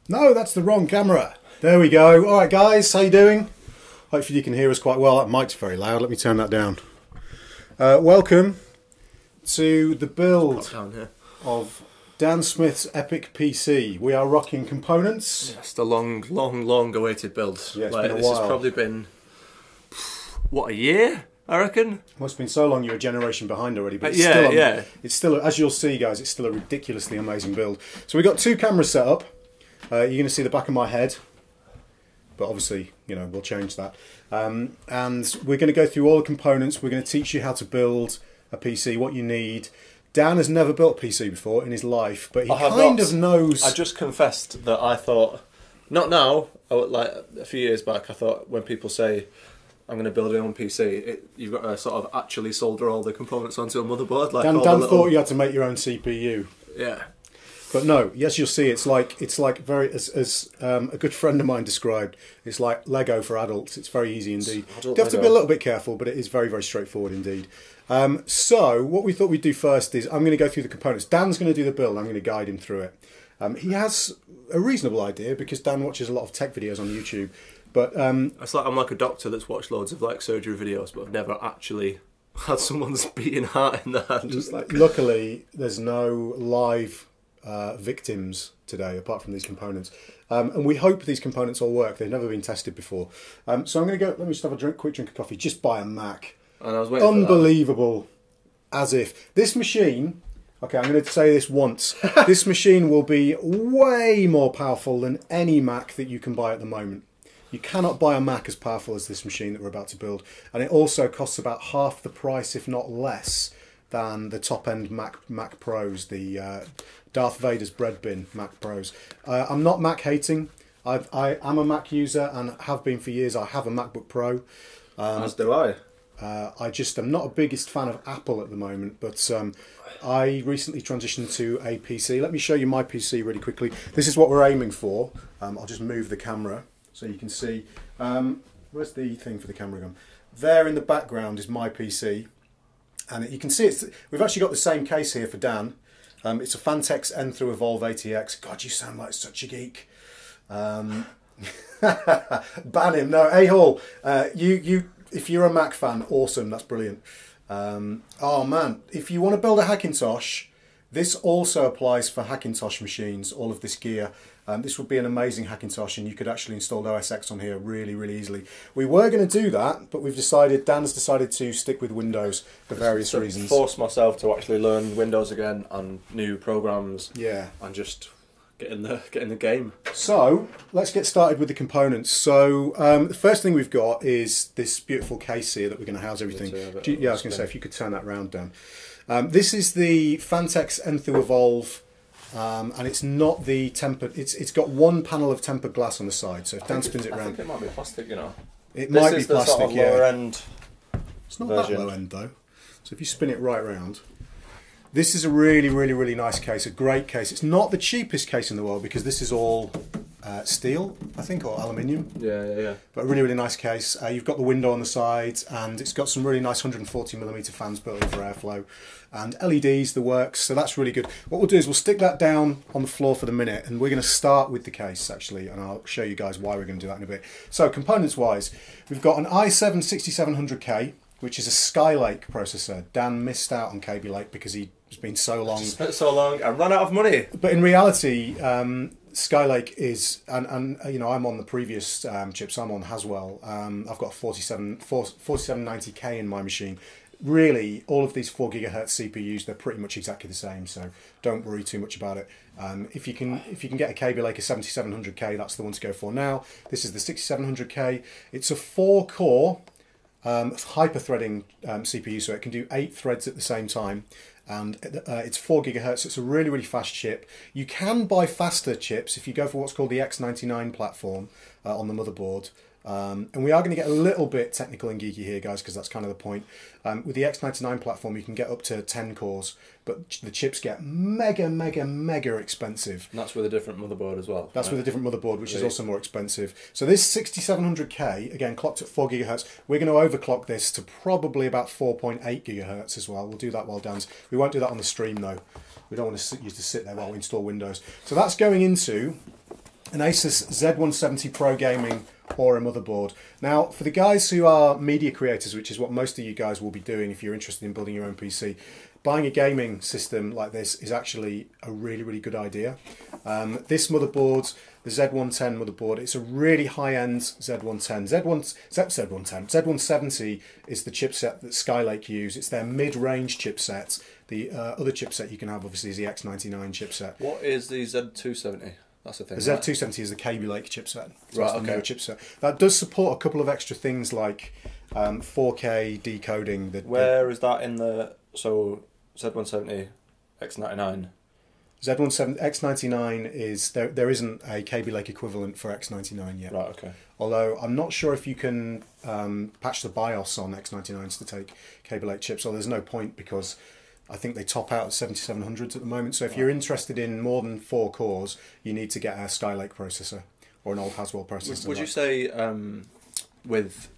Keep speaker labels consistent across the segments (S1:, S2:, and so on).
S1: No, that's the wrong camera. There we go. All right, guys, how you doing? Hopefully you can hear us quite well. That mic's very loud. Let me turn that down. Welcome to the build of Dan Smith's Epic PC. We are rocking components.
S2: Yes, the long awaited build.
S1: Yeah, it's
S2: like,
S1: been a
S2: this
S1: while.
S2: has probably been, what, a year, I reckon?
S1: Must have been so long you're a generation behind already, but it's still, as you'll see, guys, it's still a ridiculously amazing build. So we've got two cameras set up. You're going to see the back of my head, but obviously, you know, we'll change that. And we're going to go through all the components. We're going to teach you how to build a PC, what you need. Dan has never built a PC before in his life, but he kind of knows.
S2: I just confessed that I thought, not now, like a few years back, I thought when people say, I'm going to build my own PC, you've got to sort of actually solder all the components onto a motherboard. Like
S1: Dan thought you had to make your own CPU.
S2: Yeah.
S1: But no, yes, you'll see. It's like very, as a good friend of mine described, it's like Lego for adults. It's very easy indeed. You have to be a little bit careful, but it is very, very straightforward indeed. So what we thought we'd do first is I'm going to go through the components. Dan's going to do the build. I'm going to guide him through it. He has a reasonable idea because Dan watches a lot of tech videos on YouTube. But
S2: it's like I'm like a doctor that's watched loads of like surgery videos, but I've never actually had someone's beating heart in their hand. Just like,
S1: luckily, there's no live victims today apart from these components, and we hope these components all work. They've never been tested before, so I'm going to go. Let me just have a quick drink of coffee. Just buy a Mac.
S2: And I was waiting
S1: Unbelievable.
S2: For
S1: that. As if this machine. Okay, I'm going to say this once. This machine will be way more powerful than any Mac that you can buy at the moment. You cannot buy a Mac as powerful as this machine that we're about to build, and it also costs about half the price, if not less, than the top-end Mac Pros, the Darth Vader's bread bin Mac Pros. I'm not Mac hating. I am a Mac user and have been for years. I have a MacBook Pro.
S2: as do I.
S1: I just am not a biggest fan of Apple at the moment, but I recently transitioned to a PC. Let me show you my PC really quickly. This is what we're aiming for. I'll just move the camera so you can see. Where's the thing for the camera gone? There in the background is my PC. And you can see we've actually got the same case here for Dan. It's a Phanteks N through Evolve ATX. God, you sound like such a geek. Ban him. No, A-Hall. If you're a Mac fan, awesome. That's brilliant. Oh man, if you want to build a Hackintosh, this also applies for Hackintosh machines. All of this gear. This would be an amazing Hackintosh, and you could actually install OS X on here really, really easily. We were going to do that, but Dan's decided to stick with Windows for various reasons.
S2: Force myself to actually learn Windows again and new programs.
S1: Yeah.
S2: And just get in the game.
S1: So let's get started with the components. So the first thing we've got is this beautiful case here that we're going to house everything. Yeah, I was going to say if you could turn that round, Dan. This is the Phanteks N through Evolve. And it's not the tempered. It's got one panel of tempered glass on the side. So if Dan spins it around,
S2: I think it might be plastic. You know,
S1: it might be plastic.
S2: Sort of lower end.
S1: It's not that low end though. So if you spin it right round, this is a really, really, really nice case. A great case. It's not the cheapest case in the world because this is all steel, I think, or aluminium.
S2: Yeah.
S1: But a really, really nice case. You've got the window on the sides, and it's got some really nice 140mm fans built in for airflow, and LEDs, the works. So that's really good. What we'll do is we'll stick that down on the floor for the minute, and we're going to start with the case actually, and I'll show you guys why we're going to do that in a bit. So components-wise, we've got an i7 6700K, which is a Skylake processor. Dan missed out on Kaby Lake because he's been so long.
S2: And ran out of money.
S1: But in reality, Skylake is, and you know, I'm on the previous chips. I'm on Haswell. I've got 4790K in my machine. Really, all of these 4 GHz CPUs, they're pretty much exactly the same. So don't worry too much about it. If you can get a Kaby Lake, a 7700K, that's the one to go for now. This is the 6700K. It's a 4-core hyper-threading CPU, so it can do 8 threads at the same time. And it's 4 GHz. It's a really, really fast chip. You can buy faster chips if you go for what's called the X99 platform on the motherboard. And we are going to get a little bit technical and geeky here, guys, because that's kind of the point. With the X99 platform, you can get up to 10 cores, but the chips get mega, mega, mega expensive.
S2: And that's with a different motherboard as well.
S1: That's with a different motherboard, which is also more expensive. So this 6700K, again, clocked at 4 GHz. We're going to overclock this to probably about 4.8 GHz as well. We'll do that while Dan's. We won't do that on the stream, though. We don't want you to sit there while we install Windows. So that's going into an Asus Z170 Pro Gaming Aura motherboard. Now, for the guys who are media creators, which is what most of you guys will be doing if you're interested in building your own PC, buying a gaming system like this is actually a really, really good idea. This motherboard, the Z110 motherboard, it's a really high-end Z110. Z170 is the chipset that Skylake use. It's their mid-range chipset. The other chipset you can have, obviously, is the X99 chipset.
S2: What is the Z270? That's the thing.
S1: The Z270 is the Kaby Lake chipset. So
S2: Right,
S1: the
S2: okay.
S1: newer chipset. That does support a couple of extra things like 4K decoding.
S2: Where is that in the... So, Z170, X99...
S1: Z170 X99 is there isn't a Kaby Lake equivalent for X99 yet.
S2: Right, okay.
S1: Although I'm not sure if you can patch the BIOS on X99s to take Kaby Lake chips, or there's no point because I think they top out at 7700s at the moment. So if you're interested in more than 4 cores, you need to get a Skylake processor or an old Haswell processor.
S2: Would you say with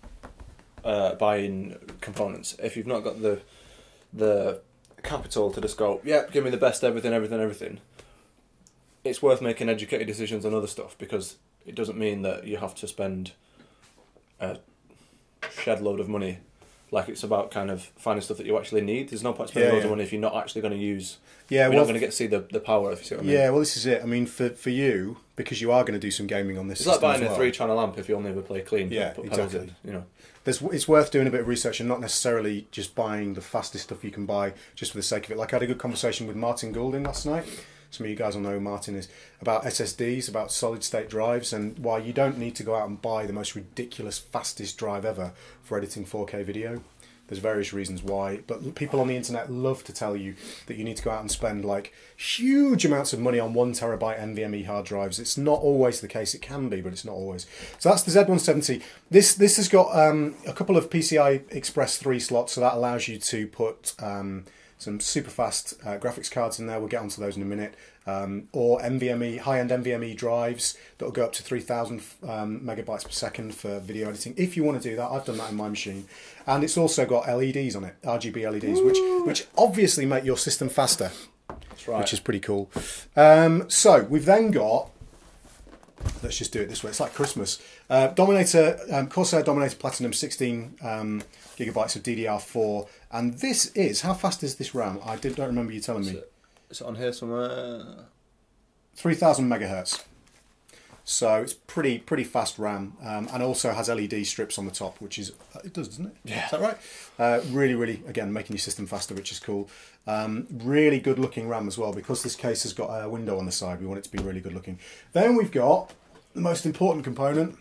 S2: buying components, if you've not got the capital to just go, yeah, give me the best everything, it's worth making educated decisions on other stuff, because it doesn't mean that you have to spend a shed load of money. Like, it's about kind of finding stuff that you actually need. There's no point spending loads of money if you're not actually going to use... you're not going to get to see the power, if you see what I mean.
S1: Yeah, well, this is it. I mean, for you, because you are going to do some gaming on this
S2: it's like buying
S1: as well.
S2: a 3-channel lamp if you only ever play clean.
S1: Yeah,
S2: put
S1: exactly.
S2: pedals in, you know.
S1: It's worth doing a bit of research and not necessarily just buying the fastest stuff you can buy just for the sake of it. Like, I had a good conversation with Martin Goulding last night. Some of you guys will know who Martin is, about SSDs, about solid state drives, and why you don't need to go out and buy the most ridiculous fastest drive ever for editing 4K video. There's various reasons why, but people on the internet love to tell you that you need to go out and spend like huge amounts of money on 1 terabyte NVMe hard drives. It's not always the case. It can be, but it's not always. So that's the Z170. This has got a couple of PCI Express 3 slots, so that allows you to put some super fast graphics cards in there. We'll get onto those in a minute. Or NVMe, high-end NVMe drives that will go up to 3,000 megabytes per second for video editing. If you want to do that, I've done that in my machine. And it's also got LEDs on it, RGB LEDs, which obviously make your system faster.
S2: That's right.
S1: Which is pretty cool. So we've then got, let's just do it this way, it's like Christmas. Corsair Dominator Platinum 16 gigabytes of DDR4. And this is, how fast is this RAM? I don't remember you telling me.
S2: Is it on here somewhere?
S1: 3000 megahertz. So it's pretty fast RAM, and also has LED strips on the top, which is it does, doesn't it?
S2: Yeah.
S1: Is that right? Really, again, making your system faster, which is cool. Really good looking RAM as well, because this case has got a window on the side. We want it to be really good looking. Then we've got the most important component: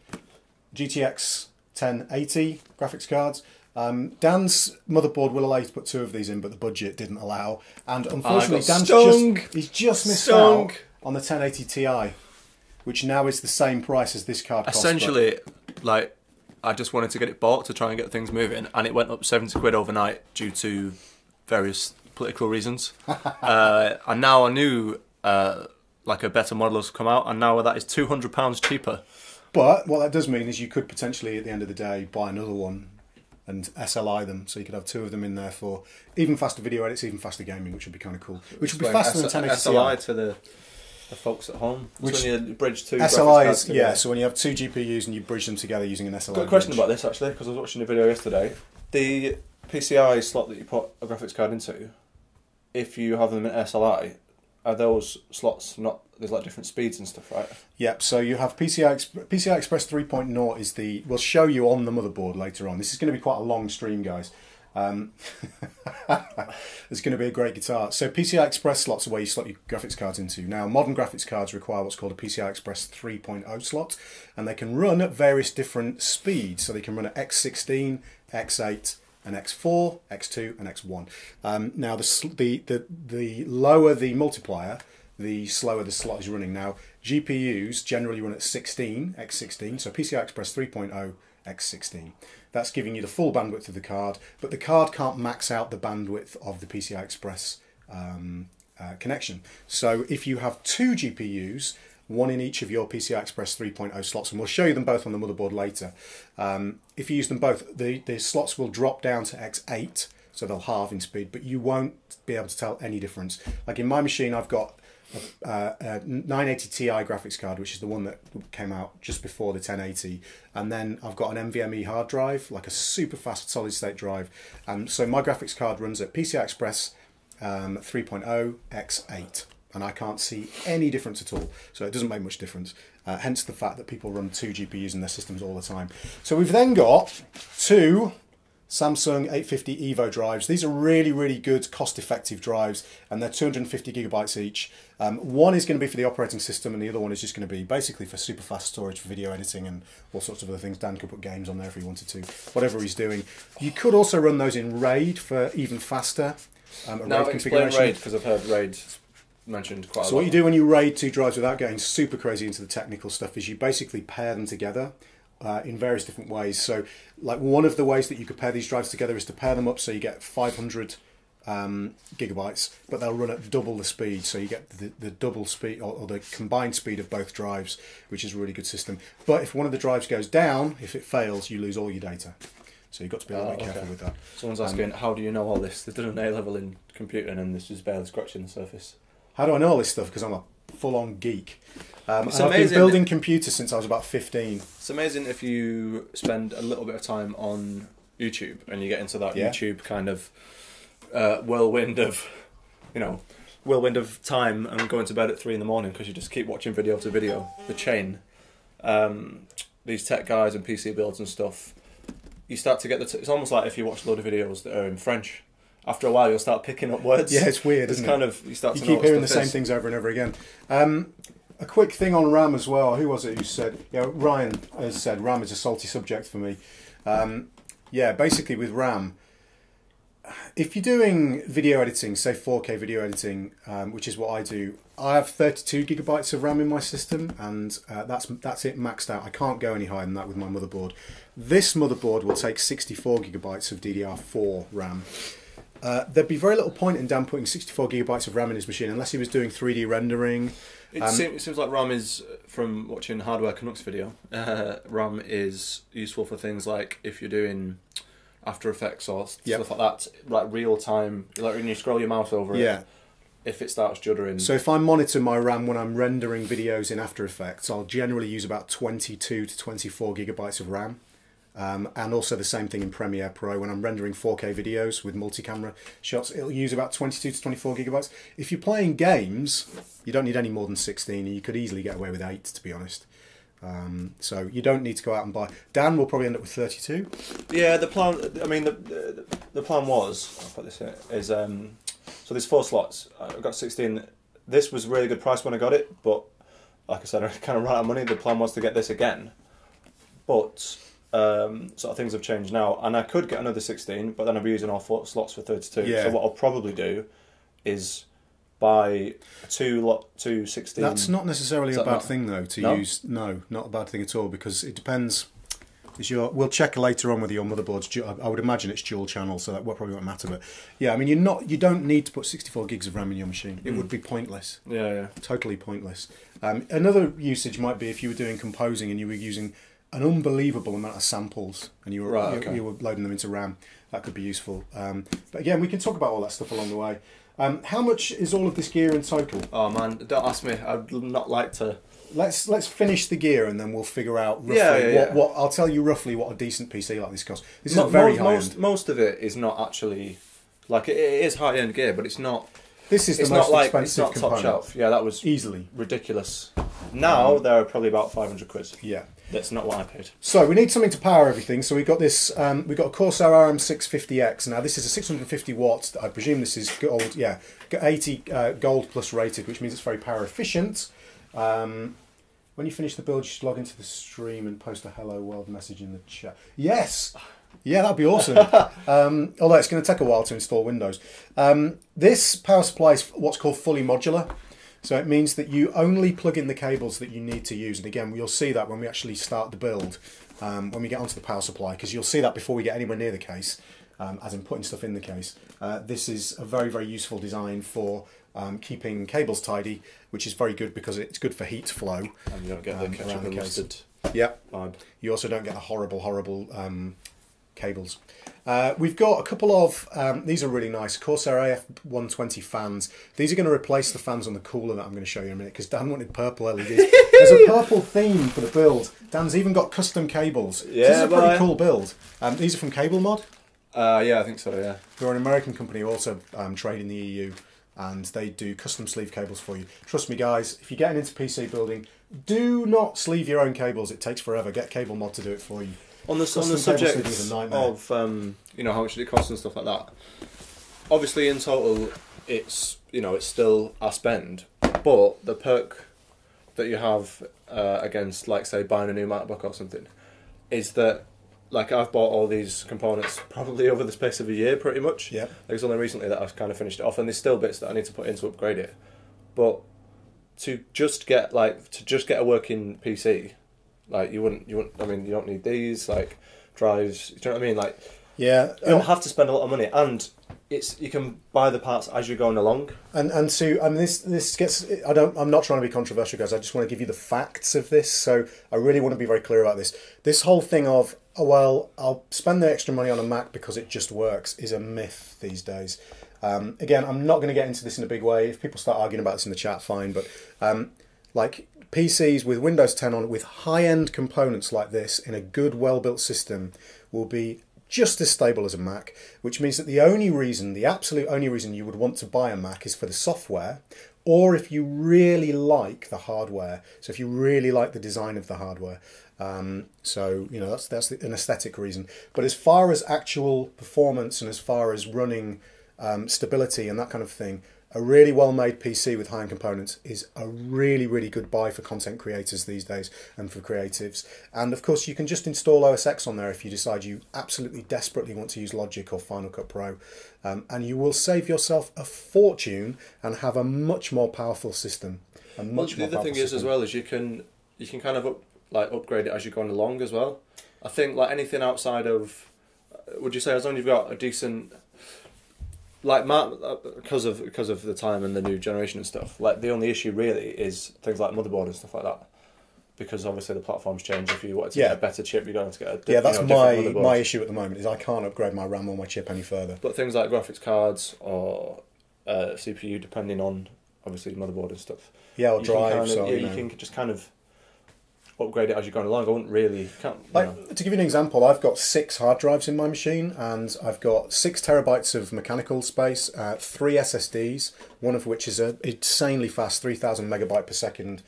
S1: GTX 1080 graphics cards. Dan's motherboard will allow you to put 2 of these in, but the budget didn't allow. And unfortunately, he's just missed out on the 1080 Ti, which now is the same price as this card cost.
S2: Essentially, like, I just wanted to get it bought to try and get things moving, and it went up 70 quid overnight due to various political reasons. And now I knew like a better model has come out, and now that is £200 cheaper.
S1: But what that does mean is you could potentially, at the end of the day, buy another one and SLI them, so you could have 2 of them in there for even faster video edits, even faster gaming, which would be kind of cool. Which would be faster than 1080
S2: SLI
S1: Ti.
S2: to the folks at home. Which when you bridge 2
S1: SLI is, yeah, so when you have 2 GPUs and you bridge them together using an SLI.
S2: Got a question about this actually, because I was watching a video yesterday. The PCI slot that you put a graphics card into, if you have them in SLI, are those slots not, there's like different speeds and stuff, right? Yep,
S1: so you have PCI Express 3.0 is the, we'll show you on the motherboard later on. This is going to be quite a long stream, guys. It's going to be a great guitar. So PCI Express slots are where you slot your graphics cards into. Now, modern graphics cards require what's called a PCI Express 3.0 slot, and they can run at various different speeds. So they can run at X16, X8, and X4, X2, and X1. Now, the lower the multiplier, the slower the slot is running. Now, GPUs generally run at 16, X16, so PCI Express 3.0, X16. That's giving you the full bandwidth of the card, but the card can't max out the bandwidth of the PCI Express connection. So if you have 2 GPUs, one in each of your PCI Express 3.0 slots, and we'll show you them both on the motherboard later. If you use them both, the slots will drop down to X8, so so they'll halve in speed, but you won't be able to tell any difference. Like in my machine, I've got a 980 Ti graphics card, which is the one that came out just before the 1080, and then I've got an NVMe hard drive, like a super fast solid state drive, and so my graphics card runs at PCI Express 3.0 x8, and I can't see any difference at all, so it doesn't make much difference, hence the fact that people run 2 GPUs in their systems all the time. So we've then got 2 Samsung 850 EVO drives. These are really, really good, cost-effective drives, and they're 250 gigabytes each. One is going to be for the operating system, and the other one is just going to be basically for super fast storage for video editing and all sorts of other things. Dan could put games on there if he wanted to, whatever he's doing. You could also run those in RAID for even faster
S2: now
S1: RAID
S2: explain
S1: configuration.
S2: RAID, because I've heard RAID mentioned quite a lot.
S1: So what you do when you RAID 2 drives, without getting super crazy into the technical stuff, is you basically pair them together in various different ways. So like one of the ways that you could pair these drives together is to pair them up so you get 500 gigabytes, but they'll run at double the speed, so you get the double speed or the combined speed of both drives, which is a really good system. But if one of the drives goes down, if it fails, you lose all your data. So you've got to be a little bit careful with that.
S2: Someone's asking, how do you know all this? They've done an A-level in computing and this is barely scratching the surface.
S1: How do I know all this stuff? Because I'm a full-on geek. And
S2: It's
S1: I've been
S2: amazing.
S1: building computers since I was about 15.
S2: It's amazing if you spend a little bit of time on YouTube and you get into that
S1: Yeah.
S2: YouTube kind of whirlwind of, whirlwind of time and going to bed at 3 in the morning because you just keep watching video to video, the chain. These tech guys and PC builds and stuff, you start to get it's almost like if you watch a load of videos that are in French. After a while, you'll start picking up words.
S1: Yeah, it's weird,
S2: It's
S1: isn't
S2: kind
S1: it?
S2: of, you start
S1: You
S2: to know
S1: keep
S2: what
S1: hearing the
S2: stuff
S1: same
S2: is.
S1: things over and over again. A quick thing on RAM as well. Who was it who said? Ryan has said RAM is a salty subject for me. Yeah, basically with RAM, if you're doing video editing, say 4K video editing, which is what I do, I have 32 gigabytes of RAM in my system, and that's it maxed out. I can't go any higher than that with my motherboard. This motherboard will take 64 gigabytes of DDR4 RAM. There'd be very little point in Dan putting 64 gigabytes of RAM in his machine unless he was doing 3D rendering.
S2: It seems like RAM is, from watching Hardware Canucks video, RAM is useful for things like if you're doing After Effects or stuff like that, like real time, like when you scroll your mouse over it, if it starts juddering.
S1: So if I monitor my RAM when I'm rendering videos in After Effects, I'll generally use about 22 to 24 gigabytes of RAM. And also the same thing in Premiere Pro. When I'm rendering 4K videos with multi-camera shots, it'll use about 22 to 24 gigabytes. If you're playing games, you don't need any more than 16, and you could easily get away with 8, to be honest. So you don't need to go out and buy. Dan will probably end up with 32.
S2: Yeah, the plan. I mean, the plan was. I'll put this here. Is so there's 4 slots. I got 16. This was a really good price when I got it, but like I said, I kind of ran out of money. The plan was to get this again, but sort of things have changed now, and I could get another 16, but then I'll be using all 4 slots for 32.
S1: Yeah.
S2: So what I'll probably do is buy two 16.
S1: That's not necessarily a bad thing, though, to
S2: No?
S1: use. No, not a bad thing at all, because it depends. We'll check later on whether your motherboard's. I would imagine it's dual channel, so that probably won't matter. But yeah, I mean, you don't need to put 64 gigs of RAM in your machine. It would be pointless.
S2: Yeah.
S1: Totally pointless. Another usage might be if you were doing composing and you were using an unbelievable amount of samples and you were you were loading them into RAM. That could be useful. But again, we can talk about all that stuff along the way. How much is all of this gear in total?
S2: Oh man, don't ask me. I'd not like to.
S1: Let's finish the gear and then we'll figure out roughly what I'll tell you roughly what a decent PC like this costs. This is a very high end.
S2: Most of it is not actually like it is high end gear, but it's not.
S1: This is the
S2: It's
S1: most
S2: not like
S1: expensive
S2: it's not
S1: component.
S2: top shelf. Yeah, that was
S1: Easily.
S2: ridiculous. Now they're probably about 500 quid.
S1: Yeah.
S2: That's not what I paid.
S1: So we need something to power everything. So we've got this. We've got a Corsair RM650X. Now this is a 650 watts. I presume this is gold. Yeah, 80 gold plus rated, which means it's very power efficient. When you finish the build, you should log into the stream and post a hello world message in the chat. Yes. Yeah, that'd be awesome. Although it's going to take a while to install Windows. This power supply is what's called fully modular. So it means that you only plug in the cables that you need to use. And again, you'll see that when we actually start the build, when we get onto the power supply, because you'll see that before we get anywhere near the case, as in putting stuff in the case. This is a very, very useful design for keeping cables tidy, which is very good because it's good for heat flow.
S2: And you don't get the ketchup and mustard
S1: Yeah.
S2: vibe.
S1: You also don't get the horrible cables. We've got a couple of, these are really nice, Corsair AF120 fans. These are going to replace the fans on the cooler that I'm going to show you in a minute, because Dan wanted purple LEDs. There's a purple theme for the build. Dan's even got custom cables.
S2: Yeah,
S1: this is a pretty cool build. These are from Cable Mod.
S2: Yeah, I think so, yeah.
S1: They're an American company who also trade in the EU, and they do custom sleeve cables for you. Trust me, guys, if you're getting into PC building, do not sleeve your own cables. It takes forever. Get Cable Mod to do it for you.
S2: On the subject of you know, how much did it cost and stuff like that, obviously in total it's, you know, it's still a spend, but the perk that you have against, like, say, buying a new MacBook or something is that, like, I've bought all these components probably over the space of a year pretty much.
S1: Yeah.
S2: It's only recently that I've kind of finished it off, and there's still bits that I need to put in to upgrade it, but to just get a working PC, like, you wouldn't. I mean, you don't need these, like, drives. Do you know what I mean? Like,
S1: yeah,
S2: you don't have to spend a lot of money, and you can buy the parts as you're going along.
S1: And so, I mean, this gets. I'm not trying to be controversial, guys. I just want to give you the facts of this. So I really want to be very clear about this. This whole thing of, oh, well, I'll spend the extra money on a Mac because it just works, is a myth these days. Again, I'm not going to get into this in a big way. If people start arguing about this in the chat, fine. But like, PCs with Windows 10 on, with high-end components like this in a good, well-built system, will be just as stable as a Mac, which means that the absolute only reason you would want to buy a Mac is for the software, or if you really like the hardware. So if you really like the design of the hardware. So, you know, that's an aesthetic reason. But as far as actual performance and as far as running stability and that kind of thing, a really well-made PC with high-end components is a really, really good buy for content creators these days and for creatives. And of course, you can just install OS X on there if you decide you absolutely desperately want to use Logic or Final Cut Pro. And you will save yourself a fortune and have a much more powerful system.
S2: The other thing is, as well, is you can kind of upgrade it as you're going along as well. I think, like, anything outside of, would you say, as long as you've got a decent, like, because of the time and the new generation and stuff, like, the only issue really is things like motherboard and stuff like that, because obviously the platforms change. If you want to get a better chip, you're going to get a
S1: that's my issue at the moment, is I can't upgrade my RAM or my chip any further.
S2: But things like graphics cards or CPU, depending on obviously motherboard and stuff,
S1: or drives,
S2: you can just kind of upgrade it as you're going along. I wouldn't really.
S1: To give you an example, I've got 6 hard drives in my machine, and I've got 6 terabytes of mechanical space, 3 SSDs, one of which is an insanely fast 3,000 megabyte per second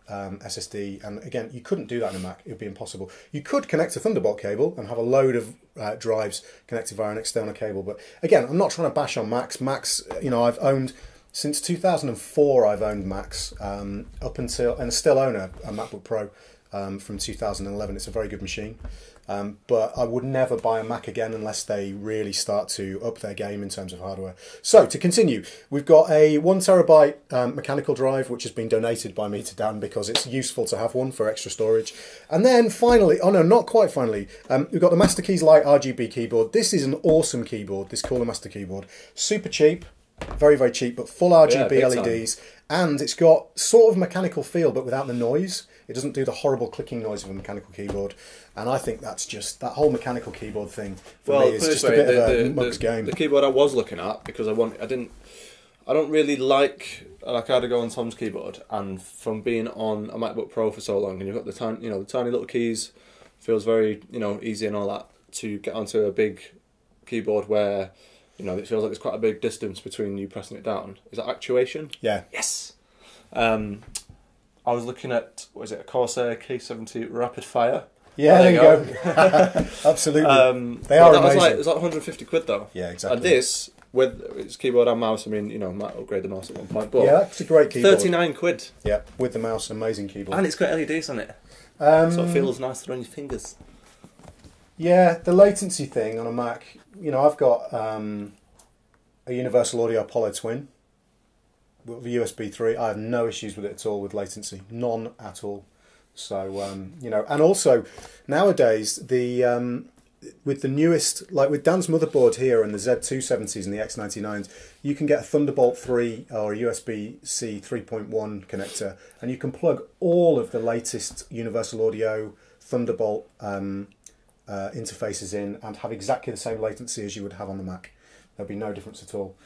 S1: SSD. And again, you couldn't do that in a Mac; it would be impossible. You could connect a Thunderbolt cable and have a load of drives connected via an external cable, but again, I'm not trying to bash on Macs. Macs, you know, I've owned. Since 2004, I've owned Macs up until, and still own a MacBook Pro from 2011. It's a very good machine, but I would never buy a Mac again unless they really start to up their game in terms of hardware. So to continue, we've got a 1 terabyte mechanical drive, which has been donated by me to Dan because it's useful to have one for extra storage. And then finally, oh no, not quite finally, we've got the Master Keys Lite RGB keyboard. This is an awesome keyboard, this Cooler Master keyboard. Super cheap. Very, very cheap, but full RGB LEDs, and it's got sort of mechanical feel, but without the noise. It doesn't do the horrible clicking noise of a mechanical keyboard, and I think that's just, that whole mechanical keyboard thing for me is just a bit of a mug's game.
S2: The keyboard I was looking at, because I don't really like I had to go on Tom's keyboard, and from being on a MacBook Pro for so long, and you've got the tiny little keys, feels very, you know, easy and all that, to get onto a big keyboard where, you know, it feels like there's quite a big distance between you pressing it down. Is that actuation?
S1: Yeah.
S2: Yes. I was looking at, what is it, a Corsair K70 Rapid Fire.
S1: Yeah, there you go. Absolutely. They are amazing.
S2: It was like 150 quid though.
S1: Yeah, exactly.
S2: And this, with its keyboard and mouse, I mean, you know, I might upgrade the mouse at one point, but
S1: yeah, that's a great keyboard.
S2: 39 quid.
S1: Yeah, with the mouse, amazing keyboard.
S2: And it's got LEDs on it. So it feels nicer on your fingers.
S1: Yeah, the latency thing on a Mac, you know, I've got a Universal Audio Apollo Twin with USB 3. I have no issues with it at all with latency, none at all. So, you know, and also nowadays, with the newest, like with Dan's motherboard here and the Z270s and the X99s, you can get a Thunderbolt 3 or a USB-C 3.1 connector, and you can plug all of the latest Universal Audio Thunderbolt interfaces in and have exactly the same latency as you would have on the Mac. There'll be no difference at all.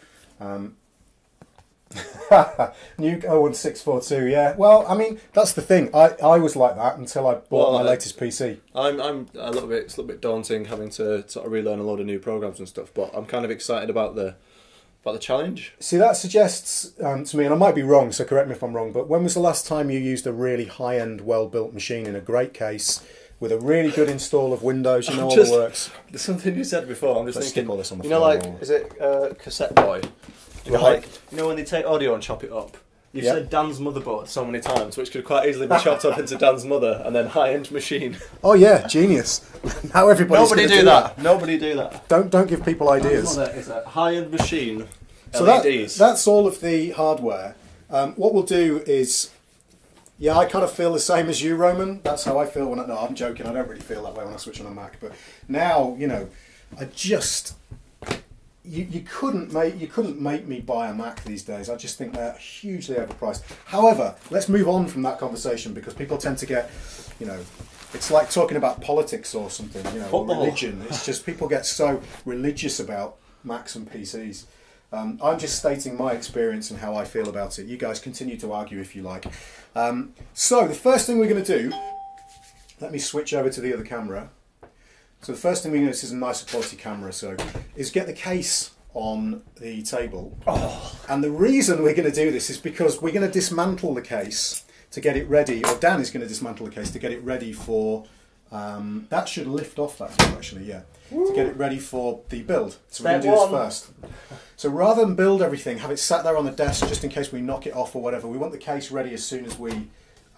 S1: Nuke 01642, yeah. Well, I mean, that's the thing. I was like that until I bought my latest PC.
S2: I'm a little bit. It's a little bit daunting having to sort of relearn a load of new programs and stuff. But I'm kind of excited about the challenge.
S1: See, that suggests to me, and I might be wrong, so correct me if I'm wrong. But when was the last time you used a really high-end, well-built machine in a great case with a really good install of Windows? You know all the works.
S2: There's something you said before. I'm just thinking.
S1: Stick all this on the
S2: you know,
S1: floor.
S2: like, is it Cassette Boy? You know,
S1: Right.
S2: like, you know when they take audio and chop it up? You've
S1: Yep.
S2: said Dan's motherboard so many times, which could quite easily be chopped up into Dan's mother and then high-end machine.
S1: Oh yeah, genius! Now everybody's
S2: Nobody
S1: gonna
S2: do that. Nobody do that.
S1: Don't give people ideas.
S2: It's a high-end machine.
S1: So
S2: LEDs.
S1: that's all of the hardware. What we'll do is, yeah, I kind of feel the same as you, Roman. That's how I feel when no, I'm joking. I don't really feel that way when I switch on a Mac. But now, you know, I just you couldn't make me buy a Mac these days. I just think they're hugely overpriced. However, let's move on from that conversation because people tend to get, you know, it's like talking about politics or something, you know, or religion. It's just people get so religious about Macs and PCs. I'm just stating my experience and how I feel about it. You guys continue to argue if you like. So the first thing we're going to do, let me switch over to the other camera. So the first thing we're going to do, this is a nicer quality camera, so is get the case on the table. Oh. And the reason we're going to do this is because we're going to dismantle the case to get it ready, or Dan is going to dismantle the case to get it ready for, that should lift off that one actually, yeah. Woo. To get it ready for the build. So we're going to do this first. So rather than build everything, have it sat there on the desk just in case we knock it off or whatever, we want the case ready as soon as we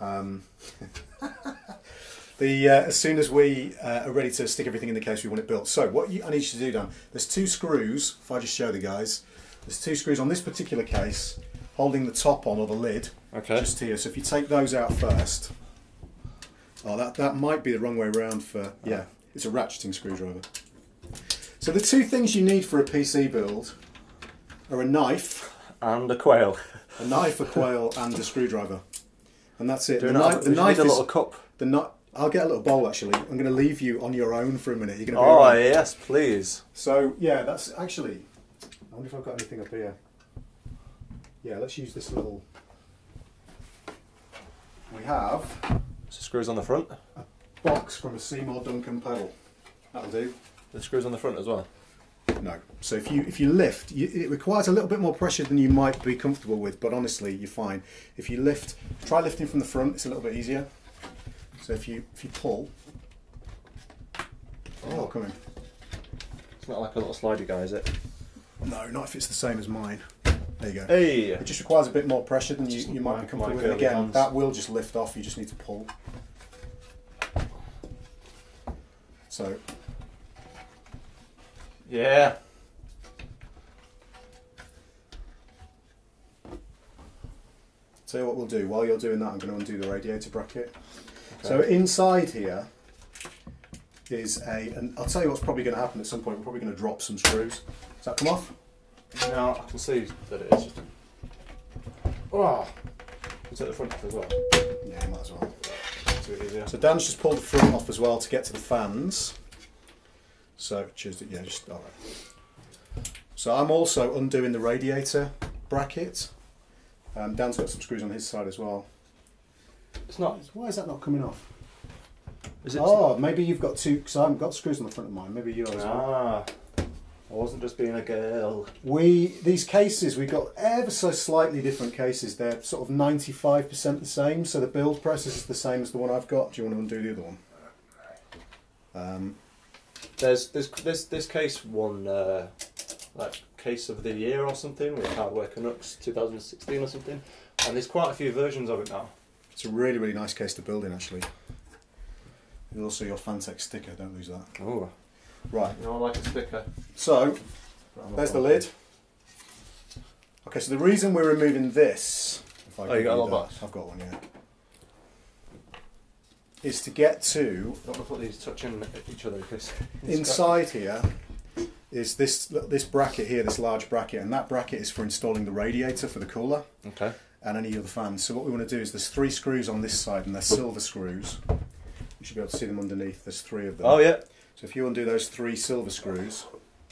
S1: as soon as we are ready to stick everything in the case we want it built. So what I need you to do, Dan, there's two screws, if I just show the guys, there's two screws on this particular case holding the top on, or the lid, just here. So if you take those out first, oh, that might be the wrong way around for, yeah, it's a ratcheting screwdriver. So the two things you need for a PC build are a knife.
S2: And a quail.
S1: A knife, a quail, and a screwdriver. And that's it.
S2: The knife is a little cup.
S1: I'll get a little bowl actually. I'm going to leave you on your own for a minute. You're going to be
S2: all
S1: right.
S2: Yes, please.
S1: So yeah, that's actually. I wonder if I've got anything up here. Yeah, let's use this little. We have.
S2: So screws on the front.
S1: A box from a Seymour Duncan pedal. That'll do.
S2: The screws on the front as well.
S1: No. So if you lift, it requires a little bit more pressure than you might be comfortable with, but honestly, you're fine. If you lift, try lifting from the front. It's a little bit easier. So if you pull, oh, come in.
S2: It's not like a little slidey guy, is it?
S1: No, not if it's the same as mine. There you go.
S2: Hey.
S1: It just requires a bit more pressure than you might be comfortable with. And again,
S2: hands.
S1: that will just lift off. You just need to pull. So.
S2: Yeah.
S1: Tell you what we'll do. While you're doing that, I'm going to undo the radiator bracket. Okay. So inside here is and I'll tell you what's probably going to happen at some point. We're probably going to drop some screws. Does that come off?
S2: No, I can see that it is just. Oh. You take the front off as well.
S1: Yeah, might as well.
S2: Too easier.
S1: So Dan's just pulled the front off as well to get to the fans. So choose it. Yeah, just all right. So I'm also undoing the radiator bracket. Dan's got some screws on his side as well.
S2: It's not.
S1: Why is that not coming off?
S2: Is it?
S1: Oh, maybe you've got two. Because I haven't got screws on the front of mine. Maybe yours.
S2: Ah. I wasn't just being a girl.
S1: These cases, we've got ever so slightly different cases. They're sort of 95% the same. So the build process is the same as the one I've got. Do you want to undo the other one?
S2: There's this case won like case of the year or something with Hardware Canucks 2016 or something, and there's quite a few versions of it now.
S1: It's a really, really nice case to build in, actually. And also your Fantech sticker, don't lose that.
S2: Oh,
S1: right.
S2: You know, I like a sticker.
S1: So, there's the lid. Okay, so the reason we're removing this, if I
S2: you got a little box?
S1: I've got one, yeah, is to get to.
S2: Don't want to put these touching each other because
S1: inside here is this bracket here, this large bracket, and that bracket is for installing the radiator for the cooler.
S2: Okay.
S1: And any other fans. So what we want to do is there's 3 screws on this side, and they're silver screws. You should be able to see them underneath. There's 3 of them.
S2: Oh yeah.
S1: So if you undo those 3 silver screws,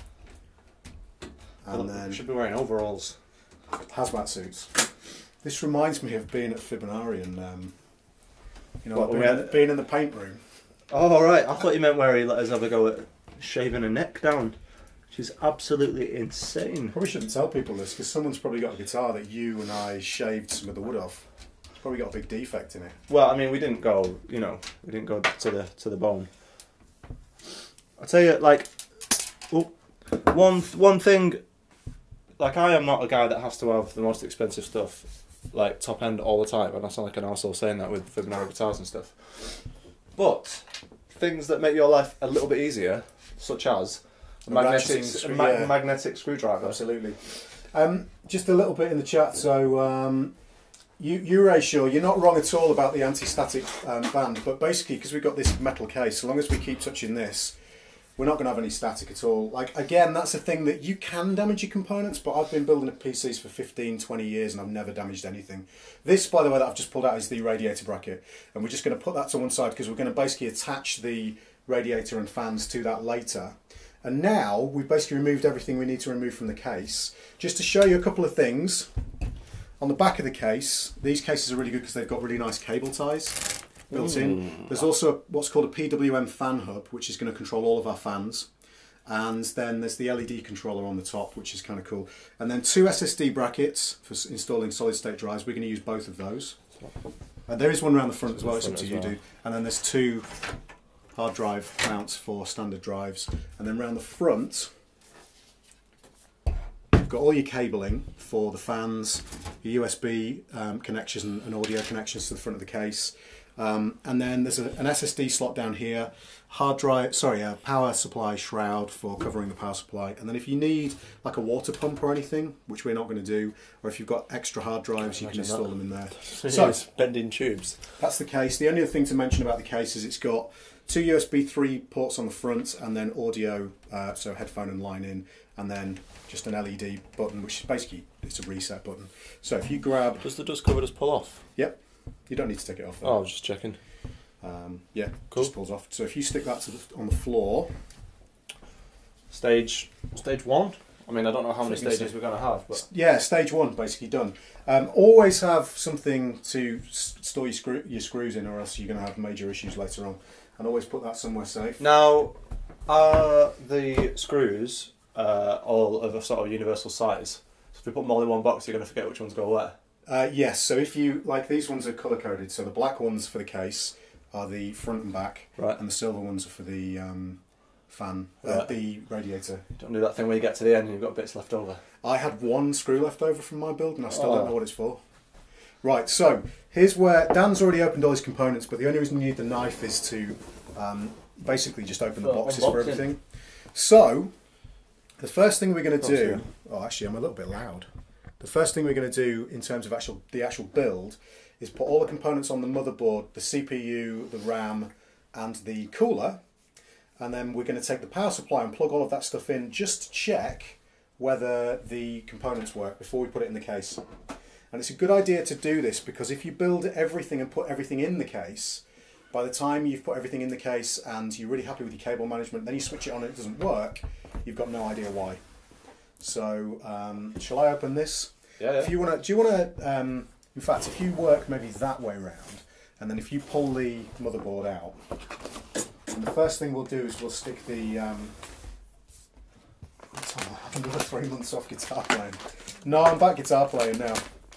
S1: and then
S2: should be wearing overalls,
S1: hazmat suits. This reminds me of being at Fibonacci and you know, being in the paint room.
S2: Oh right, I thought you meant where he let us have a go at shaving a neck down, which is absolutely insane.
S1: Probably shouldn't tell people this because someone's probably got a guitar that you and I shaved some of the wood off. It's probably got a big defect in it.
S2: Well, I mean, we didn't go to the bone. I'll tell you, like, one thing, like, I am not a guy that has to have the most expensive stuff, like, top end all the time, and I sound like an arsehole saying that with Fibonacci guitars and stuff. But things that make your life a little bit easier, such as a magnetic screwdriver.
S1: Absolutely. Just a little bit in the chat. So, you're Ray Shaw, you're not wrong at all about the anti-static band, but basically, because we've got this metal case, so long as we keep touching this, we're not going to have any static at all. Like, again, that's a thing that you can damage your components, but I've been building PCs for 15, 20 years and I've never damaged anything. This, by the way, that I've just pulled out is the radiator bracket, and we're just going to put that to one side because we're going to basically attach the radiator and fans to that later. And now we've basically removed everything we need to remove from the case. Just to show you a couple of things, on the back of the case, these cases are really good because they've got really nice cable ties built in. There's also what's called a PWM fan hub, which is going to control all of our fans. And then there's the LED controller on the top, which is kind of cool. And then 2 SSD brackets for installing solid state drives. We're going to use both of those. And there is one around the front as well, it's up to you, dude. And then there's 2 hard drive mounts for standard drives. And then around the front, you've got all your cabling for the fans, your USB connections and audio connections to the front of the case. And then there's an SSD slot down here, a power supply shroud for covering the power supply. And then if you need like a water pump or anything, which we're not going to do, or if you've got extra hard drives, you can install them in there.
S2: So bending tubes.
S1: That's the case. The only other thing to mention about the case is it's got 2 USB 3 ports on the front, and then audio, so headphone and line in, and then just an LED button, which is basically, it's a reset button. So if you grab...
S2: Does the dust cover just pull off?
S1: Yep. You don't need to take it off though.
S2: Oh, I was just checking.
S1: Yeah,
S2: cool.
S1: Just pulls off. So if you stick that on the floor...
S2: Stage 1? I mean, I don't know how many stages we're going to have, but...
S1: Yeah, stage 1 basically done. Always have something to store your screws in, or else you're going to have major issues later on. And always put that somewhere safe.
S2: Now, are the screws all of a sort of universal size? So if we put them all in one box, you're going to forget which ones go where?
S1: Yes, so if you, like, these ones are colour coded, so the black ones for the case are the front and back,
S2: right,
S1: and the silver ones are for the fan,
S2: right,
S1: the radiator.
S2: Don't do that thing where you get to the end and you've got bits left over.
S1: I had 1 screw left over from my build and I still don't know what it's for. Right, so here's where Dan's already opened all his components, but the only reason you need the knife is to basically just open the boxes for everything. So, the first thing we're going to do... Oh, actually, I'm a little bit loud. The first thing we're going to do in terms of the actual build is put all the components on the motherboard, the CPU, the RAM, and the cooler, and then we're going to take the power supply and plug all of that stuff in just to check whether the components work before we put it in the case. And it's a good idea to do this because if you build everything and put everything in the case, by the time you've put everything in the case and you're really happy with your cable management, then you switch it on and it doesn't work, you've got no idea why. So, shall I open this?
S2: Yeah, yeah.
S1: If you want to, do you want to, in fact, if you work maybe that way round, and then if you pull the motherboard out, and the first thing we'll do is we'll stick the, another 3 months off guitar playing. No, I'm back guitar playing now.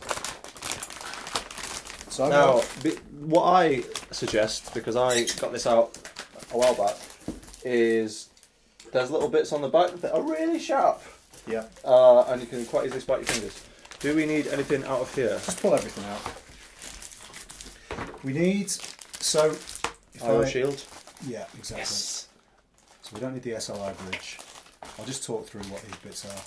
S1: So
S2: now, what I suggest, because I got this out a while back, is there's little bits on the back that are really sharp.
S1: Yeah.
S2: And you can quite easily spot your fingers. Do we need anything out of here?
S1: Just pull everything out. We need, so...
S2: IO shield?
S1: Yeah, exactly.
S2: Yes.
S1: So we don't need the SLI bridge. I'll just talk through what these bits are.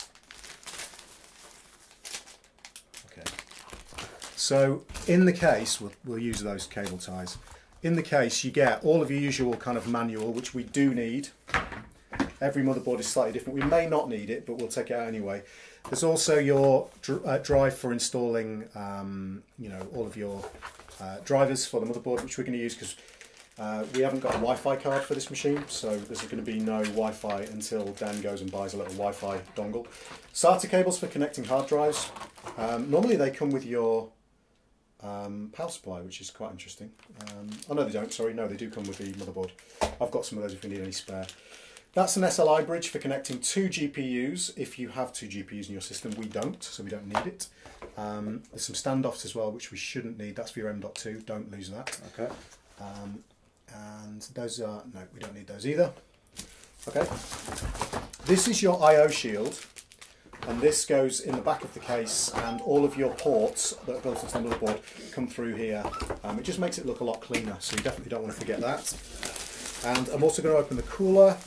S1: Okay. So in the case, we'll use those cable ties. In the case you get all of your usual kind of manual, which we do need. Every motherboard is slightly different. We may not need it, but we'll take it out anyway. There's also your drive for installing, you know, all of your drivers for the motherboard, which we're going to use because We haven't got a Wi-Fi card for this machine, so there's going to be no Wi-Fi until Dan goes and buys a little Wi-Fi dongle. SATA cables for connecting hard drives. Normally they come with your power supply, which is quite interesting. Oh no, they don't. Sorry, no, they do come with the motherboard. I've got some of those if you need any spare. That's an SLI bridge for connecting 2 GPUs. If you have 2 GPUs in your system, we don't, so we don't need it. There's some standoffs as well, which we shouldn't need. That's for your M.2. Don't lose that.
S2: Okay.
S1: And those are, no, we don't need those either. Okay. This is your I/O shield, and this goes in the back of the case, and all of your ports that are built into the motherboard come through here. It just makes it look a lot cleaner, so you definitely don't want to forget that. And I'm also going to open the cooler.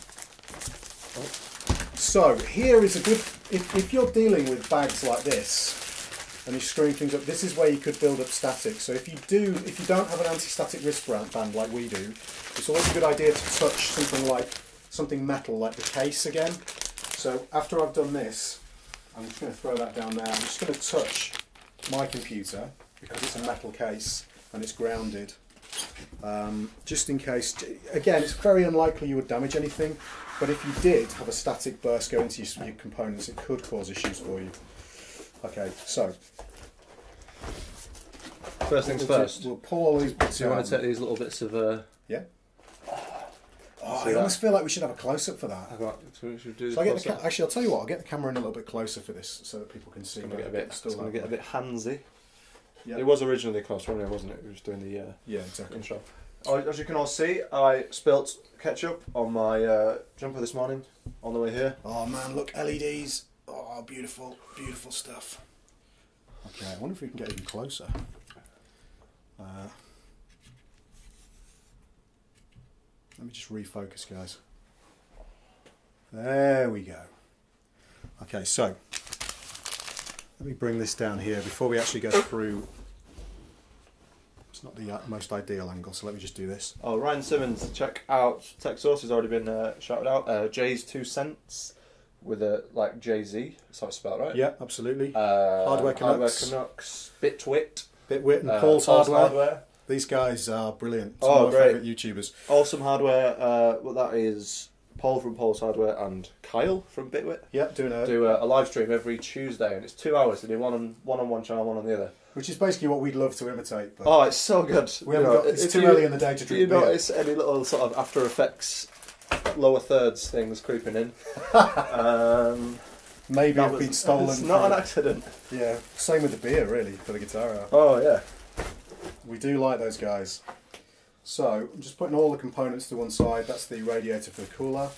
S1: So here is a good, if you're dealing with bags like this and you're screwing things up, this is where you could build up static. So if you don't have an anti-static wristband like we do, it's always a good idea to touch something metal like the case again. So after I've done this, I'm just going to throw that down there. I'm just going to touch my computer because it's a metal case and it's grounded. Just in case, again, it's very unlikely you would damage anything, but if you did have a static burst go into your components, it could cause issues for you. Okay, so
S2: first things first.
S1: We'll pull all these bits
S2: Do you
S1: out.
S2: want to take these little bits of?
S1: Yeah. Oh, I almost feel like we should have a close-up for that. Actually, I'll tell you what. I'll get the camera in a little bit closer for this, so that people can see.
S2: It's going to get a bit handsy.
S1: Yeah.
S2: It was originally close running, wasn't it? We were just doing the
S1: yeah, exactly.
S2: intro. As you can all see, I spilt ketchup on my jumper this morning on the way here.
S1: Oh man, look, LEDs. Oh, beautiful, beautiful stuff. Okay, I wonder if we can get even closer. Let me just refocus, guys. There we go. Okay, so let me bring this down here before we actually go through. It's not the most ideal angle, so let me just do this.
S2: Oh, Ryan Simmons, check out Tech Source has already been shouted out. Jay's 2 cents with a like Jay-Z, that's how it's spelled, right?
S1: Yeah, absolutely.
S2: Hardware
S1: Canucks.
S2: Bitwit
S1: And Paul's Hardware. These guys are brilliant. Some of my favourite YouTubers.
S2: Awesome Hardware. Well, that is Paul from Paul's Hardware and Kyle from Bitwit.
S1: Yeah, do
S2: a live stream every Tuesday, and it's 2 hours. They do one on one channel, one on the other.
S1: Which is basically what we'd love to imitate. But
S2: oh, it's so good.
S1: It's too early in the day to drink beer.
S2: You notice any little sort of After Effects lower thirds things creeping in?
S1: Maybe have been stolen.
S2: It's not an accident.
S1: Yeah, same with the beer, really, for the guitar out.
S2: Oh yeah.
S1: We do like those guys. So I'm just putting all the components to one side. That's the radiator for the cooler.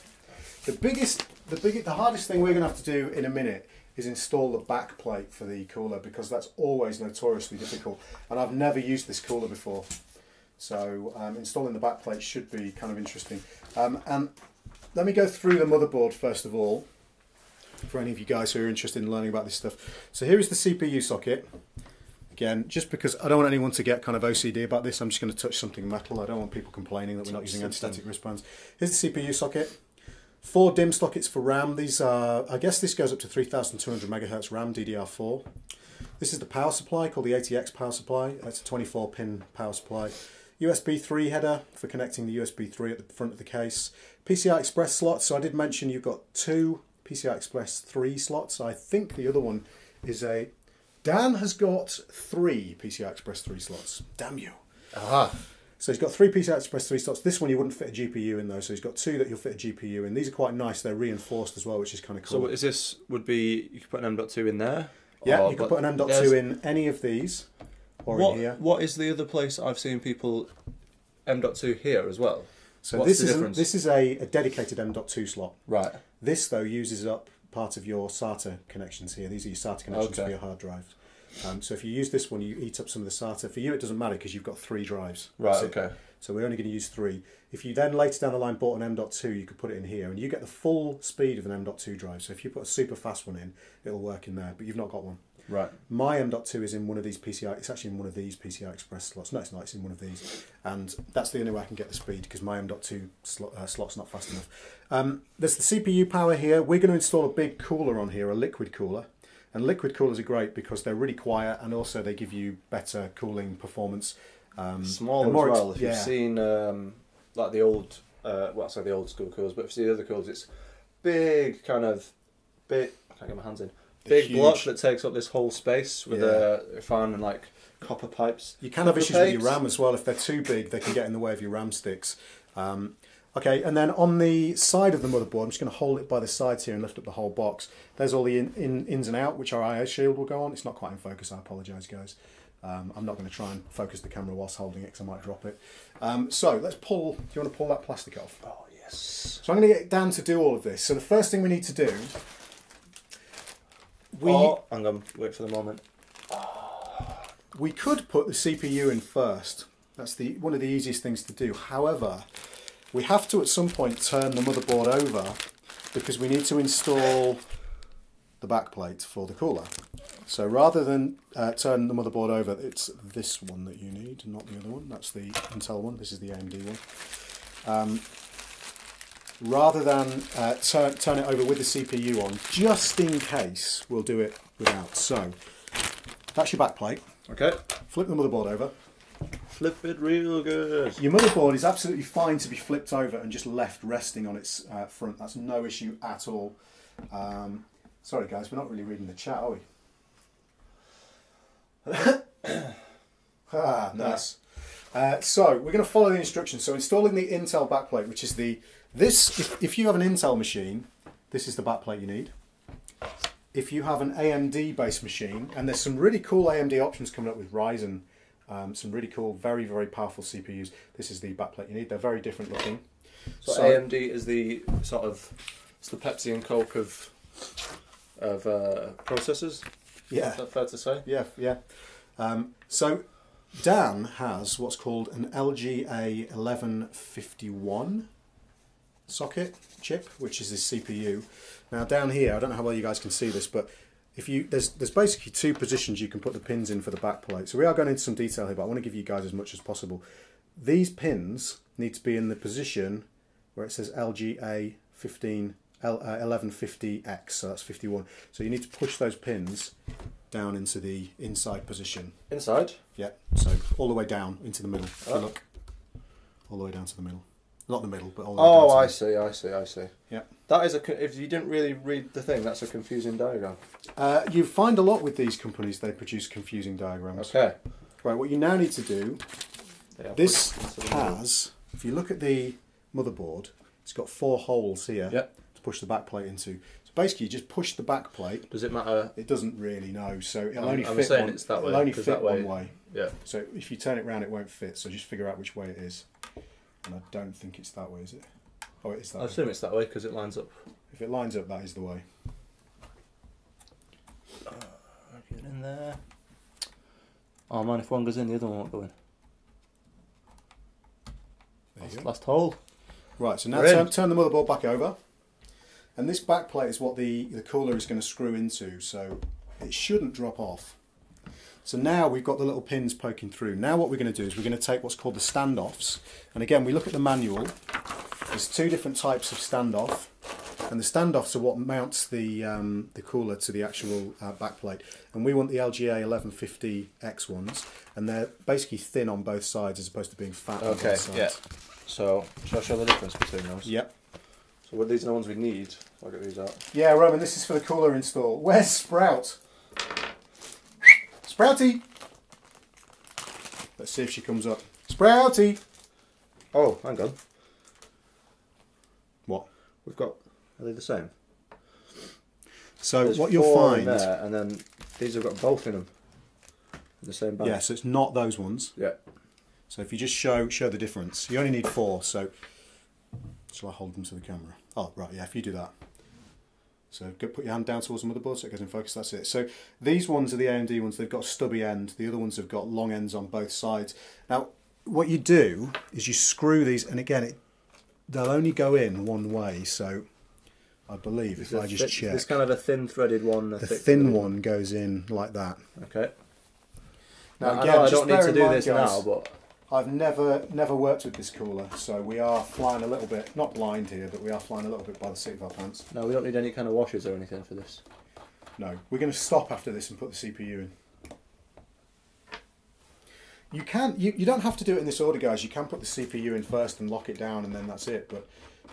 S1: The hardest thing we're going to have to do in a minute is install the back plate for the cooler, because that's always notoriously difficult. And I've never used this cooler before, so installing the back plate should be kind of interesting. And let me go through the motherboard first of all, for any of you guys who are interested in learning about this stuff. So here is the CPU socket. Again, just because I don't want anyone to get kind of OCD about this, I'm just going to touch something metal. I don't want people complaining that we're not using anti-static wristbands. Here's the CPU socket. 4 DIMM sockets for RAM. These are, I guess this goes up to 3200 MHz RAM, DDR4. This is the power supply called the ATX power supply. It's a 24 pin power supply. USB 3 header for connecting the USB 3 at the front of the case. PCI Express slots. So I did mention you've got 2 PCI Express 3 slots. I think the other one is a... Dan has got 3 PCI Express 3 slots. Damn you.
S2: Aha.
S1: So he's got 3 PCI Express 3 slots. This one you wouldn't fit a GPU in though, so he's got 2 that you'll fit a GPU in. These are quite nice. They're reinforced as well, which is kind of cool.
S2: So is this, would be, you could put an M.2 in there?
S1: Yeah, you could put an M.2 in any of these, or in here.
S2: What is the other place I've seen people M.2 here as well?
S1: So this is a dedicated M.2 slot.
S2: Right.
S1: This though uses up part of your SATA connections here. These are your SATA connections for your hard drive. So if you use this one, you eat up some of the SATA. For you, it doesn't matter because you've got 3 drives.
S2: Right. Okay.
S1: So we're only going to use 3. If you then later down the line bought an M.2, you could put it in here, and you get the full speed of an M.2 drive. So if you put a super fast one in, it'll work in there. But you've not got one.
S2: Right.
S1: My M.2 is in one of these PCI. It's actually in one of these PCI Express slots. No, it's not. It's in one of these, and that's the only way I can get the speed because my M.2 slot's not fast enough. There's the CPU power here. We're going to install a big cooler on here, a liquid cooler. And liquid coolers are great because they're really quiet and also they give you better cooling performance.
S2: Smaller
S1: and more
S2: as well. If
S1: yeah.
S2: you've seen like the old, well, I say the old school coolers, but if you see the other coolers, it's big, kind of big. I can't get my hands in. Big
S1: huge
S2: block that takes up this whole space with a fan and like copper pipes.
S1: You can have issues with your RAM as well. If they're too big, they can get in the way of your RAM sticks. Okay, and then on the side of the motherboard, I'm just going to hold it by the sides here and lift up the whole box. There's all the ins and out, which our IO shield will go on. It's not quite in focus, I apologise, guys. I'm not going to try and focus the camera whilst holding it because I might drop it. So let's pull, do you want to pull that plastic off?
S2: Oh, yes.
S1: So I'm going to get Dan to do all of this. So the first thing we need to do...
S2: hang on, wait for the moment.
S1: We could put the CPU in first. That's one of the easiest things to do. However, we have to at some point turn the motherboard over because we need to install the backplate for the cooler. So rather than turn the motherboard over, it's this one that you need, not the other one. That's the Intel one. This is the AMD one. Rather than turn it over with the CPU on, just in case, we'll do it without. So that's your backplate.
S2: Okay.
S1: Flip the motherboard over.
S2: Flip it real good.
S1: Your motherboard is absolutely fine to be flipped over and just left resting on its front. That's no issue at all. Sorry guys, we're not really reading the chat, are we? Nice. So we're going to follow the instructions. So installing the Intel backplate, which is if you have an Intel machine, this is the backplate you need. If you have an AMD based machine, and there's some really cool AMD options coming up with Ryzen, some really cool, very, very powerful CPUs. This is the backplate you need. They're very different looking.
S2: So AMD is the sort of, it's the Pepsi and Coke of processors.
S1: Yeah.
S2: Is that fair to say?
S1: Yeah, yeah. So Dan has what's called an LGA 1151 socket chip, which is his CPU. Now down here, I don't know how well you guys can see this, but there's basically two positions you can put the pins in for the backplate. So we are going into some detail here, but I want to give you guys as much as possible. These pins need to be in the position where it says LGA 1150X, so that's 51. So you need to push those pins down into the inside position.
S2: Inside?
S1: Yeah, so all the way down into the middle. If you look, all the way down to the middle. Not the middle, but all the way down to
S2: I see. Yeah. That is if you didn't really read the thing, that's a confusing diagram.
S1: You find a lot with these companies, they produce confusing diagrams.
S2: Okay.
S1: Right, what you now need to do, this has, if you look at the motherboard, it's got 4 holes here to push the backplate into. So basically you just push the backplate.
S2: Does it matter?
S1: It doesn't really, no. So it'll only
S2: I'm
S1: fit,
S2: saying
S1: one,
S2: it's that way,
S1: it'll only fit
S2: that way,
S1: one way.
S2: Yeah.
S1: So if you turn it round, it won't fit. So just figure out which way it is. And I don't think it's that way, is it? Oh, it is that way.
S2: I assume it's that way because it lines up.
S1: If it lines up, that is the way.
S2: Get in there. Oh man, if one goes in, the other one won't go in. Last hole.
S1: Right, so now turn the motherboard back over. And this backplate is what the cooler is going to screw into, so it shouldn't drop off. So now we've got the little pins poking through. Now what we're going to do is we're going to take what's called the standoffs. And again, we look at the manual. There's 2 different types of standoff. And the standoffs are what mounts the cooler to the actual backplate. And we want the LGA 1150X ones. And they're basically thin on both sides as opposed to being fat on both sides.
S2: Yeah. So, shall I show the difference between those?
S1: Yep.
S2: So what these are the ones we need. I'll get these out.
S1: Yeah, Roman, this is for the cooler install. Where's Sprout? Sprouty! Let's see if she comes up. Sprouty!
S2: Oh, hang on.
S1: What?
S2: We've got... Are they the same?
S1: So
S2: There's
S1: what you'll
S2: 4
S1: find...
S2: in there, and then these have got both in them. In the same bag.
S1: Yeah, so it's not those ones.
S2: Yeah.
S1: So if you just show the difference. You only need 4, so... Shall I hold them to the camera? Oh, right, yeah, if you do that. So put your hand down towards the motherboard so it goes in focus, that's it. So these ones are the AMD ones, they've got a stubby end. The other ones have got long ends on both sides. Now, what you do is you screw these, and again, they'll only go in one way, so I believe, if I just check.
S2: It's kind of a thin threaded one.
S1: The thin one goes in like that.
S2: Okay.
S1: Now,
S2: again, I don't need to do this now, but...
S1: I've never worked with this cooler, so we are flying a little bit, not blind here, but we are flying a little bit by the seat of our pants.
S2: No, we don't need any kind of washers or anything for this.
S1: No, we're going to stop after this and put the CPU in. You can. You don't have to do it in this order, guys. You can put the CPU in first and lock it down, and then that's it. But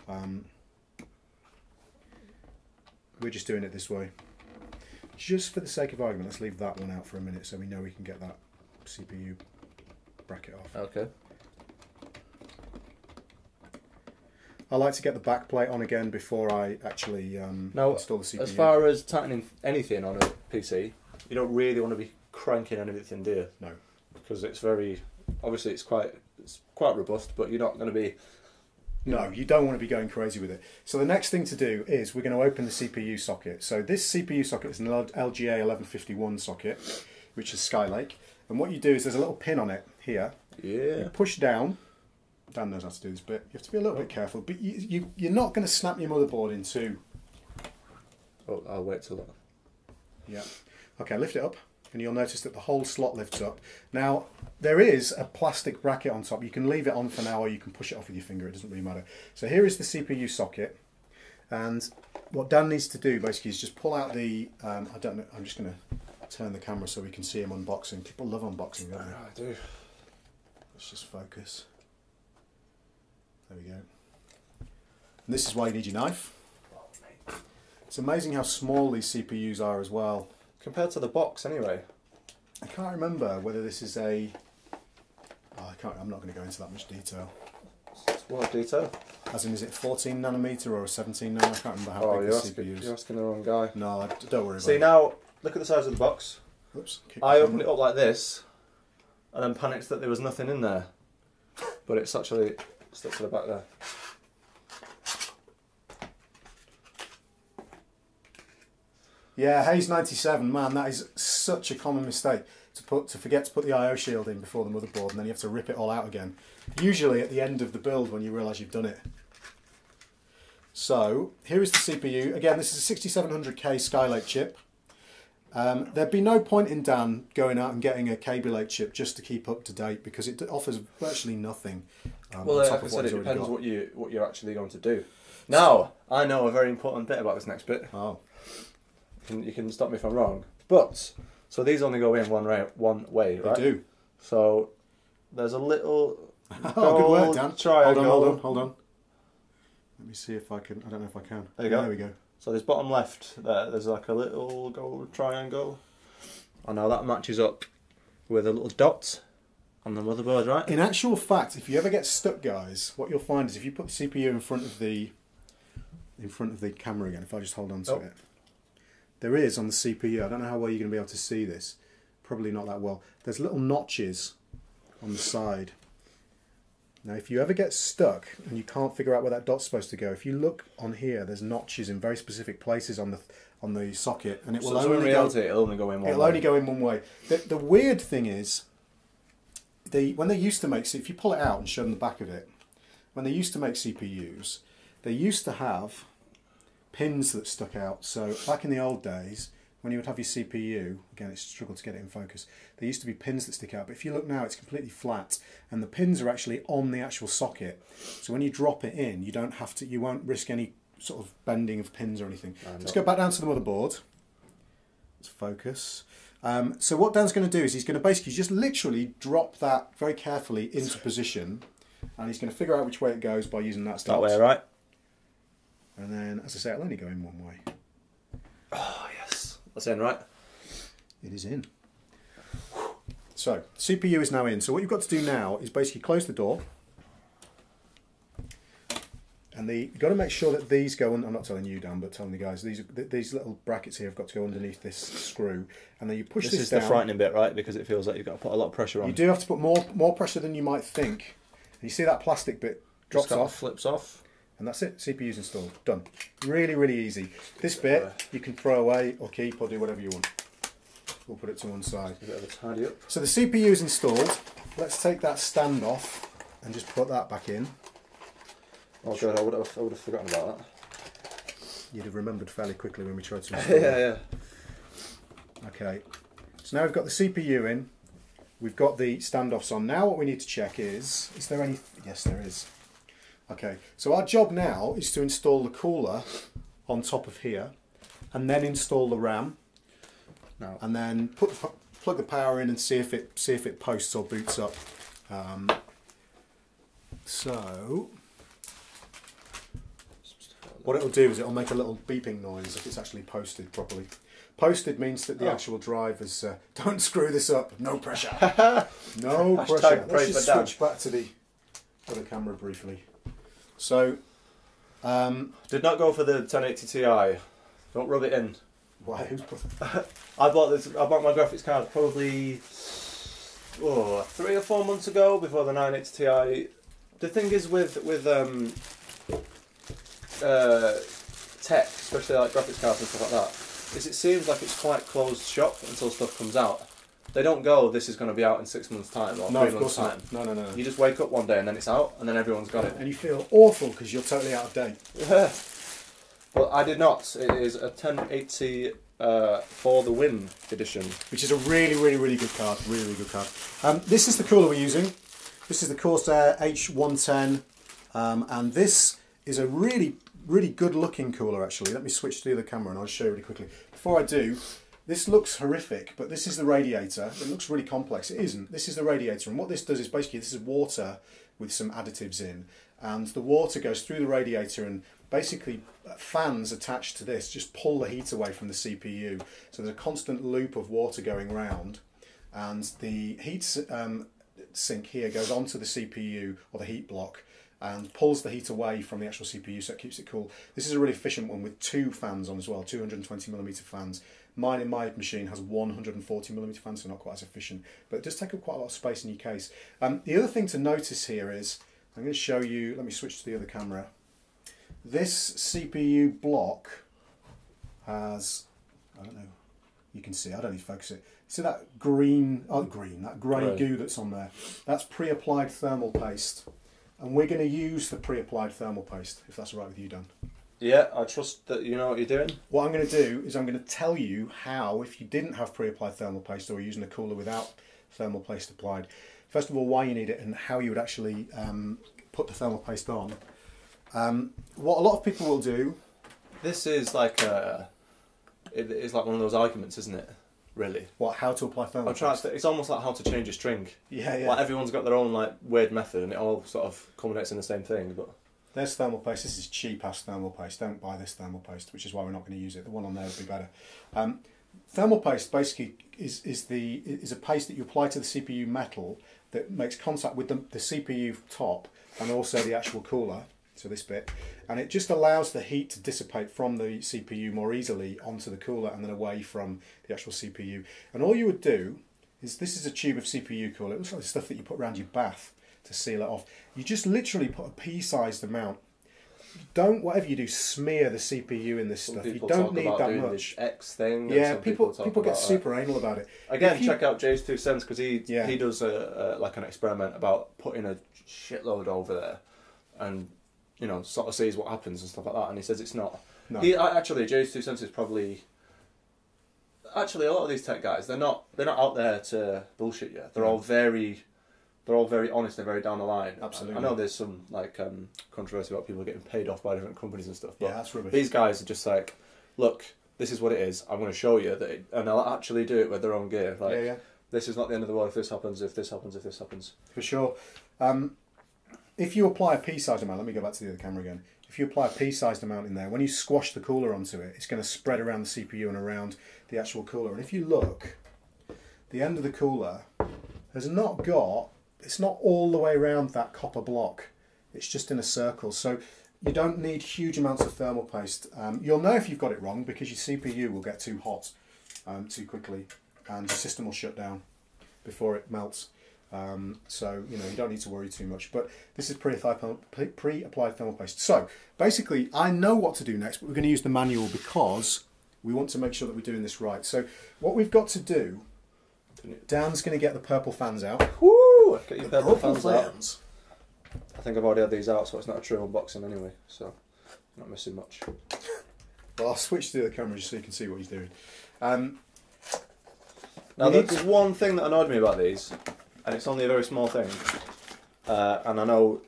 S1: we're just doing it this way. Just for the sake of argument, let's leave that one out for a minute so we know we can get that CPU bracket off.
S2: Okay.
S1: I like to get the back plate on again before I actually install the CPU.
S2: As far as tightening anything on a PC, you don't really want to be cranking anything, do you?
S1: No.
S2: Because it's very... Obviously, it's quite robust, but you're not going to be...
S1: No, you don't want to be going crazy with it. So the next thing to do is we're going to open the CPU socket. So this CPU socket is an LGA 1151 socket, which is Skylake. And what you do is there's a little pin on it here.
S2: Yeah.
S1: You push down. Dan knows how to do this bit. You have to be a little bit careful, but you're not going to snap your motherboard in two.
S2: Oh, I'll wait till that.
S1: Yeah. Okay, lift it up, and you'll notice that the whole slot lifts up. Now, there is a plastic bracket on top. You can leave it on for now, or you can push it off with your finger. It doesn't really matter. So here is the CPU socket, and what Dan needs to do basically is just pull out the. I don't know. I'm just going to turn the camera so we can see him unboxing. People love unboxing, don't they?
S2: I do.
S1: Let's just focus. There we go. And this is why you need your knife. It's amazing how small these CPUs are as well.
S2: Compared to the box, anyway.
S1: I can't remember whether this is a... Oh, I'm not going to go into that much detail.
S2: What detail?
S1: As in, is it 14 nanometer or a 17 nanometer? I can't remember how big the CPU is.
S2: You're asking the wrong guy.
S1: No, don't worry about it.
S2: See, now, look at the size of the box.
S1: Oops,
S2: I opened it up like this, and then panicked that there was nothing in there. But it's actually stuck to the back there.
S1: Yeah, Hayes 97, man, that is such a common mistake to forget to put the I/O shield in before the motherboard, and then you have to rip it all out again. Usually at the end of the build when you realise you've done it. So here is the CPU. Again, this is a 6700K Skylake chip. There'd be no point in Dan going out and getting a Kaby Lake chip just to keep up to date, because it offers virtually nothing.
S2: Well, like I said, it depends what you're actually going to do. Now, I know a very important bit about this next bit.
S1: Oh.
S2: You can stop me if I'm wrong. But, so these only go in one way, right?
S1: They do.
S2: So, there's a little
S1: oh, good work, Dan.
S2: triangle.
S1: Hold on. Let me see if I can. I don't know if I can.
S2: There you go.
S1: There we go.
S2: So there's bottom left there, there's like a little gold triangle. And now that matches up with a little dot on the motherboard, right?
S1: In actual fact, if you ever get stuck, guys, what you'll find is if you put the CPU in front of the camera again, if I just hold on to it, there is on the CPU, I don't know how well you're going to be able to see this, probably not that well, there's little notches on the side. Now if you ever get stuck and you can't figure out where that dot's supposed to go, if you look on here, there's notches in very specific places on the socket, and it will
S2: so in reality it'll only go in one way.
S1: It'll only go in one way. The weird thing is, when they used to make, if you pull it out and show them the back of it, when they used to make CPUs, they used to have pins that stuck out. So back in the old days, when you would have your CPU, again it's a struggle to get it in focus, there used to be pins that stick out, but if you look now it's completely flat, and the pins are actually on the actual socket. So when you drop it in, you won't risk any sort of bending of pins or anything. Let's go back down to the motherboard. Let's focus. So what Dan's going to do is he's going to basically just literally drop that very carefully into position, and he's going to figure out which way it goes by using that
S2: That way, right?
S1: And then, as I say, it'll only go in one way.
S2: Oh, yes. That's in, right?
S1: It is in. So, CPU is now in. So what you've got to do now is basically close the door. And you've got to make sure that these go on. I'm not telling you, Dan, but telling the guys, these little brackets here have got to go underneath this screw. And then you push this down.
S2: This is the frightening bit, right? Because it feels like you've got to put a lot of pressure on.
S1: You do have to put more pressure than you might think. And you see that plastic bit drops off.
S2: Flips off.
S1: And that's it. CPU's installed. Done. Really, really easy. This bit you can throw away or keep or do whatever you want. We'll put it to one side.
S2: A bit of a tidy up.
S1: So the CPU is installed. Let's take that stand off and just put that back in.
S2: Oh god, I would have forgotten about that.
S1: You'd have remembered fairly quickly when we tried to install
S2: yeah.
S1: Okay. So now we've got the CPU in. We've got the standoffs on. Now what we need to check is there any... Yes, there is. Okay, so our job now is to install the cooler on top of here, and then install the RAM,
S2: no.
S1: and then plug the power in and see if it posts or boots up. So what it'll do is it'll make a little beeping noise if it's actually posted properly. Posted means that the actual drive is. Don't screw this up. No pressure. No pressure. Let's just switch back to the other camera briefly. So,
S2: did not go for the 1080 Ti. Don't rub it in.
S1: Why? Who's put?
S2: I bought my graphics card probably 3 or 4 months ago before the 980 Ti. The thing is with tech, especially like graphics cards and stuff like that, is it seems like it's quite closed shop until stuff comes out. They don't go, this is going to be out in 6 months' time or 3 months' time.
S1: No.
S2: You just wake up one day and then it's out, and then everyone's got it.
S1: And you feel awful because you're totally out of date.
S2: Yeah. Well, I did not. It is a 1080 for the win edition,
S1: which is a really good card. Really good card. This is the cooler we're using. This is the Corsair H110, and this is a really good looking cooler actually. Let me switch to the other camera and I'll show you really quickly. Before I do, this looks horrific, but this is the radiator. It looks really complex. It isn't. This is the radiator, and what this does is basically this is water with some additives in, and the water goes through the radiator, and basically fans attached to this just pull the heat away from the CPU. So there's a constant loop of water going round, and the heat sink here goes onto the CPU or the heat block and pulls the heat away from the actual CPU, so it keeps it cool. This is a really efficient one with 2 fans on as well, 220mm fans. Mine in my machine has 140mm fans, so not quite as efficient, but it does take up quite a lot of space in your case. The other thing to notice here is, I'm going to show you, let me switch to the other camera. This CPU block has, I don't know, you can see, I don't need to focus it. See that green, that grey goo that's on there? That's pre-applied thermal paste. And we're going to use the pre-applied thermal paste, if that's all right with you, Dan.
S2: Yeah, I trust that you know what you're doing.
S1: What I'm going to do is I'm going to tell you how, if you didn't have pre-applied thermal paste or you're using a cooler without thermal paste applied, first of all, why you need it and how you would actually put the thermal paste on. What a lot of people will do...
S2: This is like it is like one of those arguments, isn't it? Really.
S1: What, how to apply thermal paste?
S2: It's almost like how to change a string.
S1: Yeah.
S2: Like everyone's got their own like weird method and it all sort of culminates in the same thing. But
S1: there's thermal paste. This is cheap ass thermal paste. Don't buy this thermal paste, which is why we're not going to use it. The one on there would be better. Thermal paste basically is a paste that you apply to the CPU metal that makes contact with the CPU top and also the actual cooler. So this bit, and it just allows the heat to dissipate from the CPU more easily onto the cooler and then away from the actual CPU. And all you would do is, this is a tube of CPU cooler. It looks like the stuff that you put around your bath to seal it off. You just literally put a pea-sized amount. Don't, whatever you do, smear the CPU in this stuff. You don't need that much.
S2: X thing.
S1: Yeah, people get super anal about it.
S2: Again, check out Jay's 2 cents because he does like an experiment about putting a shitload over there and, you know, sort of sees what happens and stuff like that, and he says it's not. No. Actually, Jay's 2 cents is probably. Actually, a lot of these tech guys, they're not out there to bullshit you. They're all very honest and very down the line.
S1: Absolutely.
S2: I know there's some like controversy about people getting paid off by different companies and stuff. But
S1: yeah, that's rubbish.
S2: These guys are just like, look, this is what it is. I'm going to show you that, and they'll actually do it with their own gear. Like, this is not the end of the world if this happens. If this happens. If this happens.
S1: For sure. If you apply a pea-sized amount, let me go back to the other camera again. If you apply a pea-sized amount in there, when you squash the cooler onto it, it's going to spread around the CPU and around the actual cooler. And if you look, the end of the cooler has not got, it's not all the way around that copper block. It's just in a circle. So you don't need huge amounts of thermal paste. You'll know if you've got it wrong because your CPU will get too hot too quickly and the system will shut down before it melts. So, you know, you don't need to worry too much, but this is pre-applied thermal paste. So basically I know what to do next, but we're going to use the manual because we want to make sure that we're doing this right. So what we've got to do, Dan's going to get the purple fans out.
S2: Woo! Get your purple fans out. I think I've already had these out, so it's not a true unboxing anyway, so I'm not missing much.
S1: Well, I'll switch to the camera just so you can see what he's doing.
S2: Now there's one thing that annoyed me about these, and it's only a very small thing, and I know...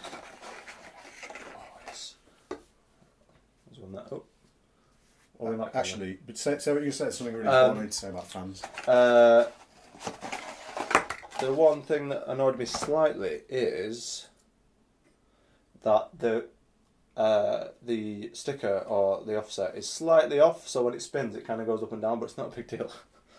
S2: There's one that... Oh.
S1: Actually, but say what you said, something really important to say about fans.
S2: The one thing that annoyed me slightly is that the sticker or the offset is slightly off, so when it spins it kind of goes up and down, but it's not a big deal.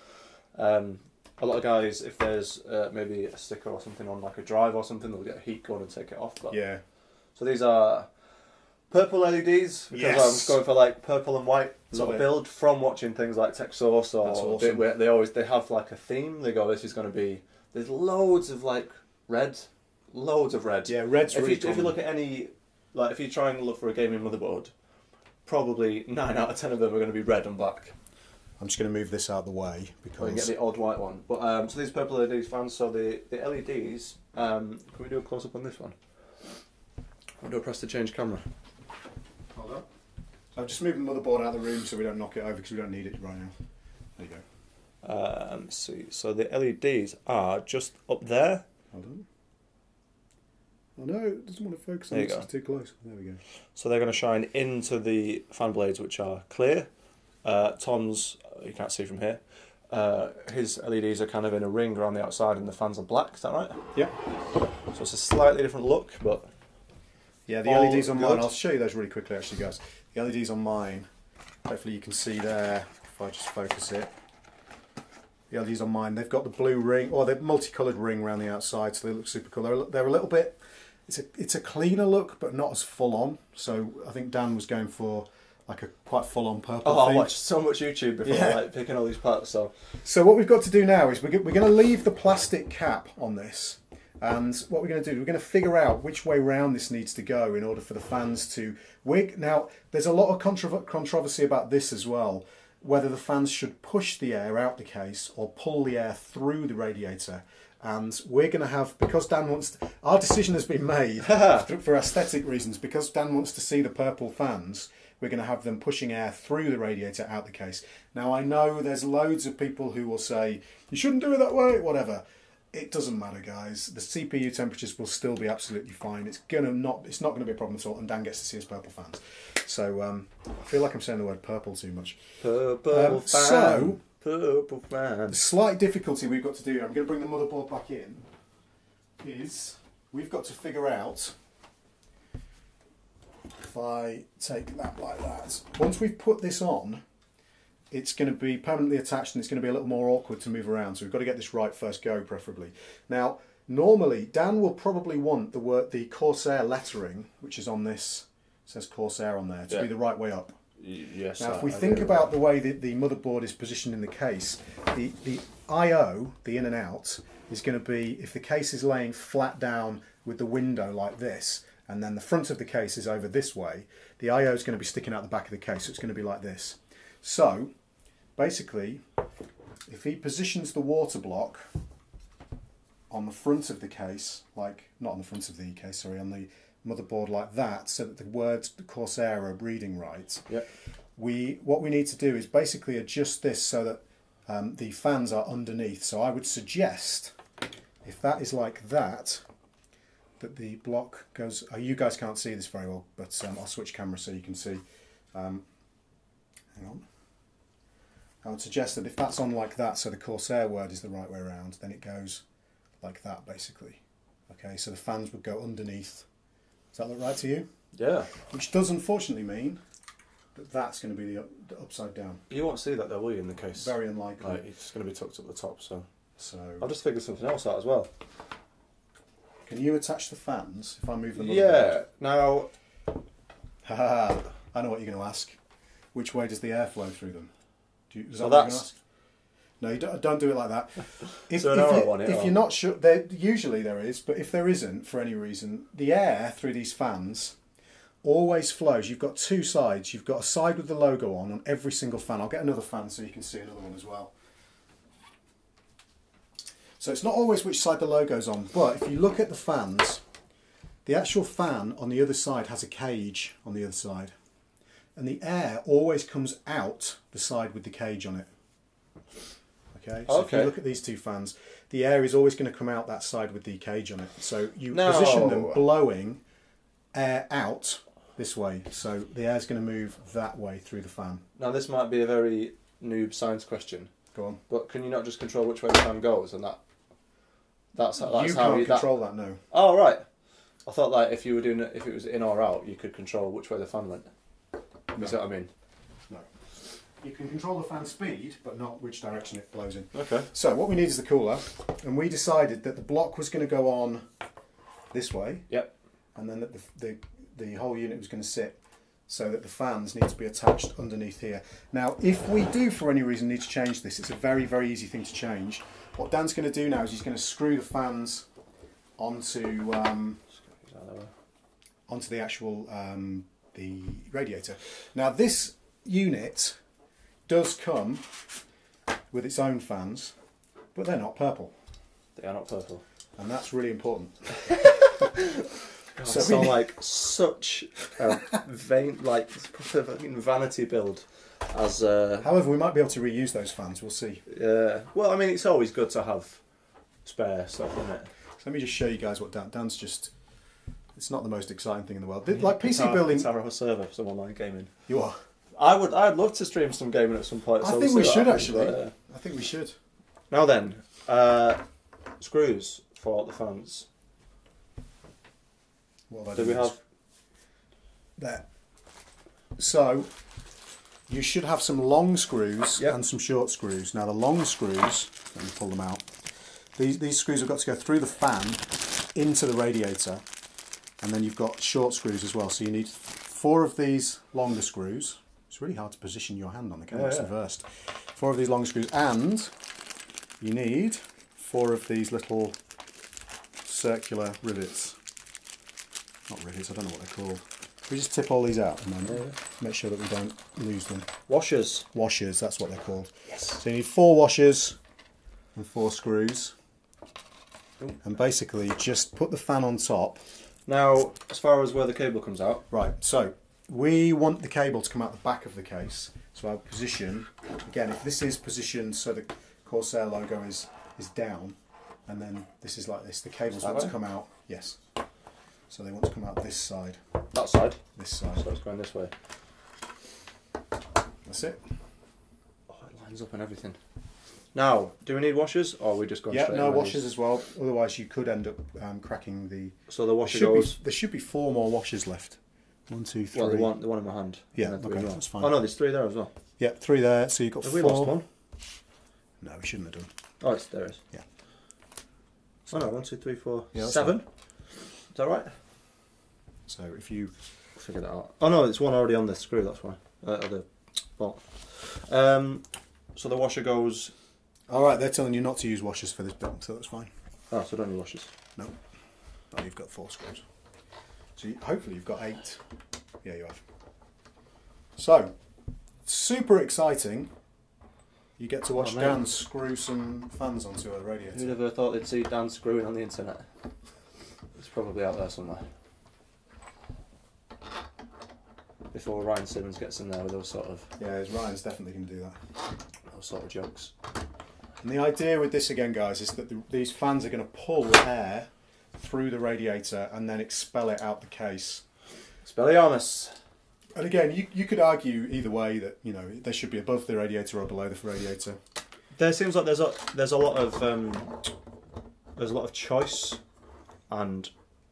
S2: A lot of guys, if there's maybe a sticker or something on like a drive or something, they'll get a heat gun and take it off. But
S1: Yeah.
S2: so these are purple LEDs, because
S1: Yes.
S2: I'm going for like purple and white
S1: Love
S2: sort of
S1: it.
S2: build from watching things like TechSource or
S1: That's awesome.
S2: they have like a theme. They go, this is going to be, there's loads of like red, loads of red.
S1: Yeah, red's
S2: If
S1: really
S2: you look at any, like if you try and look for a gaming motherboard, probably 9 out of 10 of them are going to be red and black.
S1: I'm just going to move this out of the way
S2: Or you can get
S1: because
S2: the odd white one. But so these purple LEDs fans, so the LEDs, can we do a close up on this one? I'll do a press to change camera.
S1: hold on. I've just moved the motherboard out of the room so we don't knock it over because we don't need it right now. There you go.
S2: See, so the LEDs are just up there.
S1: Hold on. Oh no, it doesn't want to focus on
S2: There you
S1: this.
S2: go.
S1: It's too close. There we go.
S2: So they're going to shine into the fan blades, which are clear. Tom's, you can't see from here, his LEDs are kind of in a ring around the outside and the fans are black, is that right?
S1: Yeah.
S2: So it's a slightly different look, but
S1: Yeah, the
S2: all
S1: LEDs on
S2: good.
S1: mine, I'll show you those really quickly actually guys. The LEDs on mine, hopefully you can see there, if I just focus it. The LEDs on mine, they've got the blue ring, or the multicoloured ring around the outside, so they look super cool. They're a little bit, it's a cleaner look, but not as full on. So I think Dan was going for like a quite full on purple
S2: I
S1: theme.
S2: watched so much YouTube before like picking all these parts.
S1: So what we've got to do now is we're going to leave the plastic cap on this, and what we're going to do, we're going to figure out which way round this needs to go in order for the fans to wig. Now, there's a lot of controversy about this as well, whether the fans should push the air out the case or pull the air through the radiator. And we're going to have, because Dan wants to, our decision has been made for aesthetic reasons, because Dan wants to see the purple fans, we're going to have them pushing air through the radiator out the case. Now I know there's loads of people who will say, you shouldn't do it that way, whatever. It doesn't matter, guys. The CPU temperatures will still be absolutely fine. It's not going to be a problem at all, and Dan gets to see his purple fans. So I feel like I'm saying the word purple too much.
S2: Purple fan.
S1: So
S2: Purple fan.
S1: the slight difficulty we've got to do, I'm going to bring the motherboard back in, is we've got to figure out, if I take that like that, once we've put this on, it's going to be permanently attached and it's going to be a little more awkward to move around, so we've got to get this right first go, preferably. Now, normally, Dan will probably want the Corsair lettering, which is on this, says Corsair on there, to be the right way up.
S2: Yes.
S1: Now, if we think about the way that the motherboard is positioned in the case, the I/O, the in and out, is going to be, if the case is laying flat down with the window like this, and then the front of the case is over this way, the I/O is going to be sticking out the back of the case, so it's going to be like this. So, basically, if he positions the water block on the front of the case, like, not on the front of the case, sorry, on the motherboard like that, so that the words Corsair are reading right.
S2: Yep.
S1: What we need to do is basically adjust this so that the fans are underneath. So I would suggest, if that is like that, that the block goes. You guys can't see this very well, but I'll switch camera so you can see. Hang on. I would suggest that if that's on like that, so the Corsair word is the right way around, then it goes like that basically. Okay, so the fans would go underneath. Does that look right to you?
S2: Yeah.
S1: Which does unfortunately mean that that's going to be the upside down.
S2: You won't see that though, will you, in the case?
S1: Very unlikely.
S2: Like, it's going to be tucked at the top, so I'll
S1: So,
S2: just figure something else out as well.
S1: can you attach the fans if I move them?
S2: Yeah. Now,
S1: Haha, I know what you're going to ask. Which way does the air flow through them? Is that
S2: Well,
S1: what you're going to
S2: that's-
S1: ask? No, you don't do it like that. If,
S2: So
S1: if,
S2: now I
S1: you,
S2: want it,
S1: if
S2: or-
S1: you're not sure, usually there is, but if there isn't for any reason, the air through these fans always flows. You've got two sides. You've got a side with the logo on every single fan. I'll get another fan so you can see another one as well. So it's not always which side the logo's on, but if you look at the fans, the actual fan on the other side has a cage on the other side. And the air always comes out the side with the cage on it. Okay, so if you look at these two fans, the air is always going to come out that side with the cage on it. So you position them blowing air out this way. So the air's going to move that way through the fan.
S2: Now this might be a very noob science question.
S1: Go on.
S2: But can you not just control which way the fan goes, and that's
S1: You
S2: how
S1: can't
S2: you
S1: control that, no.
S2: Oh right. I thought like if you were doing it, if it was in or out, you could control which way the fan went.
S1: No.
S2: Is that what I mean?
S1: No. You can control the fan speed, but not which direction it blows in.
S2: Okay.
S1: So what we need is the cooler, and we decided that the block was going to go on this way.
S2: Yep.
S1: And then that the whole unit was going to sit so that the fans need to be attached underneath here. Now, if we do for any reason need to change this, it's a very, very easy thing to change. What Dan's going to do now is he's going to screw the fans onto the actual the radiator. Now, this unit does come with its own fans, but they're not purple.
S2: They are not purple.
S1: And that's really important.
S2: God, so sound like such a proper fucking vanity build.
S1: However, we might be able to reuse those fans. We'll see.
S2: Yeah. Well, I mean, it's always good to have spare stuff in it.
S1: So let me just show you guys what Dan's just. It's not the most exciting thing in the world. Like PC building.
S2: Guitar or server for some online gaming.
S1: You are.
S2: I'd love to stream some gaming at some point.
S1: I think we should actually. I think we should.
S2: Now then, screws for the fans.
S1: What
S2: do we have?
S1: There. So, you should have some long screws and some short screws. Now the long screws, let me pull them out. These screws have got to go through the fan into the radiator, and then you've got short screws as well. So you need 4 of these longer screws. It's really hard to position your hand on the camera, it's reversed. 4 of these long screws, and you need 4 of these little circular rivets. Not rivets, I don't know what they're called. We just tip all these out and then make sure that we don't lose them.
S2: Washers.
S1: Washers, that's what they're called.
S2: Yes.
S1: So you need 4 washers and 4 screws. Ooh. And basically just put the fan on top.
S2: Now, as far as where the cable comes out.
S1: Right, so we want the cable to come out the back of the case. So our position, again, if this is positioned so the Corsair logo is down, and then this is like this, the cables want to come out, yes. So they want to come out this side.
S2: That side?
S1: This side.
S2: So it's going this way.
S1: That's it.
S2: Oh, it lines up and everything. Now, do we need washers, or are we just going straight in?
S1: Yeah, no washers as well. Otherwise, you could end up cracking the.
S2: So the washer goes.
S1: There should be 4 more washers left. 1, 2, 3.
S2: Well, the one in my hand.
S1: Yeah, okay, that's fine.
S2: Oh no, there's 3 there as well.
S1: Yeah, 3 there. So you've got 4.
S2: Have we lost one?
S1: No, we shouldn't have done.
S2: Oh, there it is.
S1: Yeah.
S2: Oh no, 1, 2, 3, 4,
S1: yeah,
S2: 7. Is that right?
S1: So if you
S2: figure that out. Oh no, it's one already on the screw. That's why. The bolt. So the washer goes.
S1: All right, they're telling you not to use washers for this bit, so that's fine.
S2: Oh, so don't need washers.
S1: No. Oh, you've got 4 screws. So hopefully you've got 8. Yeah, you have. So super exciting. You get to watch Dan screw some fans onto a radiator.
S2: Who'd ever thought they'd see Dan screwing on the internet? It's probably out there somewhere. Before Ryan Simmons gets in there with those sort of...
S1: Yeah, Ryan's definitely going to do that.
S2: Those sort of jokes.
S1: And the idea with this again, guys, is that these fans are going to pull air through the radiator and then expel it out the case.
S2: Expelliarmus.
S1: And again, you could argue either way that, you know, they should be above the radiator or below the radiator.
S2: There seems like there's a lot of choice and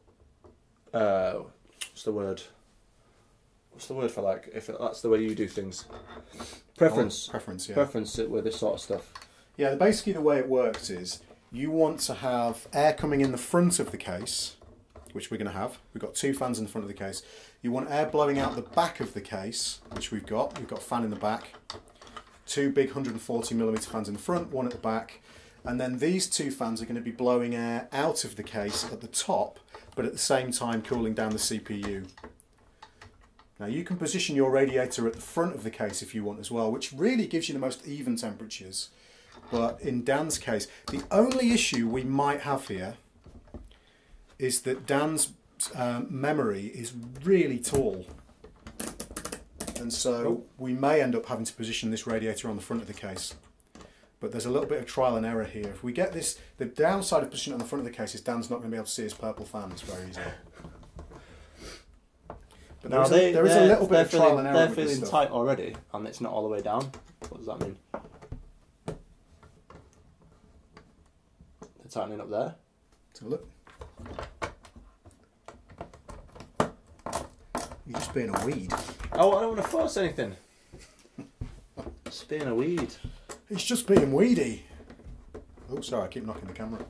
S2: what's the word? What's the word for, like, if that's the way you do things? Preference.
S1: Oh, preference, yeah.
S2: Preference with this sort of stuff.
S1: Yeah, basically the way it works is you want to have air coming in the front of the case, which we're going to have. We've got 2 fans in the front of the case. You want air blowing out the back of the case, which we've got. We've got a fan in the back. 2 big 140mm fans in the front, 1 at the back. And then these 2 fans are going to be blowing air out of the case at the top, but at the same time cooling down the CPU. Now you can position your radiator at the front of the case if you want as well, which really gives you the most even temperatures. But in Dan's case, the only issue we might have here is that Dan's memory is really tall. And so we may end up having to position this radiator on the front of the case. But there's a little bit of trial and error here. If we get this, the downside of positioning it on the front of the case is Dan's not going to be able to see his purple fans very easily. But there is a little bit of trial and error.
S2: They're feeling tight already, and it's not all the way down. What does that mean? tightening up there.
S1: Let's have a look. You're just being a weed.
S2: Oh, I don't want to force anything. Just being a weed.
S1: It's just being weedy. Oh, sorry, I keep knocking the camera.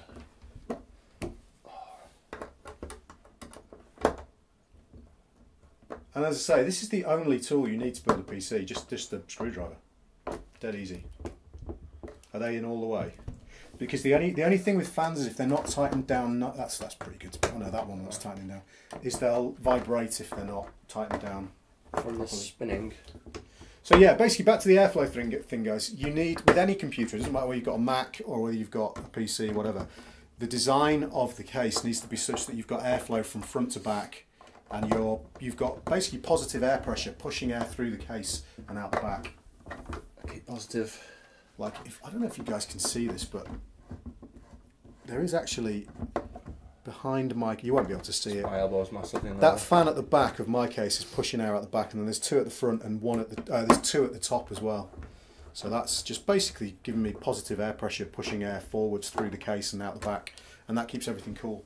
S1: And as I say, this is the only tool you need to build a PC, just the screwdriver. Dead easy. Are they in all the way? Because the only thing with fans is if they're not tightened down, that's pretty good. Oh no, that one was tightening down. Is they'll vibrate if they're not tightened down
S2: from the spinning.
S1: So yeah, basically back to the airflow thing, guys. You need, with any computer, it doesn't matter whether you've got a Mac or whether you've got a PC, whatever. The design of the case needs to be such that you've got airflow from front to back, and you've got basically positive air pressure pushing air through the case and out the back.
S2: Okay, positive.
S1: Like, I don't know if you guys can see this, but there is actually behind my, you won't be able to see it.
S2: My elbow's massive in there.
S1: That fan at the back of my case is pushing air out the back, and then there's two at the front and one at the there's two at the top as well. So that's just basically giving me positive air pressure pushing air forwards through the case and out the back, and that keeps everything cool.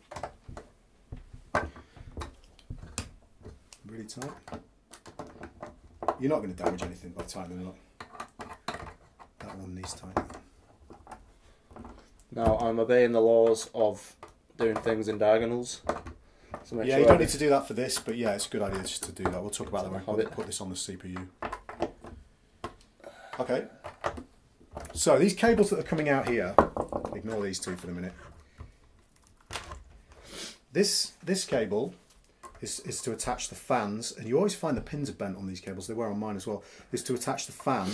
S1: Really tight. You're not going to damage anything by tightening it up. That one needs tightening.
S2: Now I'm obeying the laws of doing things in diagonals. So
S1: Yeah, you don't need to do that for this, but yeah, it's a good idea just to do that. We'll talk about that when we put this on the CPU. Okay. So these cables that are coming out here, ignore these two for the minute. This cable is to attach the fans, and you always find the pins are bent on these cables. They were on mine as well. Is to attach the fan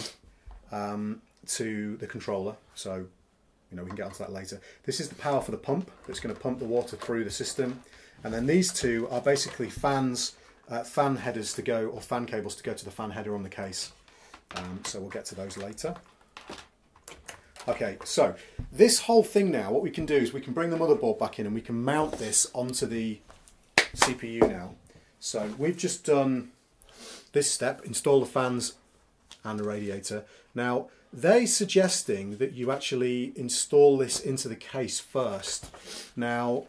S1: to the controller. So, you know, we can get onto that later. This is the power for the pump that's going to pump the water through the system, and then these two are basically fans, fan headers to go, or fan cables to go to the fan header on the case. So we'll get to those later. Okay, so this whole thing now, what we can do is we can bring the motherboard back in and we can mount this onto the CPU now. So we've just done this step, install the fans and the radiator. Now they're suggesting that you actually install this into the case first. Now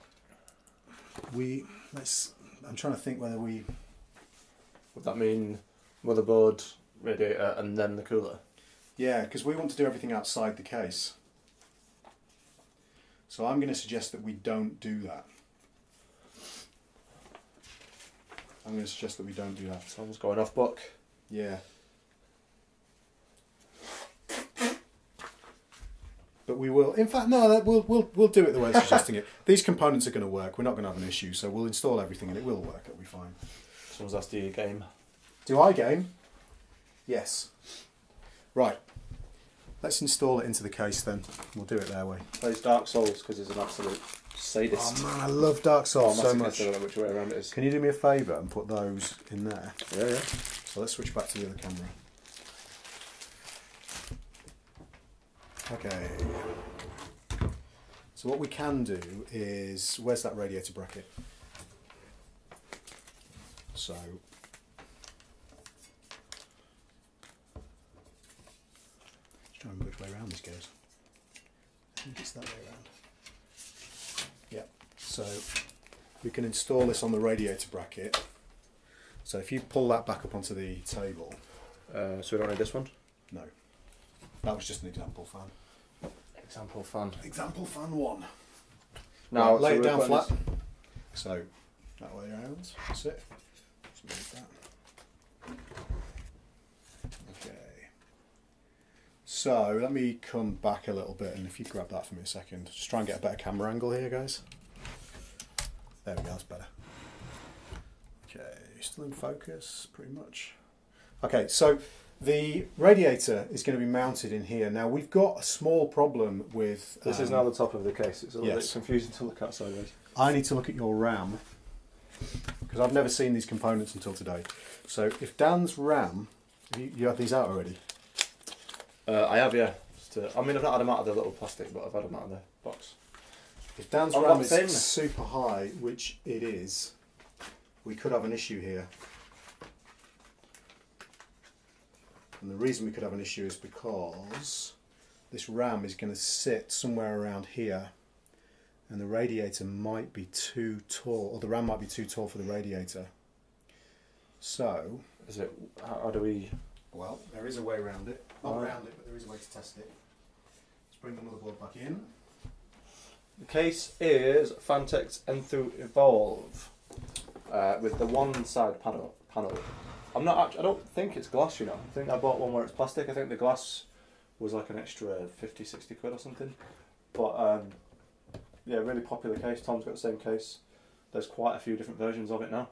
S1: I'm trying to think whether we...
S2: Would that mean motherboard, radiator and then the cooler?
S1: Yeah, because we want to do everything outside the case. So I'm going to suggest that we don't do that. I'm going to suggest that we don't do that.
S2: Someone's going off book.
S1: Yeah. But we will, in fact, no, we'll do it the way it's suggesting it. These components are going to work. We're not going to have an issue, so we'll install everything and it will work. It'll be fine.
S2: Someone's asked, do you game?
S1: Do I game? Yes. Right. Let's install it into the case then. We'll do it their way.
S2: Plays Dark Souls because he's an absolute sadist.
S1: Oh man, I love Dark Souls so much.
S2: I don't know which way around it is.
S1: Can you do me a favour and put those in there?
S2: Yeah, yeah.
S1: So let's switch back to the other camera. Okay. So what we can do is, where's that radiator bracket? So try and which way around this goes. I think it's that way around. Yep. So we can install this on the radiator bracket. So if you pull that back up onto the table.
S2: So we don't need this one?
S1: No. That was just an example fan.
S2: Example fan.
S1: Example fan 1.
S2: Now
S1: Right, lay
S2: so
S1: it down flat.
S2: this.
S1: So that way around. That's it. Just move that. Okay. So let me come back a little bit, and if you grab that for me a second, just try and get a better camera angle here, guys. There we go, that's better. Okay, still in focus, pretty much. Okay, so the radiator is going to be mounted in here. Now we've got a small problem with...
S2: This is now the top of the case. It's a little
S1: yes.
S2: bit confusing to look at sideways.
S1: I need to look at your RAM, because I've never seen these components until today. So if Dan's RAM, you have these out already?
S2: I have, yeah. I mean, I've not had them out of the little plastic, but I've had them out of the box.
S1: If Dan's RAM is super high, which it is, we could have an issue here. And the reason we could have an issue is because this RAM is going to sit somewhere around here and the radiator might be too tall, or the RAM might be too tall for the radiator. So,
S2: Is it? How do we?
S1: well, there is a way around it. Not
S2: Right.
S1: around it, but there is a way to test it. Let's bring the motherboard back in.
S2: The case is Phanteks Enthoo Evolve with the one side panel. I'm not. I don't think it's glass. You know. I think I bought one where it's plastic. I think the glass was like an extra 50, 60 quid or something. But yeah, really popular case. Tom's got the same case. There's quite a few different versions of it now.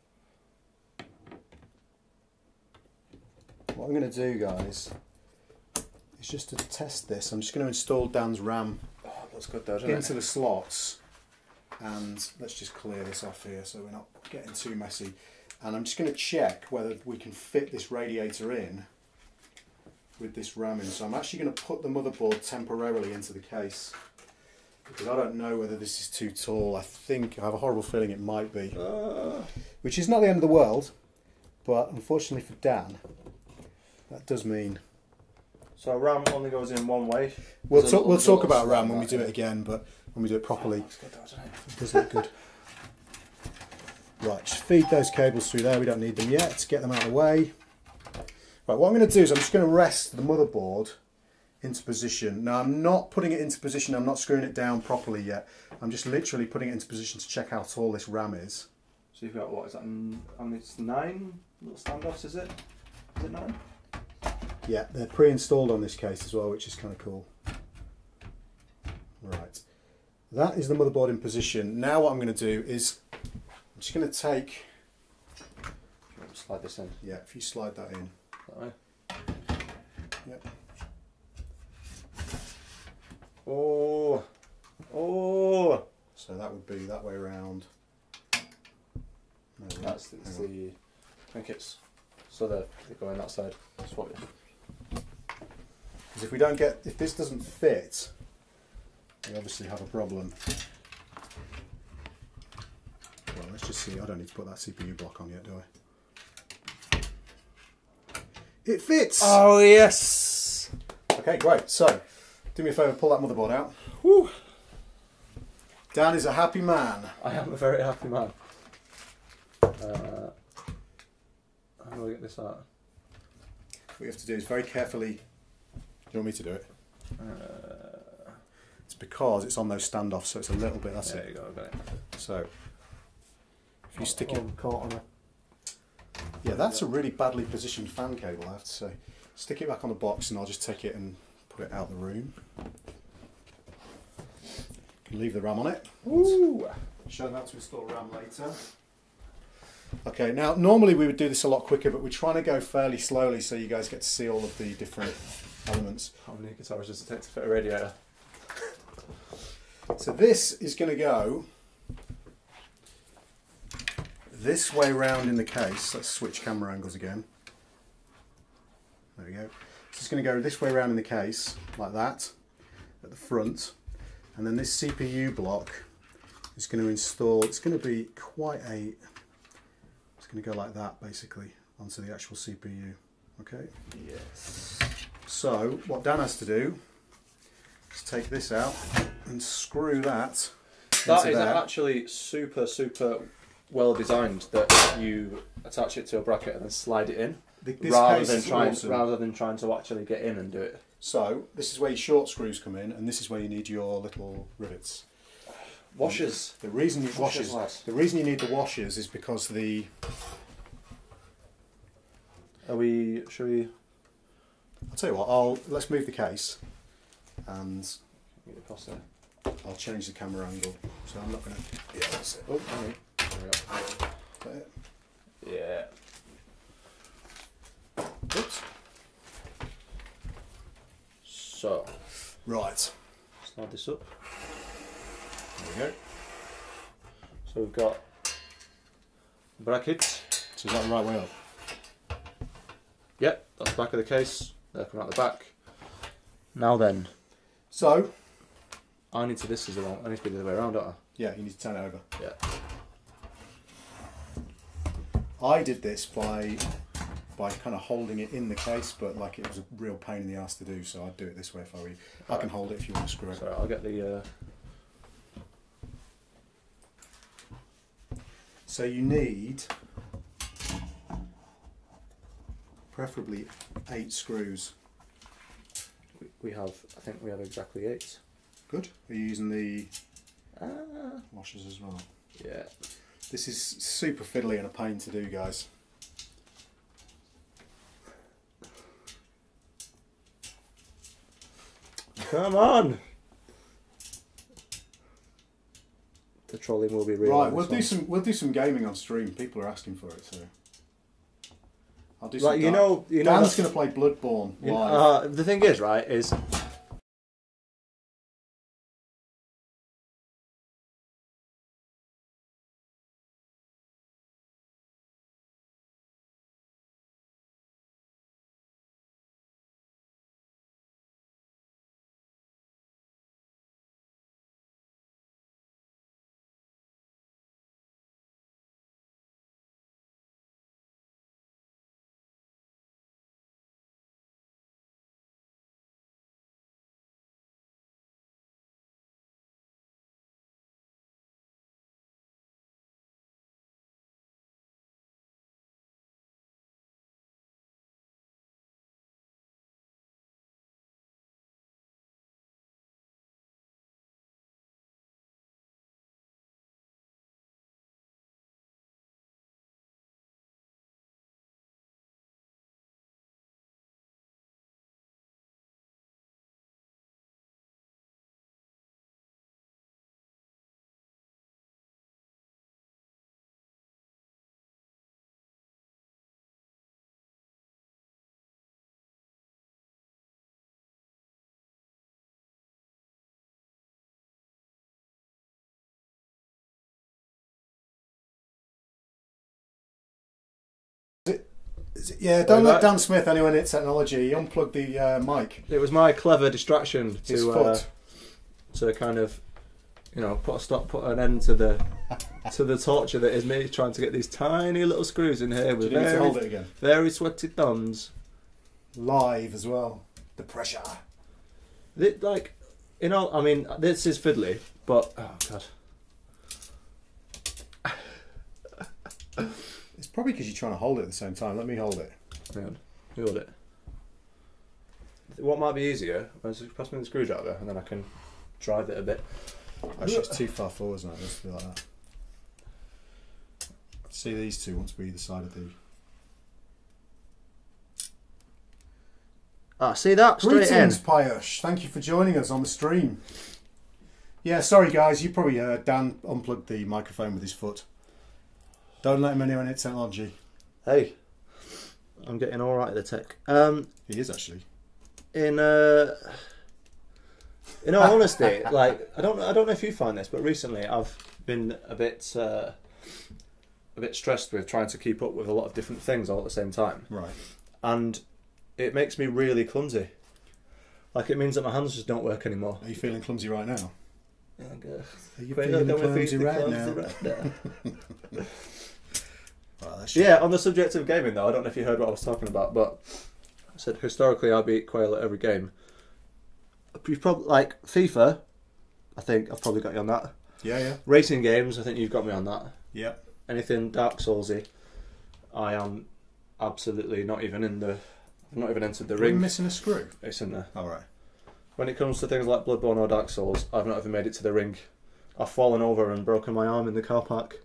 S1: What I'm going to do, guys, is just to test this. I'm just going to install Dan's RAM
S2: Oh, that's good though, isn't
S1: into
S2: it?
S1: the slots, and let's just clear this off here so we're not getting too messy. And I'm just going to check whether we can fit this radiator in with this RAM in. So I'm actually going to put the motherboard temporarily into the case because I don't know whether this is too tall. I have a horrible feeling it might be, which is not the end of the world, but unfortunately for Dan, that does mean.
S2: So RAM only goes in one way.
S1: We'll
S2: There's a
S1: talk
S2: little
S1: about
S2: slot
S1: RAM when we
S2: right
S1: do
S2: here.
S1: it again, but when we do it properly,
S2: That's good though, isn't it?
S1: it does look good. Right, just feed those cables through there. We don't need them yet. Get them out of the way. Right, what I'm going to do is I'm just going to rest the motherboard into position. Now, I'm not putting it into position. I'm not screwing it down properly yet. I'm just literally putting it into position to check how tall this RAM is.
S2: So you've got, what is that? And it's 9 little standoffs, is it? Is it 9?
S1: Yeah, they're pre-installed on this case as well, which is kind of cool. Right, that is the motherboard in position. Now what I'm going to do is I'm just going to take,
S2: Slide this in.
S1: yeah, if you slide that in.
S2: That way.
S1: Yep.
S2: Oh, oh!
S1: So that would be that way around. No,
S2: That's
S1: hang
S2: it's
S1: on.
S2: the. I think it's. So they go in that side. Swap it.
S1: Because if we don't get, if this doesn't fit, we obviously have a problem. Well, let's just see. I don't need to put that CPU block on yet, do I? It fits!
S2: Oh yes!
S1: Okay, great. So, do me a favour, pull that motherboard out.
S2: Woo!
S1: Dan is a happy man.
S2: I am a very happy man. How do I get this out?
S1: What you have to do is very carefully. Do you want me to do it? It's because it's on those standoffs, so it's a little bit. That's
S2: There
S1: it.
S2: you go, I got it.
S1: So, if you stick it.
S2: Caught on a.
S1: Yeah, that's a really badly positioned fan cable, I have to say. Stick it back on the box and I'll just take it and put it out the room. You can leave the RAM on it.
S2: Woo!
S1: Show them how to install RAM later. Okay, now normally we would do this a lot quicker, but we're trying to go fairly slowly so you guys get to see all of the different elements.
S2: How many guitars does it take to fit a radiator?
S1: So this is going to go this way round in the case. Let's switch camera angles again. There we go. So it's going to go this way around in the case, like that, at the front. And then this CPU block is going to install, it's going to be quite a, it's going to go like that basically onto the actual CPU. Okay?
S2: Yes.
S1: So what Dan has to do is take this out and screw that
S2: That
S1: into
S2: is
S1: there.
S2: actually super well designed that you attach it to a bracket and then slide it in
S1: This
S2: rather
S1: case
S2: than
S1: is
S2: trying
S1: awesome.
S2: to actually get in and do it.
S1: So this is where your short screws come in, and this is where you need your little rivets.
S2: Washers.
S1: The reason you
S2: Washers, lads.
S1: the reason you need the washers is because the
S2: Should we
S1: I'll tell you what. Let's move the case, and
S2: get it across there?
S1: I'll change the camera angle. So I'm not going to. Yeah, that's it.
S2: Oh, hang on. There we go.
S1: Is that it?
S2: Yeah.
S1: Oops.
S2: So,
S1: Right.
S2: slide this up.
S1: There we go.
S2: So we've got bracket.
S1: So is that the right way up?
S2: Yep, that's the back of the case. They're coming out the back. Now then,
S1: So
S2: I need to. This is the wrong. I need to be the other way around, don't I?
S1: yeah, you need to turn it over.
S2: Yeah.
S1: I did this by kind of holding it in the case, but like it was a real pain in the ass to do, so I'd do it this way if I were you. I can hold it if you want to screw it.
S2: Sorry, I'll get the
S1: So you need preferably 8 screws.
S2: We have, I think we have exactly 8.
S1: Good. Are you using the washers as well?
S2: Yeah.
S1: This is super fiddly and a pain to do, guys.
S2: Come on! The trolling will be real.
S1: Right, we'll do some gaming on stream. People are asking for it, so I'll do some.
S2: Like, you know
S1: Dan's going to play Bloodborne live.
S2: The thing is, right, is
S1: Yeah, don't let Dan Smith, anyone at technology, unplug the mic.
S2: it was my clever distraction
S1: His foot.
S2: to kind of, you know, put an end to the torture that is me trying to get these tiny little screws in here with
S1: Do you need to hold it again?
S2: very sweaty thumbs.
S1: Live as well. The pressure.
S2: Like, you know, I mean, this is fiddly, but oh god.
S1: It's probably because you're trying to hold it at the same time. Let me hold it.
S2: Hang on, you hold it. What might be easier is just pass me the screwdriver and then I can drive it a bit.
S1: Actually, it's too far forward, isn't it? Let's do like that. See, these two want to be either side of the...
S2: Ah, see that? Straight in.
S1: Greetings, Payush. Thank you for joining us on the stream. Yeah, sorry guys, you probably heard Dan unplugged the microphone with his foot. Don't let him anyone hit technology.
S2: Hey, I'm getting all right at the tech.
S1: He is actually.
S2: In all honesty, like I don't know if you find this, but recently I've been a bit stressed with trying to keep up with a lot of different things all at the same time.
S1: Right.
S2: And it makes me really clumsy. Like, it means that my hands just don't work anymore.
S1: Are you feeling clumsy right now?
S2: Are
S1: you feeling clumsy right now?
S2: Yeah, on the subject of gaming though, I don't know if you heard what I was talking about, but I said historically I beat Quail at every game. You've probably, like, FIFA, I think I've probably got you on that.
S1: Yeah, yeah.
S2: Racing games, I think you've got me on that.
S1: Yep.
S2: Anything Dark Soulsy, I am absolutely not even entered the ring.
S1: Are you missing a screw?
S2: It's in there.
S1: Alright.
S2: When it comes to things like Bloodborne or Dark Souls, I've not even made it to the ring. I've fallen over and broken my arm in the car park.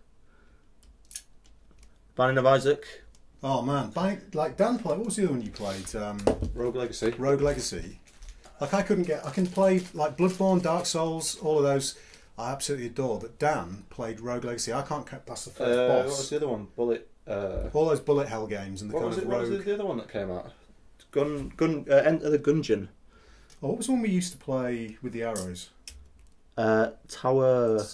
S2: Binding of Isaac.
S1: Oh man, like Dan played. What was the other one you played?
S2: Rogue Legacy.
S1: Rogue Legacy. Like I can play like Bloodborne, Dark Souls, all of those. I absolutely adore. But Dan played Rogue Legacy. I can't get past the first boss.
S2: What was the other one? Bullet.
S1: All those bullet hell games and the
S2: What
S1: kind
S2: was
S1: of
S2: it?
S1: rogue.
S2: What was the other one that came out? Enter the Gungeon.
S1: Oh, what was the one we used to play with the arrows?
S2: Tower.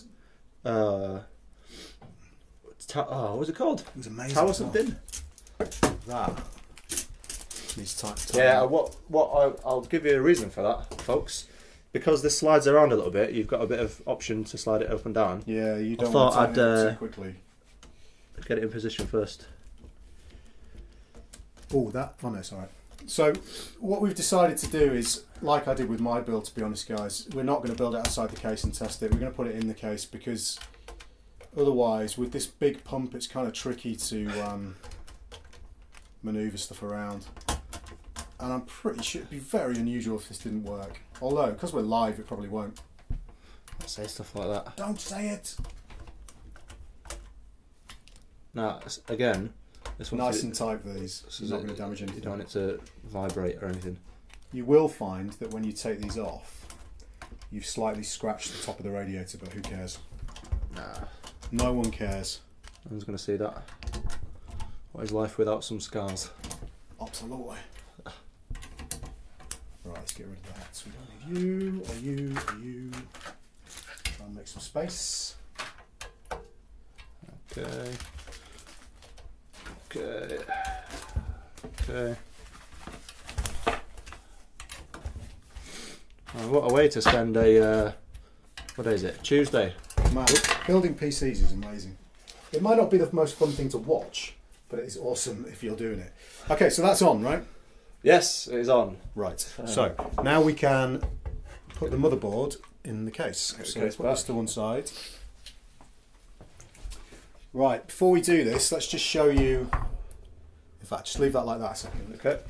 S2: What was it called?
S1: It was amazing.
S2: Tower something.
S1: That needs time.
S2: Yeah. I'll give you a reason for that, folks. Because this slides around a little bit, you've got a bit of option to slide it up and down.
S1: Yeah, you don't
S2: thought
S1: want to
S2: I'd
S1: too quickly.
S2: Get it in position first.
S1: Oh, that. Oh no, sorry. So, what we've decided to do is, like I did with my build, to be honest, guys, we're not going to build it outside the case and test it. We're going to put it in the case because otherwise, with this big pump, it's kind of tricky to manoeuvre stuff around. And I'm pretty sure it'd be very unusual if this didn't work. Although, because we're live, it probably won't.
S2: Don't say stuff like that.
S1: Don't say it!
S2: Now, again, this one's
S1: Nice and tight, these. This is not going to damage anything.
S2: You don't want it to vibrate or anything.
S1: You will find that when you take these off, you've slightly scratched the top of the radiator, but who cares?
S2: Nah.
S1: No one cares.
S2: No one's going to see that. What is life without some scars?
S1: Absolutely. Right, let's get rid of that. So we don't need you, or you, or you. Try and make some space.
S2: Okay. Okay. Okay. Oh, what a way to spend a, what day is it? Tuesday.
S1: Man, building PCs is amazing. It might not be the most fun thing to watch, but it is awesome if you're doing it. Okay, so that's on, right?
S2: Yes, it is on.
S1: Right. So now we can put the motherboard in the case. So let's put this to one side. Right, before we do this, let's just show you. In fact, just leave that like that a second.
S2: Okay.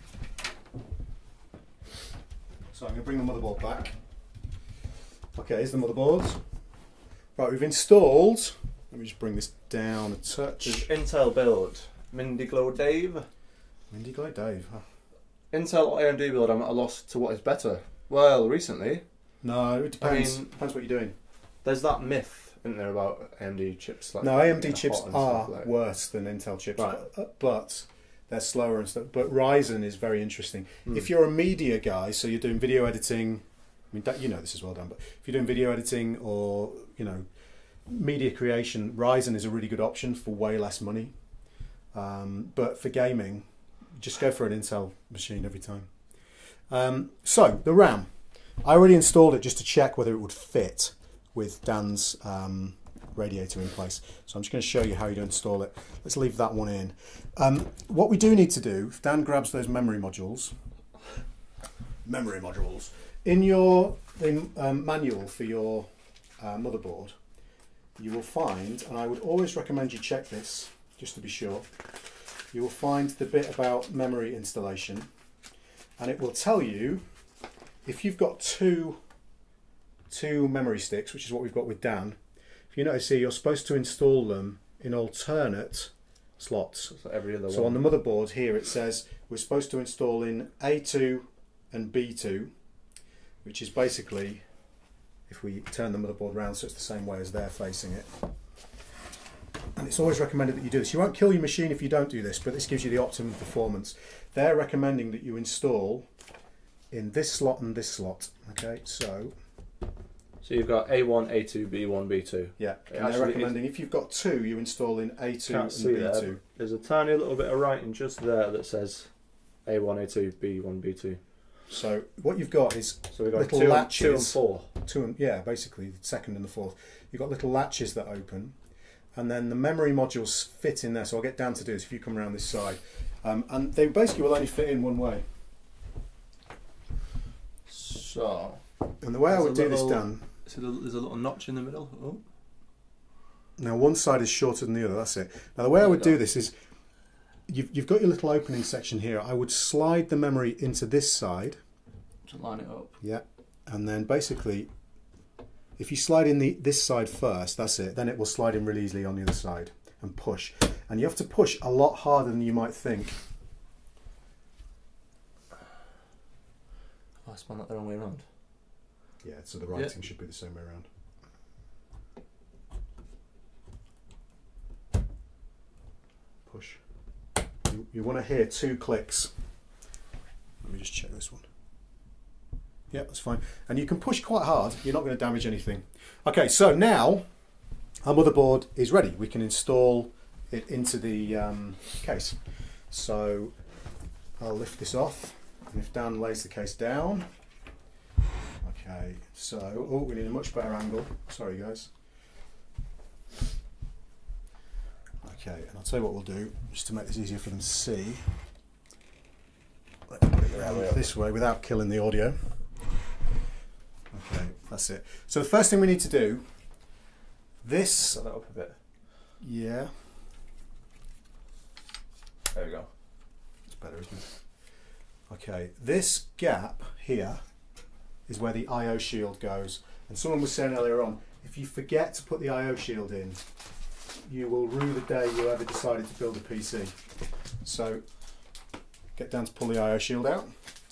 S1: So I'm going to bring the motherboard back. Okay, here's the motherboard. Right, we've installed. Let me just bring this down a touch.
S2: Intel build. Mindy Glow Dave.
S1: Mindy Glow Dave. Huh?
S2: Intel or AMD build, I'm at a loss to what is better. Well, recently.
S1: No, it depends.
S2: I mean,
S1: Depends what you're doing.
S2: There's that myth, isn't there, about AMD chips? Like,
S1: No, AMD chips
S2: hot and
S1: are
S2: stuff like.
S1: worse than Intel chips,
S2: Right.
S1: but they're slower and stuff. But Ryzen is very interesting. If you're a media guy, so you're doing video editing, I mean, you know this is well done, but if you're doing video editing or, you know, media creation, Ryzen is a really good option for way less money. But for gaming, just go for an Intel machine every time. So, the RAM. I already installed it just to check whether it would fit with Dan's radiator in place. So I'm just going to show you how you install it. Let's leave that one in. What we do need to do, if Dan grabs those memory modules, in your manual for your motherboard, you will find, and I would always recommend you check this, just to be sure, you will find the bit about memory installation, and it will tell you if you've got two memory sticks, which is what we've got with Dan. If you notice here, you're supposed to install them in alternate slots.
S2: So every other
S1: So
S2: one.
S1: on the motherboard here it says we're supposed to install in A2 and B2, which is basically, if we turn the motherboard around so it's the same way as they're facing it. And it's always recommended that you do this. You won't kill your machine if you don't do this, but this gives you the optimum performance. They're recommending that you install in this slot and this slot. Okay, so
S2: you've got A1, A2, B1, B2.
S1: yeah,
S2: It
S1: and they're recommending if you've got two, you install in A2
S2: Can't
S1: and
S2: see
S1: B2.
S2: there. There's a tiny little bit of writing just there that says A1, A2, B1, B2.
S1: So what you've got is
S2: So we've got
S1: little
S2: 2 and
S1: latches.
S2: 4.
S1: Yeah, basically the second and the fourth. You've got little latches that open, and then the memory modules fit in there. So I'll get Dan to do this if you come around this side, and they basically will only fit in one way.
S2: So
S1: And the way I
S2: There's
S1: would
S2: a
S1: do this,
S2: little-
S1: Dan.
S2: there's a little notch in the middle. Oh.
S1: Now one side is shorter than the other. That's it. Now the way I would do this is, you've got your little opening section here. I would slide the memory into this side.
S2: To line it up.
S1: Yeah, and then basically, if you slide in this side first, that's it. Then it will slide in really easily on the other side and push. And you have to push a lot harder than you might think.
S2: Oh, I spun that the wrong way around.
S1: Yeah, so the writing should be the same way around. Push. You want to hear 2 clicks. Let me just check this one. Yeah, that's fine. And you can push quite hard. You're not going to damage anything. Okay, so now our motherboard is ready. We can install it into the case. So I'll lift this off, and if Dan lays the case down. Okay, so we need a much better angle. Sorry, guys. Okay, and I'll tell you what we'll do, just to make this easier for them to see. Let's put it around this way without killing the audio. Okay, that's it. So the first thing we need to do, this
S2: Set that up a bit.
S1: Yeah.
S2: There we go.
S1: It's better, isn't it? Okay, this gap here is where the I/O shield goes. And someone was saying earlier on, if you forget to put the I/O shield in, you will rue the day you ever decided to build a PC. So, get Dan to pull the I/O shield out.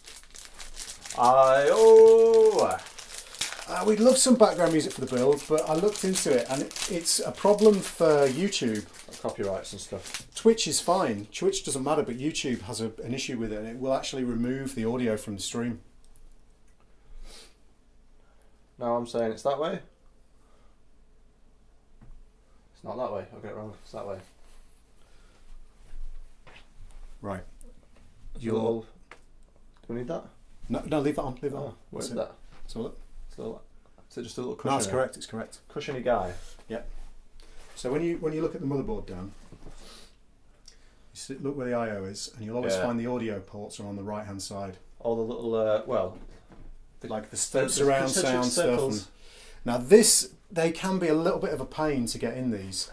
S2: I/O!
S1: We'd love some background music for the build, but I looked into it and it's a problem for YouTube.
S2: Copyrights and stuff.
S1: Twitch is fine. Twitch doesn't matter, but YouTube has an issue with it, and it will actually remove the audio from the stream.
S2: No, I'm saying it's that way. It's not that way. I'll get it wrong. It's that way.
S1: Right.
S2: Do we need that?
S1: No, leave that on. Leave that on.
S2: Where's that?
S1: So look.
S2: Is it just a little cushion?
S1: No, it's correct. It's correct.
S2: Cushiony guy.
S1: Yep. So when you look at the motherboard down, look where the I/O is, and you'll always find the audio ports are on the right hand side.
S2: All the little
S1: like the surround sound stuff. And, now this, they can be a little bit of a pain to get in these.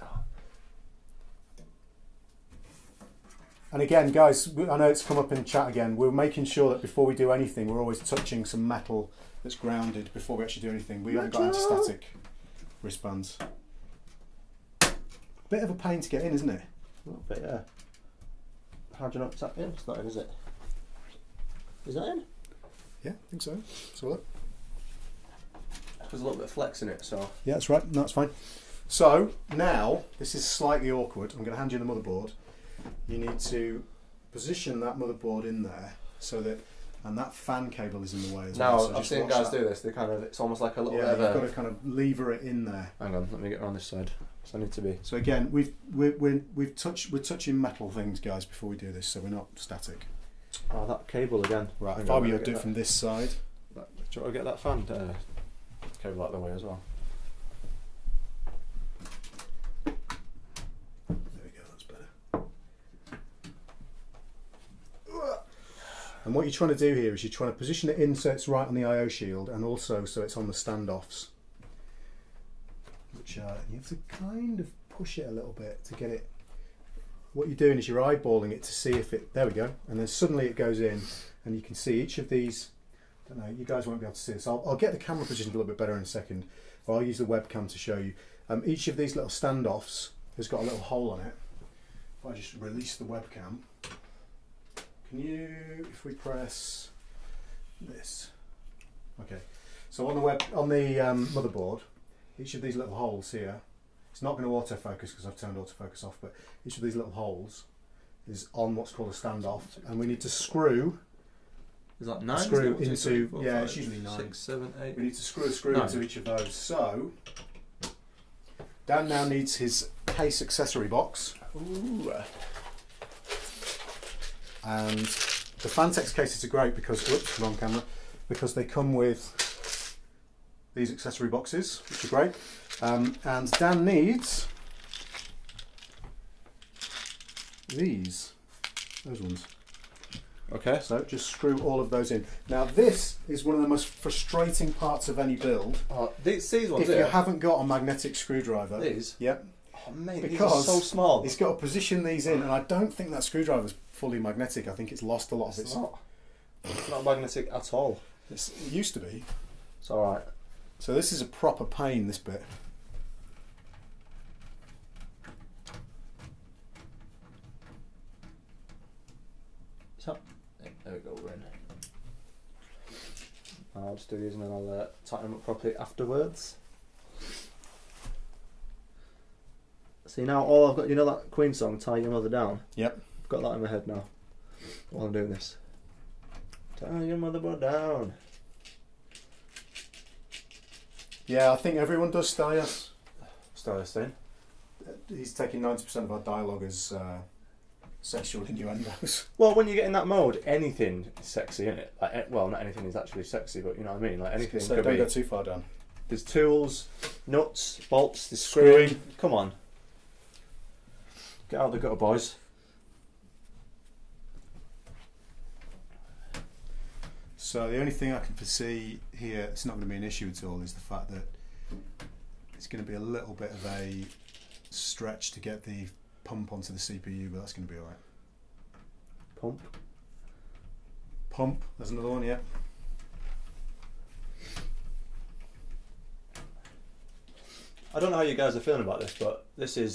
S1: And again, guys, I know it's come up in chat again. We're making sure that before we do anything, we're always touching some metal that's grounded before we actually do anything. We haven't got anti-static wristbands. Bit of a pain to get in, isn't it?
S2: A little bit, yeah. How do you know it's in? It's not in, is it? Is that in?
S1: Yeah, I think so. So look.
S2: There's a little bit of flex in it, so.
S1: Yeah, that's right. No, that's fine. So now, this is slightly awkward. I'm going to hand you the motherboard. You need to position that motherboard in there so that, and that fan cable is in the way as well.
S2: Now,
S1: So
S2: I've seen guys do this. They kind of, it's almost like a little bit of
S1: you've got to kind of lever it in there.
S2: Hang on, let me get around this side. So I need to be.
S1: So again, we're touching metal things, guys, before we do this, so we're not static.
S2: Oh, that cable again.
S1: Right, if I were you, I'd do it from this side.
S2: Do you want to get that fan cable out of the way as well?
S1: There we go, that's better. And what you're trying to do here is you're trying to position it in so it's right on the I/O shield, and also so it's on the standoffs. Which you have to kind of push it a little bit to get it. What you're doing is you're eyeballing it to see if it. There we go, and then suddenly it goes in, and you can see each of these. I don't know, you guys won't be able to see this. I'll get the camera positioned a little bit better in a second, or I'll use the webcam to show you. Each of these little standoffs has got a little hole on it. If I just release the webcam, can you? If we press this, okay. So on the motherboard. Each of these little holes here, it's not going to autofocus because I've turned autofocus off, but each of these little holes is on what's called a standoff, and we need to screw.
S2: Is that 9?
S1: Screw
S2: Is
S1: into,
S2: 2, 3, 4,
S1: yeah,
S2: 5,
S1: it's usually 9.
S2: 6, 7, 8.
S1: We need to screw a screw
S2: 9.
S1: into each of those. So, Dan now needs his case accessory box.
S2: Ooh.
S1: And the Fantex cases are great because, whoops, wrong camera, because they come with these accessory boxes, which are great. And Dan needs those ones.
S2: Okay.
S1: So just screw all of those in. Now this is one of the most frustrating parts of any build.
S2: Oh, these ones
S1: if you haven't got a magnetic screwdriver.
S2: These?
S1: Yep.
S2: Oh mate,
S1: because
S2: these are so small.
S1: He's got to position these in, and I don't think that screwdriver is fully magnetic. I think it's lost a lot of its.
S2: It's not magnetic at all.
S1: It used to be.
S2: It's alright.
S1: So this is a proper pain, this bit.
S2: So, there we go, we're in. I'll just do these and then I'll tighten them up properly afterwards. See now all I've got, you know that Queen song, Tie Your Mother Down?
S1: Yep.
S2: I've got that in my head now while I'm doing this. Tie your motherboard down.
S1: Yeah, I think everyone does Styus.
S2: Stylus.
S1: He's taking 90% of our dialogue as sexual innuendos.
S2: Well, when you get in that mode, anything is sexy, isn't it? Like, well, not anything is actually sexy, but you know what I mean. Like anything
S1: So
S2: could
S1: don't
S2: be.
S1: go too far down.
S2: There's tools, nuts, bolts, there's screwing. Come on, get out the gutter, boys.
S1: So the only thing I can foresee here, it's not going to be an issue at all, is the fact that it's going to be a little bit of a stretch to get the pump onto the CPU, but that's going to be alright. Pump. There's another one, yeah.
S2: I don't know how you guys are feeling about this, but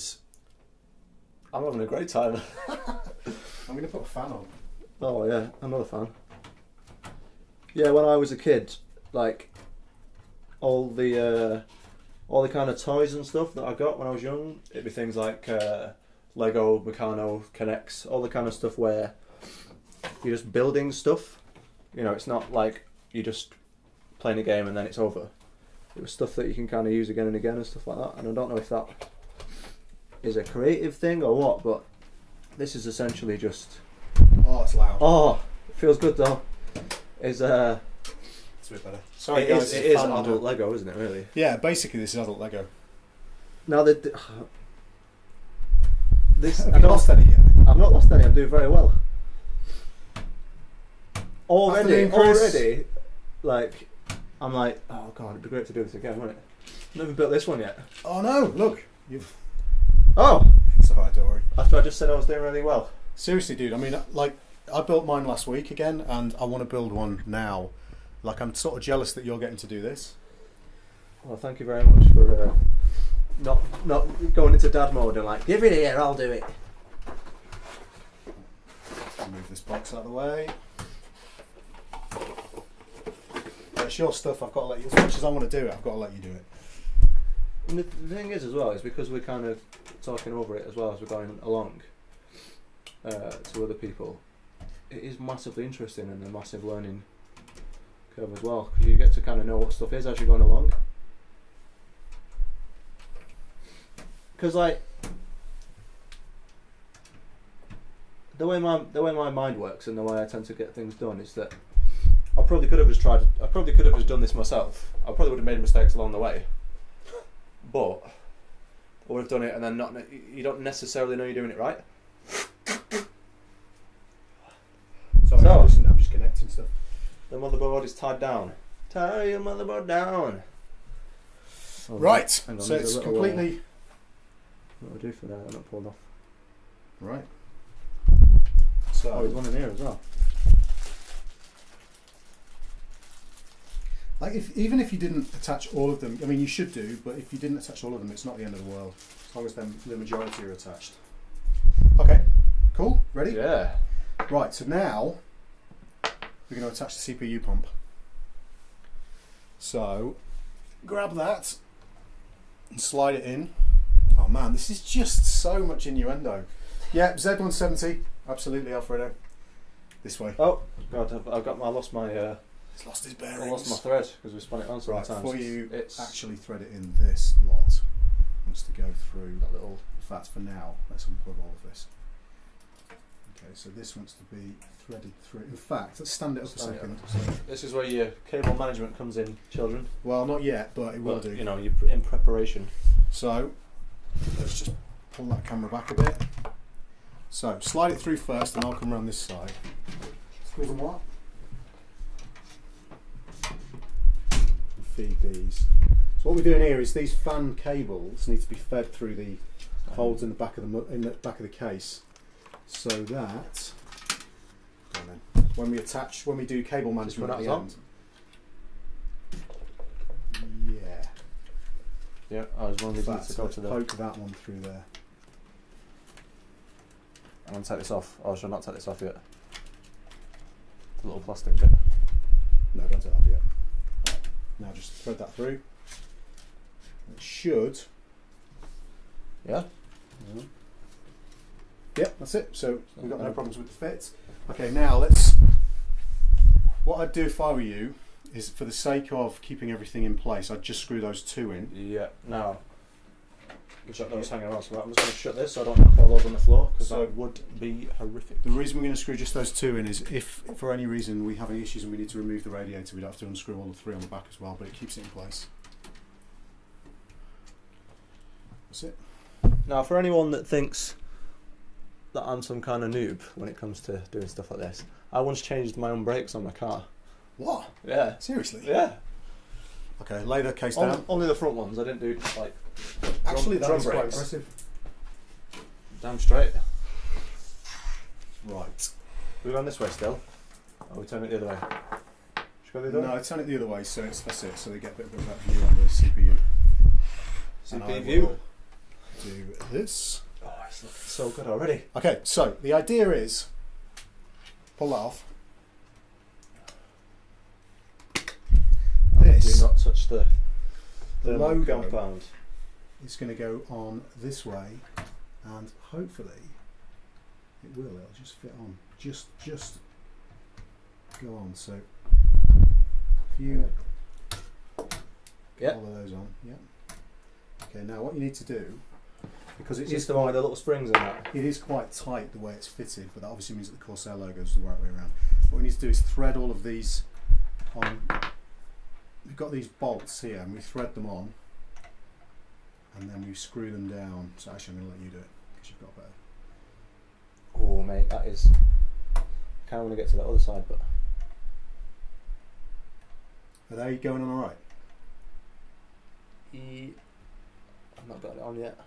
S2: I'm having a great time.
S1: I'm going to put a fan on.
S2: Oh yeah, another fan. Yeah, when I was a kid, like all the kind of toys and stuff that I got when I was young, it'd be things like Lego, Meccano, K'NEX, all the kind of stuff where you're just building stuff. You know, it's not like you're just playing a game and then it's over. It was stuff that you can kind of use again and again and stuff like that. And I don't know if that is a creative thing or what, but this is essentially just.
S1: Oh, it's loud.
S2: Oh, it feels good though. It's
S1: a bit better. Sorry,
S2: it
S1: guys.
S2: It is adult Lego, isn't it? Really?
S1: Yeah, basically this is adult Lego.
S2: Now this.
S1: Have you lost any yet?
S2: I've not lost any. I'm doing very well.
S1: Afternoon, Chris.
S2: Already, like, I'm like, oh god, it'd be great to do this again, wouldn't it? I've never built this one yet.
S1: Oh no! Look, you've.
S2: Oh,
S1: it's alright. Don't worry.
S2: I just said I was doing really well.
S1: Seriously, dude. I mean, like, I built mine last week again, and I want to build one now. Like, I'm sort of jealous that you're getting to do this.
S2: Well, thank you very much for not going into dad mode and like, give it here, I'll do it.
S1: Move this box out of the way. It's your stuff. I've got to let you. As much as I want to do it, I've got to let you do it.
S2: And the thing is, as well, is because we're kind of talking over it as well as we're going along to other people. It is massively interesting and a massive learning curve as well, because you get to kind of know what stuff is as you're going along. Because like the way my mind works and the way I tend to get things done is that I probably could have just done this myself. I probably would have made mistakes along the way, but I would have done it and then you don't necessarily know you're doing it right.
S1: Sorry,
S2: So-
S1: I'm just connecting stuff.
S2: The motherboard is tied down. Tie your motherboard down. Oh,
S1: Right.
S2: hang on,
S1: So
S2: there's
S1: it's
S2: a little,
S1: completely
S2: what do I do for that? I'm not pulled off.
S1: right.
S2: Oh, there's
S1: So,
S2: one in here as well.
S1: like, even if you didn't attach all of them, I mean, you should do, but if you didn't attach all of them, it's not the end of the world. As long as the majority are attached. Okay. Cool. Ready?
S2: Yeah.
S1: Right. So now we're going to attach the CPU pump. So grab that and slide it in. Oh man, this is just so much innuendo. Yeah, Z170, absolutely, Alfredo. This way.
S2: Oh God, I lost my
S1: He's lost his
S2: I
S1: bearings.
S2: lost my thread because we spun it on
S1: Right,
S2: sometimes.
S1: before you
S2: It's
S1: actually thread it in, this lot wants to go through that little. In fact, for now, let's unplug all of this. Okay, so this wants to be threaded through. In fact, let's stand it up a second.
S2: This is where your cable management comes in, children.
S1: Well, not yet, but it will
S2: But,
S1: do.
S2: you know, you're in preparation.
S1: So let's just pull that camera back a bit. So slide it through first, and I'll come around this side. Squeeze them what? And feed these. So what we're doing here is these fan cables need to be fed through the holes in the back of the case, so that when we do cable management at the end. Yeah.
S2: Yeah, I was wondering
S1: In fact,
S2: to go
S1: let's
S2: to the.
S1: poke that one through there.
S2: I'm going to take this off. Oh, should I not take this off yet? The little plastic bit.
S1: No, don't take that off yet. Now just thread that through. It should.
S2: Yeah?
S1: Yep, that's it. So we've got no problems with the fit. Okay, now let's. What I'd do if I were you is, for the sake of keeping everything in place, I'd just screw those two in.
S2: Yeah, now. We've got those hanging around, so I'm just going to shut this so I don't knock all over on the floor, because
S1: So-
S2: that would be horrific.
S1: The reason we're going to screw just those two in is if for any reason we have any issues and we need to remove the radiator, we'd have to unscrew all the three on the back as well, but it keeps it in place. That's it.
S2: Now, for anyone that thinks that I'm some kind of noob when it comes to doing stuff like this, I once changed my own brakes on my car.
S1: What?
S2: Yeah.
S1: Seriously?
S2: Yeah.
S1: Okay, lay the case down.
S2: Only the front ones. I didn't do like
S1: Actually,
S2: drum
S1: that's quite
S2: brakes.
S1: impressive.
S2: Damn straight.
S1: Right.
S2: We're going this way still. Or we turn it the other way? Should we go the other way?
S1: No, turn it the other way so that's it. So they get a bit of that view on the CPU. And I
S2: CPU view.
S1: will do this.
S2: Oh, it's looking so good already.
S1: Okay, so the idea is pull that off. This
S2: Do not touch the
S1: logo
S2: compound.
S1: is going to go on this way, and hopefully it will. It'll just fit on. Just go on. So if you
S2: Yeah.
S1: follow those on, yeah. Okay, now what you need to do, because
S2: It's just the one with the little springs in that.
S1: it is quite tight the way it's fitted, but that obviously means that the Corsair logo is the right way around. What we need to do is thread all of these on. We've got these bolts here, and we thread them on, and then we screw them down. So actually, I'm going to let you do it because you've got better.
S2: Oh, mate, that is. I kind of want to get to the other side, but.
S1: Are they going on all right?
S2: I've not got it on yet.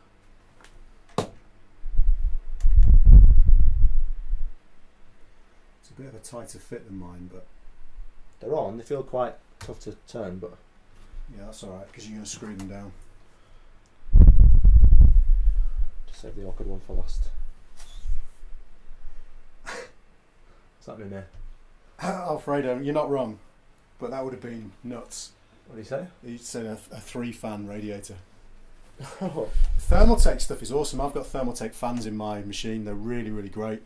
S1: It's a bit of a tighter fit than mine, but
S2: They're on. They feel quite tough to turn, but.
S1: yeah, that's all right because you're going to screw them down.
S2: Just save the awkward one for last. What's happening there?
S1: Alfredo, you're not wrong, but that would have been nuts.
S2: What do you say?
S1: You'd say a 3-fan radiator.
S2: Oh.
S1: Thermaltake stuff is awesome. I've got Thermaltake fans in my machine. They're really, really great.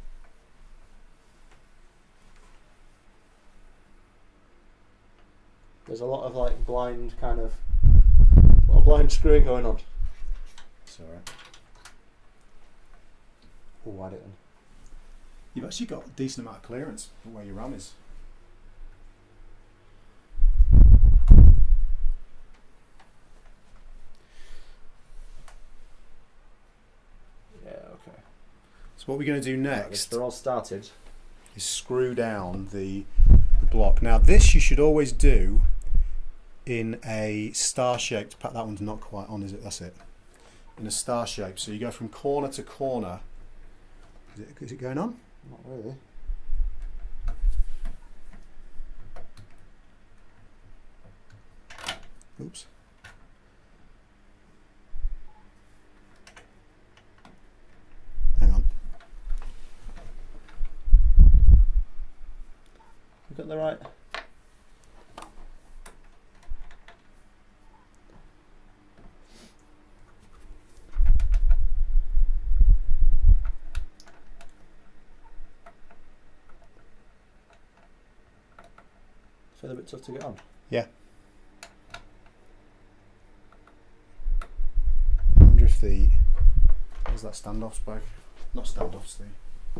S2: There's a lot of like blind kind of. A lot of blind screwing going on.
S1: It's all right.
S2: Oh, I didn't.
S1: You've actually got a decent amount of clearance for where your RAM is.
S2: Yeah, okay.
S1: So what we're going to do
S2: Right,
S1: next
S2: they're all started.
S1: is screw down the block. Now this you should always do in a star-shaped pattern. That one's not quite on, is it? That's it. In a star shape. So you go from corner to corner. Is it going on?
S2: Not really.
S1: Oops. Hang on.
S2: You got the right. Feel a bit tough to get on.
S1: Yeah. I wonder if the... Is that standoffs back? Not standoffs, the...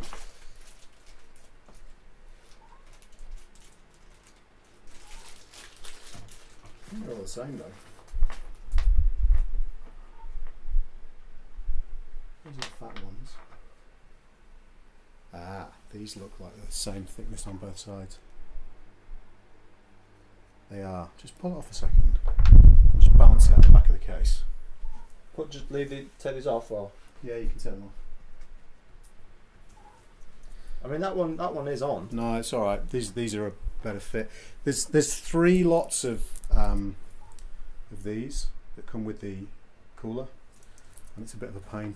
S1: They're all the same though. These are the fat ones. Ah, these look like they're the same thickness on both sides. They are. Just pull it off a second. Just balance it out the back of the case.
S2: Just take these off. Well,
S1: Yeah, you can take them off.
S2: I mean that one is on.
S1: No, it's all right. These are a better fit. There's 3 lots of these that come with the cooler, and it's a bit of a pain.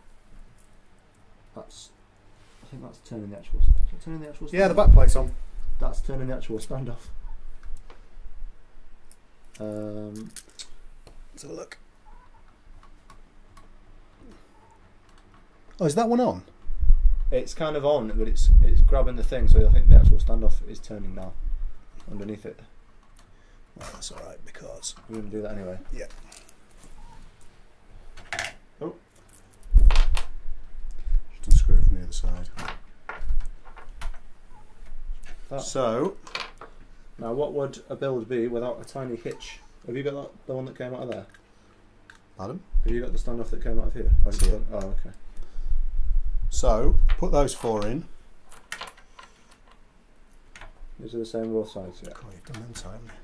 S2: I think that's turning the actual. Turning the actual.
S1: Yeah, the back plate's on.
S2: That's turning the actual standoff.
S1: Let's have a look. Oh, is that one on?
S2: It's kind of on, but it's grabbing the thing, so I think the actual standoff is turning now underneath it.
S1: Well, that's all right because
S2: We're going to do that anyway.
S1: yeah.
S2: Oh.
S1: Just unscrew it from the other side.
S2: That.
S1: So
S2: Now, what would a build be without a tiny hitch? Have you got the one that came out of there?
S1: Adam.
S2: Have you got the standoff that came out of here? Oh,
S1: That's it.
S2: oh, okay.
S1: So put those 4 in.
S2: These are the same both sides, yeah.
S1: God, you've done them tight, haven't you?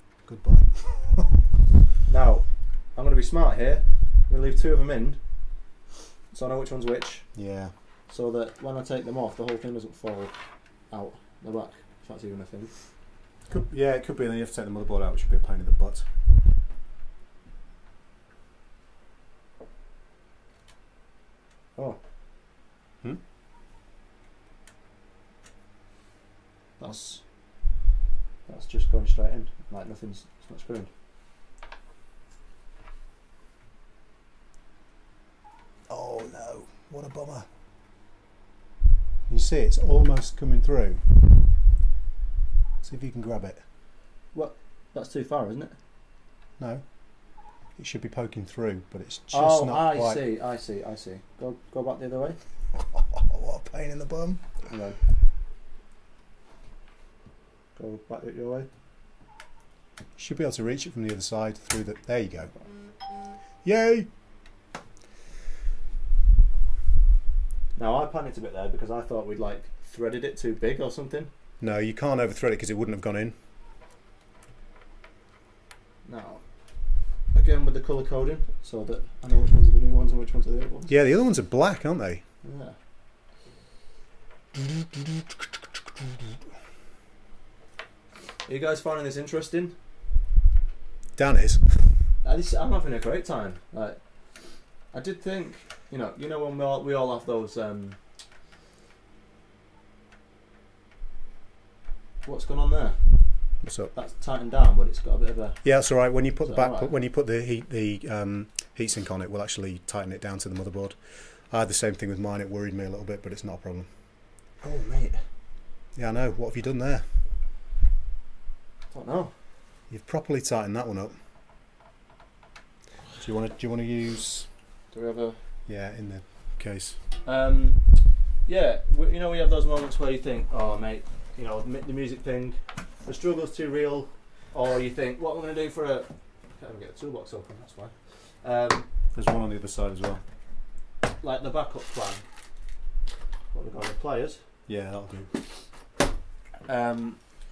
S1: Goodbye.
S2: Now, I'm going to be smart here. I'm going to leave 2 of them in,
S3: so I know which one's which,
S1: Yeah.
S3: so that when I take them off, the whole thing doesn't fall out the back. If that's even a thing.
S1: Yeah, it could be. And then you have to take the motherboard out, which would be a pain in the butt.
S3: Oh.
S1: Hmm?
S3: That's just going straight in, like it's not screwing.
S1: Oh no, what a bummer. You see, it's almost coming through. See if you can grab it.
S3: Well, that's too far, isn't it?
S1: No. It should be poking through, but it's just
S3: I
S1: not quite.
S3: see. Go back the other way.
S1: What a pain in the bum.
S3: Hang on. Go back your way.
S1: You should be able to reach it from the other side through the... There you go. Yay!
S3: Now I panicked a bit there because I thought we'd like threaded it too big or something.
S1: No, you can't overthread it because it wouldn't have gone in.
S3: Now, again with the colour coding, so that I know which ones are the new ones and which ones are the old ones.
S1: Yeah, the other ones are black, aren't they?
S3: Yeah. Are you guys finding this interesting?
S1: Dan is.
S3: I'm having a great time. Like, I did think, you know when we all have those. What's going on there?
S1: What's up?
S3: That's tightened down, but it's got a bit of a.
S1: Yeah, it's all right. When you put the back,
S3: right?
S1: when you put the heatsink on, it will actually tighten it down to the motherboard. I had the same thing with mine. It worried me a little bit, but it's not a problem.
S3: Oh mate.
S1: Yeah, I know. What have you done there?
S3: I don't know.
S1: You've properly tightened that one up. Do you want to use?
S3: Do we have a?
S1: Yeah, in the case.
S3: Yeah, we have those moments where you think, oh mate, the music thing, the struggle's too real, or you think, what am I going to do for a? Can't even get the toolbox open. That's why.
S1: There's one on the other side as well.
S3: Like the backup plan. What we've got the pliers.
S1: Yeah, that'll do.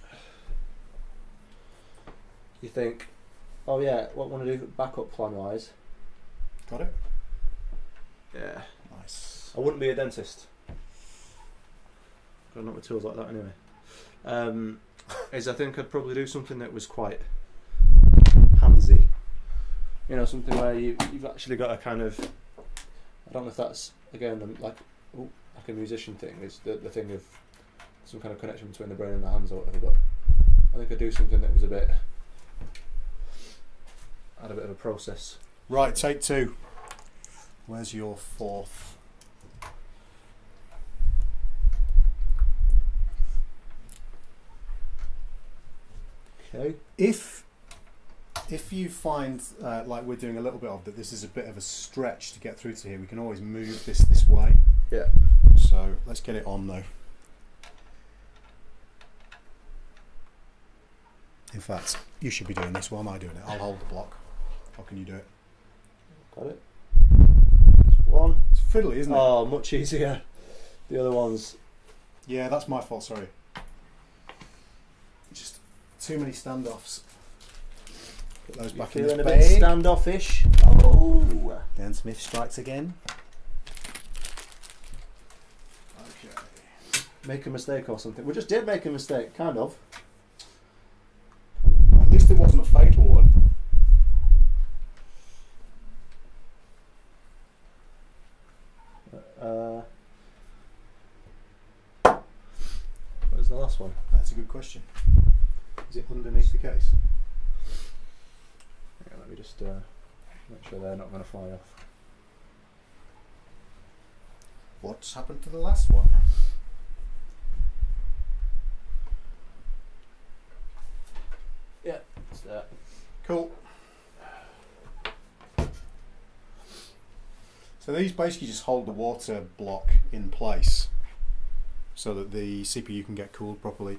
S3: You think, oh yeah, what I want to do backup plan wise?
S1: Got it.
S3: Yeah.
S1: Nice.
S3: I wouldn't be a dentist. Got not with tools like that anyway. Is I think I'd probably do something that was quite handsy. Something where you've actually got a kind of. I don't know if that's again like a musician thing. Is the thing of some kind of connection between the brain and the hands or whatever. But I think I'd do something that was a bit. Had a bit of a process.
S1: Right, take two. Where's your fourth?
S3: Okay.
S1: If you find like we're doing a little bit of that, this is a bit of a stretch to get through to here. We can always move this way.
S3: Yeah.
S1: So let's get it on though. In fact, you should be doing this. Why am I doing it? I'll hold the block. How can you do it?
S3: Got it. That's one.
S1: It's fiddly, isn't it?
S3: Oh, much easier. The other ones.
S1: Yeah, that's my fault. Sorry. Just too many standoffs. Put those back in his
S3: Feeling a
S1: bag.
S3: bit standoffish. Oh.
S1: Dan Smith strikes again. Okay.
S3: Make a mistake or something. We just did make a mistake, kind of.
S1: At least it wasn't a fatal one.
S3: Where's the last one?
S1: That's a good question. Is it underneath the case?
S3: Hang on, let me just make sure they're not going to fly off.
S1: What's happened to the last one?
S3: Yeah, it's there.
S1: Cool. So these basically just hold the water block in place so that the CPU can get cooled properly.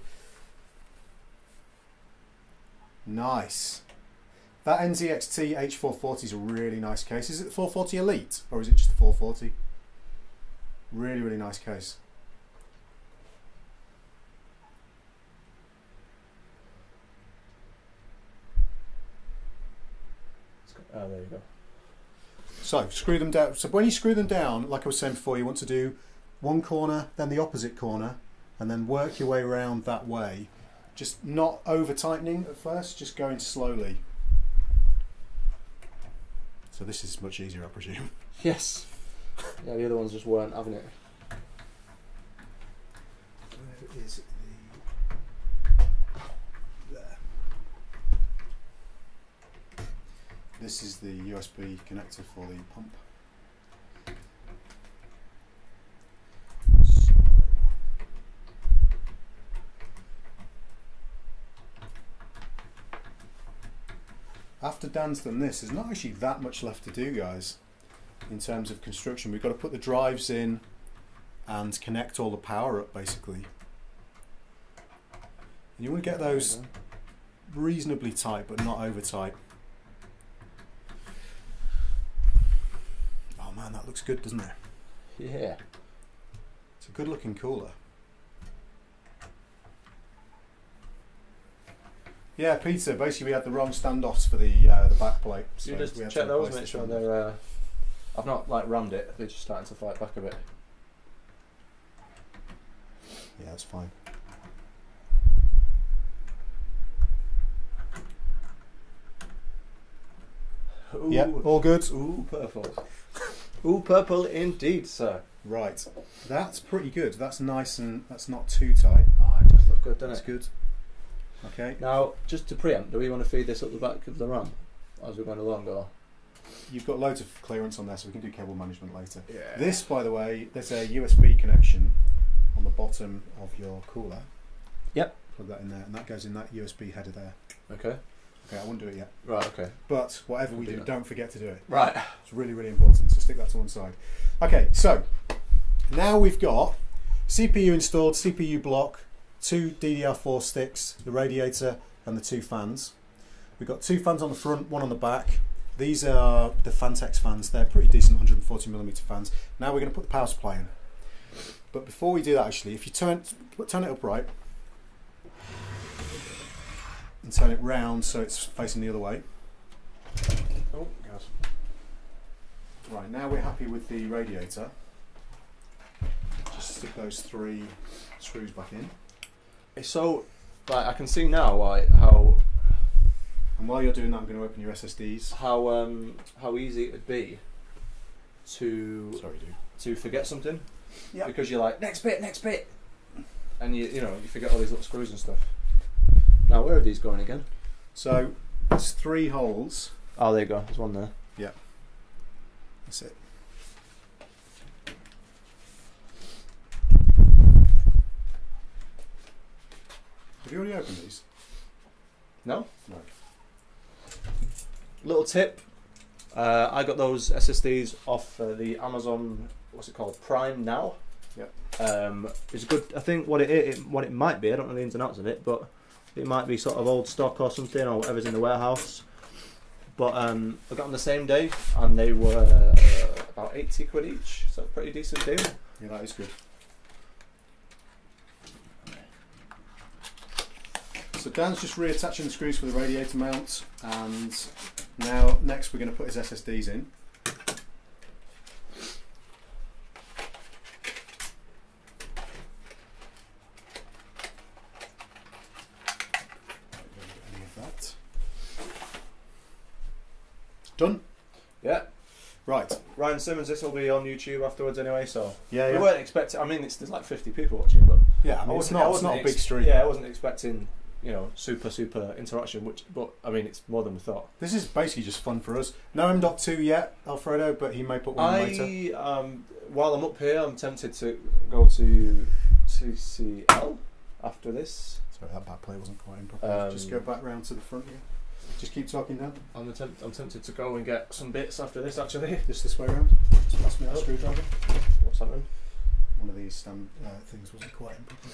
S1: Nice. That NZXT H440 is a really nice case. Is it the 440 Elite or is it just the 440? Really, really nice case.
S3: Oh, there you go.
S1: So screw them down. So when you screw them down, like I was saying before, you want to do one corner, then the opposite corner, and then work your way around that way. Just not over tightening at first, just going slowly. So this is much easier, I presume.
S3: Yes. Yeah, the other ones just weren't having it.
S1: Where is the... There. This is the USB connector for the pump. So... After Dan's done this, there's not actually that much left to do, guys, in terms of construction. We've got to put the drives in and connect all the power up, basically. And you want to get those reasonably tight, but not over tight. Oh man, that looks good, doesn't it?
S3: Yeah.
S1: It's a good looking cooler. Yeah, Peter, basically we had the wrong standoffs for the back plate.
S3: So
S1: So
S3: you just
S1: we had
S3: check
S1: to
S3: those,
S1: replace
S3: make
S1: the
S3: sure
S1: standoff.
S3: they're... I've not like rammed it, they're just starting to fight back a bit.
S1: Yeah, that's fine.
S3: Ooh,
S1: Yeah, all good.
S3: Ooh, purple. Ooh, purple indeed, sir.
S1: Right, that's pretty good. That's nice and that's not too tight.
S3: Oh, it does look good, doesn't
S1: That's
S3: it?
S1: good. Okay.
S3: Now, just to preempt, do we want to feed this up the back of the RAM as we're going along, or?
S1: You've got loads of clearance on there, so we can do cable management later.
S3: Yeah.
S1: This, by the way, there's a USB connection on the bottom of your cooler.
S3: Yep.
S1: Plug that in there, and that goes in that USB header there.
S3: Okay.
S1: Okay, I wouldn't do it yet.
S3: Right, okay.
S1: But whatever we
S3: Do
S1: do,
S3: that.
S1: don't forget to do it.
S3: Right.
S1: It's really, really important, so stick that to one side. Okay, so now we've got CPU installed, CPU block, 2 DDR4 sticks, the radiator and the 2 fans. We've got 2 fans on the front, 1 on the back. These are the Fantex fans. They're pretty decent 140mm fans. Now we're going to put the power supply in. But before we do that, actually, if you turn it upright and turn it round so it's facing the other way.
S3: Oh, God.
S1: Right, now we're happy with the radiator. Just stick those 3 screws back in.
S3: It's so, like, I can see now how
S1: And while you're doing that, I'm going to open your SSDs.
S3: how easy it would be to
S1: Sorry, dude.
S3: to forget something.
S1: Yeah.
S3: Because you're like, next bit, and you know you forget all these little screws and stuff. Now, where are these going again?
S1: So, there's 3 holes.
S3: Oh, there you go. There's one there.
S1: That's it. Have you already opened these?
S3: No.
S1: No.
S3: Little tip. I got those SSDs off the Amazon. What's it called? Prime Now.
S1: Yep.
S3: It's good. I think what it might be. I don't know the ins and outs of it, but it might be sort of old stock or something, or whatever's in the warehouse. But I got them the same day, and they were about 80 quid each. So a pretty decent deal.
S1: Yeah, that is good. So Dan's just reattaching the screws for the radiator mount, and now next we're going to put his SSDs in. Any of that. Done.
S3: Yeah.
S1: Right.
S3: Ryan Simmons. This will be on YouTube afterwards anyway. So
S1: Yeah.
S3: we weren't expecting. I mean, there's like 50 people watching, but
S1: Yeah. I mean, it's not a big stream.
S3: Yeah, I wasn't expecting, you know, super interaction. But I mean, it's more than we thought.
S1: This is basically just fun for us. No M.2 yet, Alfredo, but he may put one later.
S3: While I'm up here, I'm tempted to go to TCL after this.
S1: Sorry, that back play wasn't quite in properly. Just go back round to the front here. Just keep talking down.
S3: I'm tempted to go and get some bits after this. Actually,
S1: Just this way round. Just pass me that screwdriver.
S3: what's happening?
S1: One of these things wasn't quite in properly.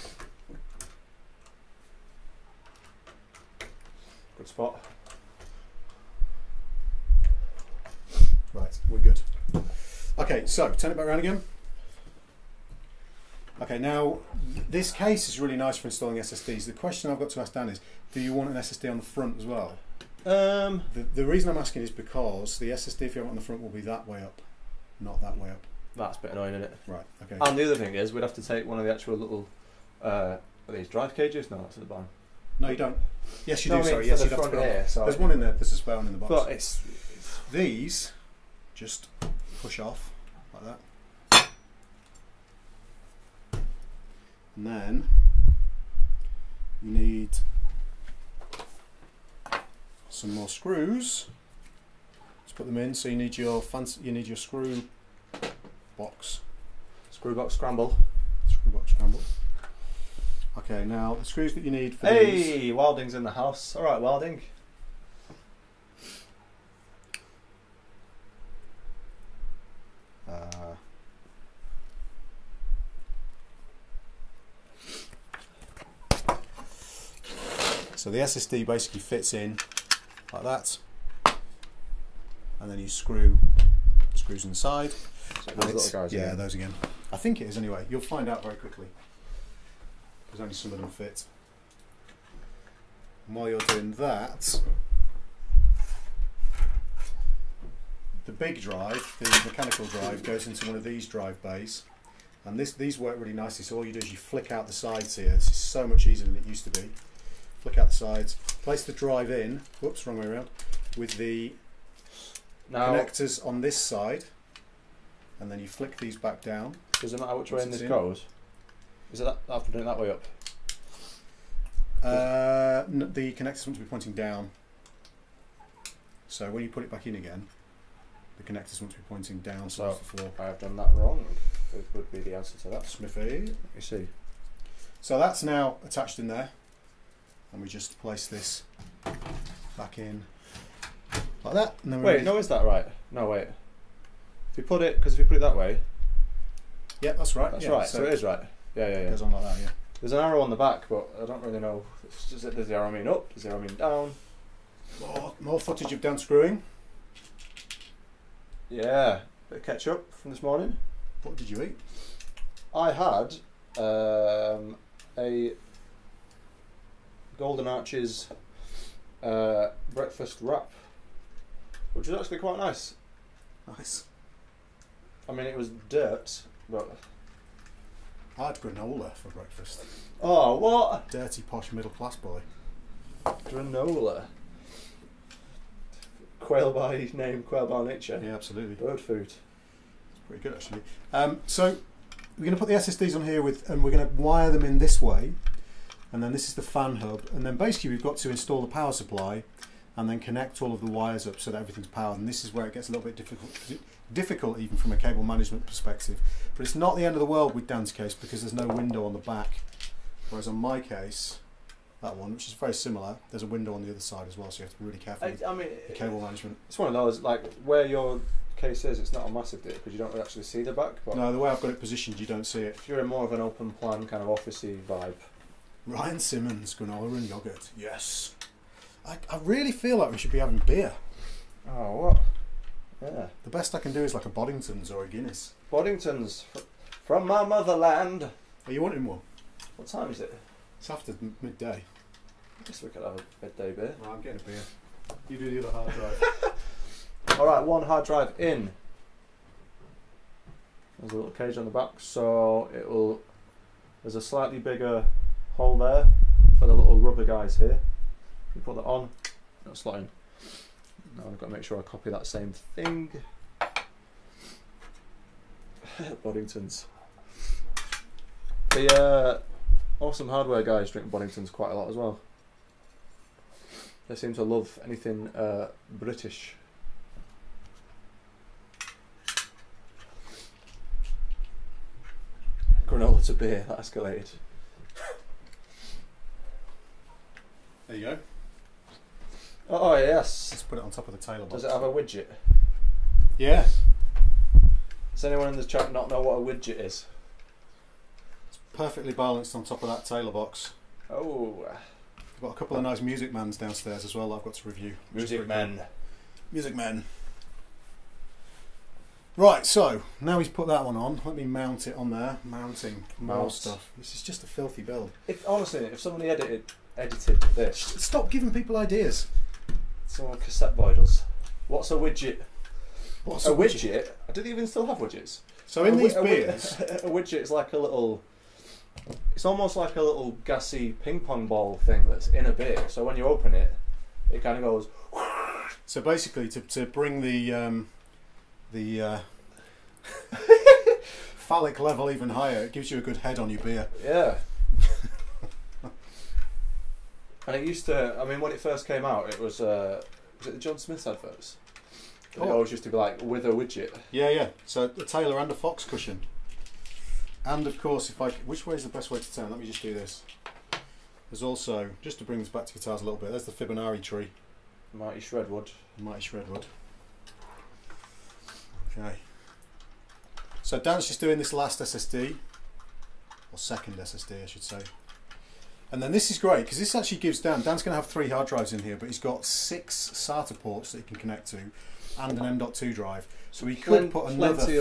S3: Good spot.
S1: Right, we're good. Okay, so turn it back around again. Okay, now this case is really nice for installing SSDs. The question I've got to ask Dan is, do you want an SSD on the front as well? The reason I'm asking is because the SSD, if you have it on the front, will be that way up, not that way up.
S3: That's a bit annoying, isn't it?
S1: Right. Okay.
S3: And the other thing is, we'd have to take one of the actual little. Are these drive cages? No, that's at the bottom.
S1: No, you don't. Yes, you
S3: No,
S1: do.
S3: I mean,
S1: Sorry.
S3: for
S1: Yes,
S3: the
S1: you'd have to
S3: front
S1: put it on.
S3: here, sorry.
S1: There's one in there. There's a spare one in the box.
S3: But it's
S1: These just push off like that, and then you need some more screws. Let's put them in. So you need your screw box.
S3: screw box scramble.
S1: Screw box scramble. Okay, now the screws that you need for these.
S3: Hey, Wilding's in the house. All right, Wilding.
S1: So the SSD basically fits in like that, and then you screw the screws inside.
S3: So
S1: And
S3: those
S1: it's-
S3: little guys
S1: yeah,
S3: again.
S1: those again. I think it is anyway. You'll find out very quickly because only some of them fit. And while you're doing that, the big drive, the mechanical drive, goes into one of these drive bays, and these work really nicely. So all you do is you flick out the sides here. This is so much easier than it used to be. Flick out the sides, place the drive in. Whoops, wrong way around. With the
S3: Now,
S1: connectors on this side, and then you flick these back down.
S3: does it matter which way
S1: Once
S3: in
S1: it's
S3: this
S1: in.
S3: goes? Is it that after doing it that way up?
S1: The connectors want to be pointing down. So when you put it back in again, the connectors want to be pointing down towards the floor.
S3: I have done that wrong. It would be the answer to that.
S1: Smithy.
S3: You see.
S1: So that's now attached in there, and we just place this back in like that. And then we're
S3: Wait,
S1: ready.
S3: no, is that right? No, wait. If you put it that way,
S1: Yeah, that's right.
S3: that's
S1: yeah,
S3: right. So it is right. Yeah, yeah,
S1: It
S3: yeah.
S1: goes on like that. Yeah.
S3: There's an arrow on the back, but I don't really know. Does the arrow mean up? Does the arrow mean down?
S1: More footage of down screwing.
S3: Yeah. Bit of ketchup from this morning.
S1: What did you eat?
S3: I had a Golden Arches breakfast wrap, which was actually quite nice.
S1: Nice.
S3: I mean, it was dirt, but
S1: I had granola for breakfast.
S3: oh, what
S1: Dirty posh middle class boy.
S3: granola? Quail by name, quail by nature.
S1: Yeah, absolutely.
S3: Bird food.
S1: Pretty good actually. So we're going to put the SSDs on here and we're going to wire them in this way, and then this is the fan hub, and then basically we've got to install the power supply and then connect all of the wires up so that everything's powered, and this is where it gets a little bit difficult even from a cable management perspective, but it's not the end of the world with Dan's case because there's no window on the back, whereas on my case, that one, which is very similar, there's a window on the other side as well, so you have to be really careful with
S3: I mean,
S1: the cable management.
S3: it's one of those, like, where your case is, it's not a massive deal because you don't actually see the back, but
S1: No, the way I've got it positioned you don't see it.
S3: if you're in more of an open plan kind of officey vibe,
S1: Ryan Simmons, granola and yogurt. Yes. I really feel like we should be having beer.
S3: oh, what? Yeah.
S1: The best I can do is like a Boddington's or a Guinness.
S3: Boddington's from my motherland.
S1: Are you wanting one?
S3: What time is it?
S1: It's after midday.
S3: I guess we could have a midday beer.
S1: Well, I'm getting a beer. You do the other hard drive.
S3: Alright, one hard drive in. There's a little cage on the back, so there's a slightly bigger hole there for the little rubber guys here. You put that on, it'll slot in. Now I've got to make sure I copy that same thing. Boddington's. The Awesome Hardware guys drink Boddington's quite a lot as well. They seem to love anything British. Granola to beer, that escalated.
S1: There you go.
S3: Oh yes.
S1: Let's put it on top of the tailor box.
S3: Does it have a widget?
S1: Yeah.
S3: Does anyone in the chat not know what a widget is?
S1: It's perfectly balanced on top of that tailor box.
S3: Oh,
S1: I've got a couple of nice Music Mans downstairs as well that I've got to review. which is
S3: Music
S1: pretty cool.
S3: Men.
S1: Music Men. Right, so now he's put that one on. Let me mount it on there. Mounting more
S3: Mount.
S1: stuff. This is just a filthy build.
S3: If honestly, if somebody edited this,
S1: Stop giving people ideas.
S3: Someone cassette boy does. What's a widget?
S1: What's
S3: A widget? Do they even still have widgets?
S1: So in these
S3: a
S1: beers,
S3: a widget is like a little. It's almost like a little gassy ping pong ball thing that's in a beer. So when you open it, it kind of goes.
S1: so basically to bring the phallic level even higher, it gives you a good head on your beer.
S3: Yeah. And it used to. I mean, when it first came out, it was it the John Smith's adverts? It always used to be like with a widget.
S1: Yeah. So a Taylor and a Fox cushion. And of course, which way is the best way to turn? Let me just do this. There's also, just to bring us back to guitars a little bit, there's the Fibonacci tree.
S3: Mighty Shredwood.
S1: Mighty Shredwood. Okay. So Dan's just doing this last SSD, or second SSD I should say. And then this is great, because this actually gives Dan's going to have 3 hard drives in here, but he's got 6 SATA ports that he can connect to, and an M.2 drive. So he could put another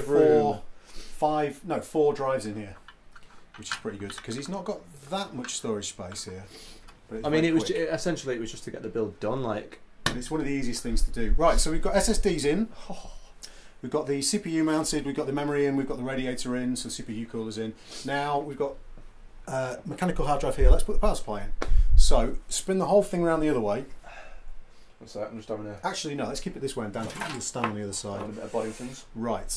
S1: 4 drives in here, which is pretty good because he's not got that much storage space here. But
S3: I mean, essentially it was just to get the build done. Like,
S1: and it's one of the easiest things to do. Right, so we've got SSDs in. We've got the CPU mounted. We've got the memory in. We've got the radiator in. So the CPU cooler's in. Now we've got mechanical hard drive here. Let's put the power supply in. So spin the whole thing around the other way.
S3: What's that? I'm just having a.
S1: Actually, no. Let's keep it this way and Dan will stand on the other side.
S3: A bit of body things.
S1: Right.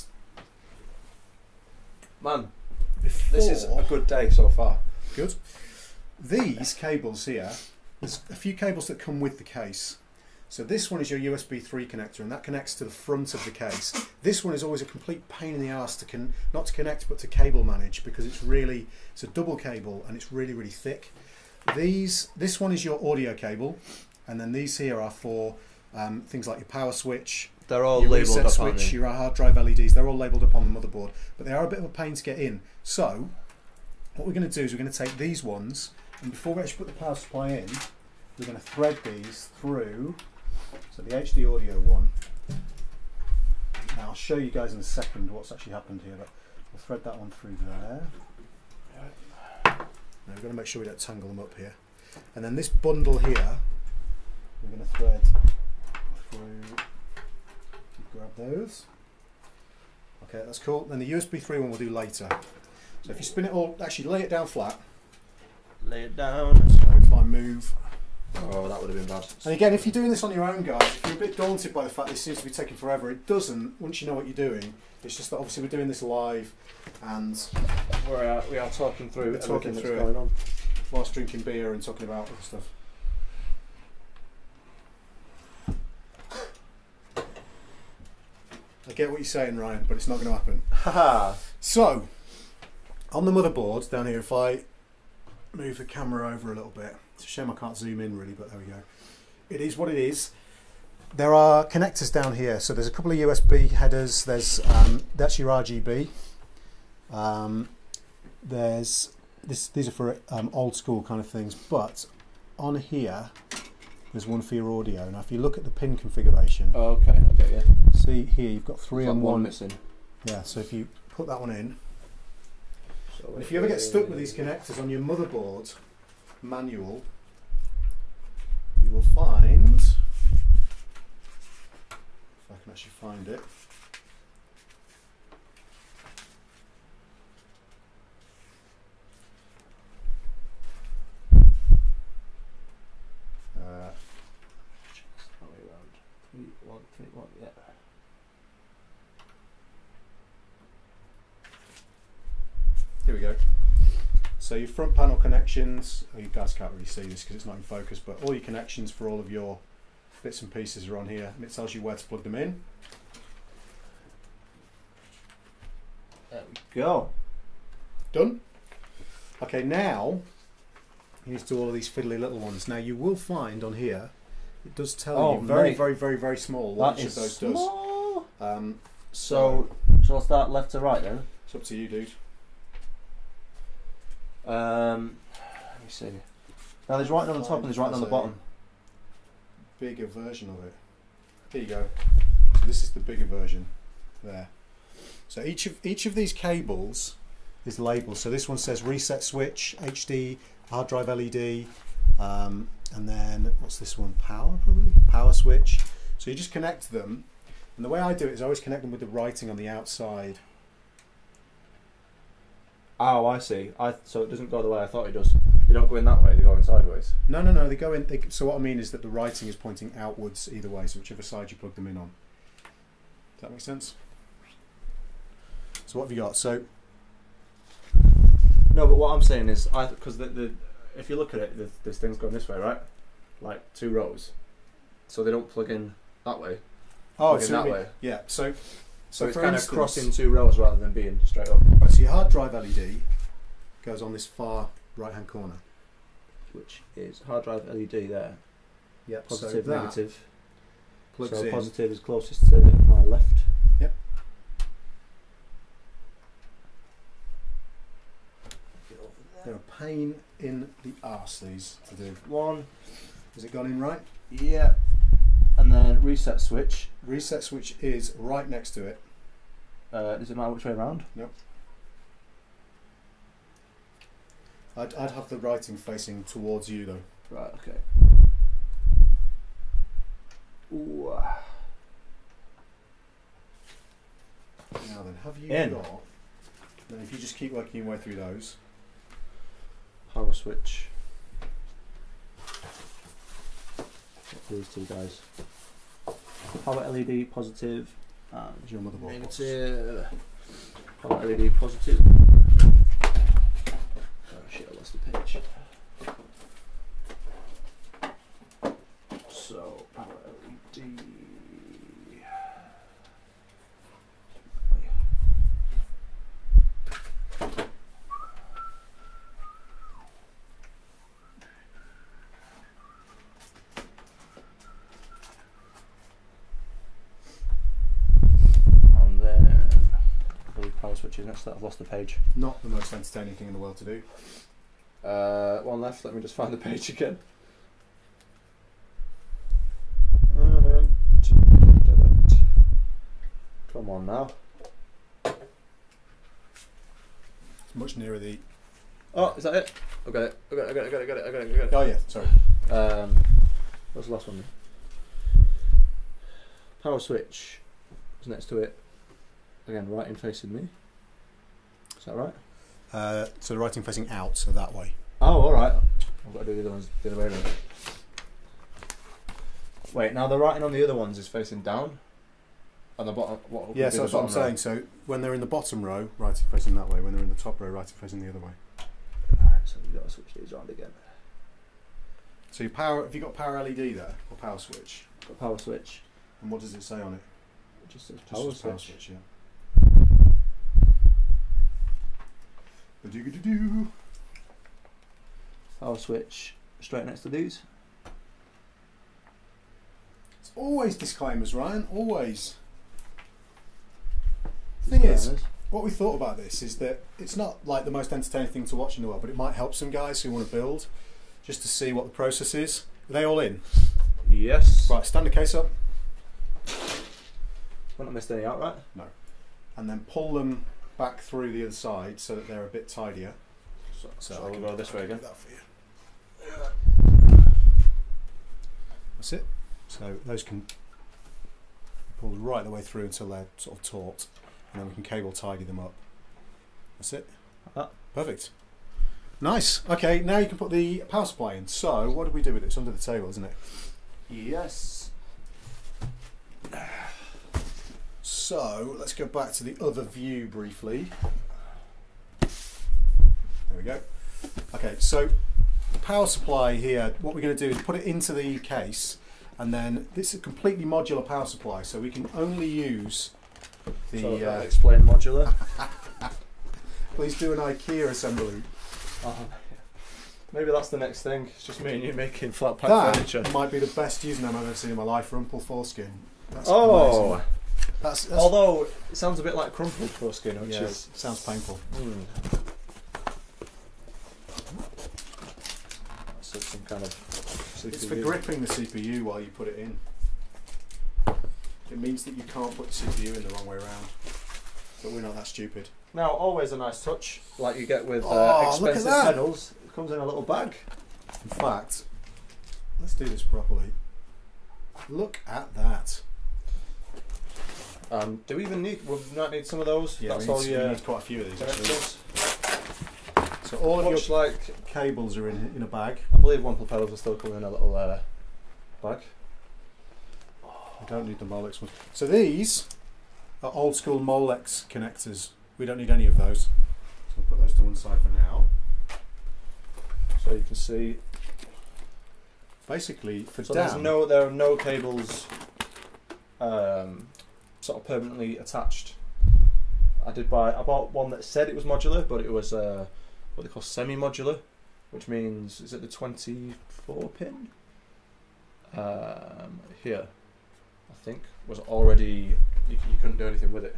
S3: Man, this is a good day so far.
S1: Good. These cables here, there's a few cables that come with the case. So this one is your USB 3 connector, and that connects to the front of the case. This one is always a complete pain in the arse to not to connect, but to cable manage, because it's a double cable and it's really, really thick. This one is your audio cable, and then these here are for things like your power switch.
S3: They're all
S1: your
S3: labelled
S1: reset
S3: up,
S1: switch,
S3: aren't they?
S1: your hard drive LEDs. They're all labelled up on the motherboard, but they are a bit of a pain to get in. So what we're going to do is we're going to take these ones, and before we actually put the power supply in, we're going to thread these through. So the HD audio one. Now I'll show you guys in a second what's actually happened here, but we'll thread that one through there. Now we're going to make sure we don't tangle them up here. And then this bundle here, we're going to thread through. Grab those. Okay, that's cool. Then the USB 3 one we'll do later. So if you spin it all, actually lay it down flat.
S3: Lay it down.
S1: So if I move.
S3: Oh, that would have been bad.
S1: And again, if you're doing this on your own, guys, if you're a bit daunted by the fact this seems to be taking forever, it doesn't once you know what you're doing. It's just that obviously we're doing this live and
S3: We are talking through
S1: We're talking
S3: everything
S1: through
S3: that's going on.
S1: whilst drinking beer and talking about other stuff. I get what you're saying, Ryan, but it's not going to happen.
S3: Haha.
S1: So, on the motherboard down here, if I move the camera over a little bit, it's a shame I can't zoom in really, but there we go. It is what it is. There are connectors down here, so there's a couple of USB headers. There's that's your RGB. These are for old school kind of things, but on here there's one for your audio. Now, if you look at the pin configuration,
S3: Oh, okay, yeah.
S1: see here you've got 3
S3: There's
S1: on
S3: like
S1: 1
S3: missing.
S1: Yeah, so if you put that one in,
S3: So
S1: and if you ever get stuck with these connectors on your motherboard manual, you will find, if I can actually find it,
S3: Yeah.
S1: here we go. So your front panel connections, you guys can't really see this because it's not in focus, but all your connections for all of your bits and pieces are on here, and it tells you where to plug them in.
S3: There we go.
S1: Done. Okay, now you need to do all of these fiddly little ones. Now you will find on here, it does tell you very small what each of those
S3: small.
S1: does.
S3: So shall I start left to right then?
S1: It's up to you, dude.
S3: Let me see. Now there's writing on the top and there's writing on the bottom.
S1: Bigger version of it. Here you go. So this is the bigger version. There. So each of these cables is labelled. So this one says reset switch, HD, hard drive LED, and then what's this one? Power, probably? Power switch. So you just connect them, and the way I do it is I always connect them with the writing on the outside.
S3: Oh, I see. So it doesn't go the way I thought it does. They don't go in that way, they go in sideways.
S1: No, no, no, they go in. So what I mean is that the writing is pointing outwards either way, so whichever side you plug them in on. Does that make sense? So what have you got? So
S3: No, but what I'm saying is, because if you look at it, there's things going this way, right? Like 2 rows. So they don't plug in that way. Plug in that way.
S1: Yeah. So
S3: So it's
S1: for
S3: kind
S1: instance,
S3: of crossing 2 rows rather than being straight up.
S1: Right, so your hard drive LED goes on this far right hand corner.
S3: Which is hard drive LED there.
S1: Yep.
S3: Positive,
S1: so that
S3: negative.
S1: plugs
S3: So
S1: in.
S3: positive is closest to my left.
S1: Yep. They're a pain in the arse, these to do.
S3: One.
S1: Has it gone in right?
S3: Yeah. And then reset switch.
S1: Reset switch is right next to it.
S3: Does it matter which way around?
S1: Nope. I'd have the writing facing towards you though.
S3: Right, okay. Ooh.
S1: Now then, have you
S3: In.
S1: got... Then if you just keep working your way through those.
S3: Power switch. These 2 guys. Power LED positive and
S1: Is your motherboard box.
S3: negative. Power LED positive. Oh shit, I lost the page. So, power LED. And then I believe power switch is next to that. I've lost the page.
S1: Not the most entertaining thing in the world to do.
S3: One left, let me just find the page again. Come on now.
S1: It's much nearer the...
S3: Oh, is that it? I got it. I got it.
S1: Oh yeah, sorry.
S3: What's the last one then? Power switch is next to it. Again, right in facing me. Is that right?
S1: So the writing facing out, so that way.
S3: Oh, alright. I've got to do the other ones the other way around. Wait, now the writing on the other ones is facing down? On the bottom? What would
S1: Yeah,
S3: be
S1: so
S3: the
S1: that's what I'm
S3: bottom
S1: saying. So when they're in the bottom row, writing facing that way. When they're in the top row, writing facing the other way.
S3: row? Alright, so we've got to switch these around again.
S1: So your power, have you got power LED there, or power switch?
S3: Got power switch.
S1: And what does it say on it?
S3: It just says
S1: Just
S3: power
S1: says power
S3: switch.
S1: switch, yeah. Ba-doo-ga-doo-doo.
S3: Power switch straight next to these.
S1: It's always disclaimers, Ryan. Always. The thing is, what we thought about this is that it's not like the most entertaining thing to watch in the world, but it might help some guys who want to build, just to see what the process is. Are they all in?
S3: Yes.
S1: Right, stand the case up.
S3: We're not missed any out, right?
S1: No. And then pull them back through the other side so that they're a bit tidier.
S3: So
S1: I
S3: we'll
S1: can
S3: go this way
S1: do
S3: again.
S1: that for you. That's it. So those can pull right the way through until they're sort of taut, and then we can cable tidy them up. That's it. Perfect. Nice. Okay, now you can put the power supply in. So what do we do with it? It's under the table, isn't it?
S3: Yes.
S1: So let's go back to the other view briefly. There we go. Okay, so the power supply here, what we're going to do is put it into the case, and then this is a completely modular power supply, so we can only use the...
S3: So explain modular.
S1: please do an IKEA assembly.
S3: Maybe that's the next thing. It's just me and you making flat pack
S1: That
S3: furniture.
S1: might be the best username I've ever seen in my life, Rumple Foreskin. That's
S3: Oh!
S1: amazing. That's
S3: Although it sounds a bit like crumpled foreskin, which
S1: yeah,
S3: is
S1: sounds painful.
S3: So some kind of
S1: It's
S3: CPU.
S1: for gripping the CPU while you put it in. It means that you can't put the CPU in the wrong way around. But we're not that stupid.
S3: Now, always a nice touch, like you get with
S1: Oh, look at
S3: expensive
S1: that.
S3: pedals. It comes in a little bag.
S1: In fact, let's do this properly. Look at that.
S3: Do we even need? We might need some of those.
S1: Yeah,
S3: That's
S1: we
S3: all.
S1: need, we need quite a few of these. Actually.
S3: Connectors.
S1: So all of
S3: Much
S1: your
S3: like,
S1: cables are in a bag.
S3: I believe one propellers will still come in a little bag.
S1: We don't need the Molex ones. So these are old school Molex connectors. We don't need any of those. So we'll put those to one side for now.
S3: So you can see.
S1: Basically, for
S3: So
S1: Dan,
S3: there are no cables sort of permanently attached. I bought one that said it was modular, but it was what they call semi-modular, which means, is it the 24 pin? Here, I think, was already, you couldn't do anything with it.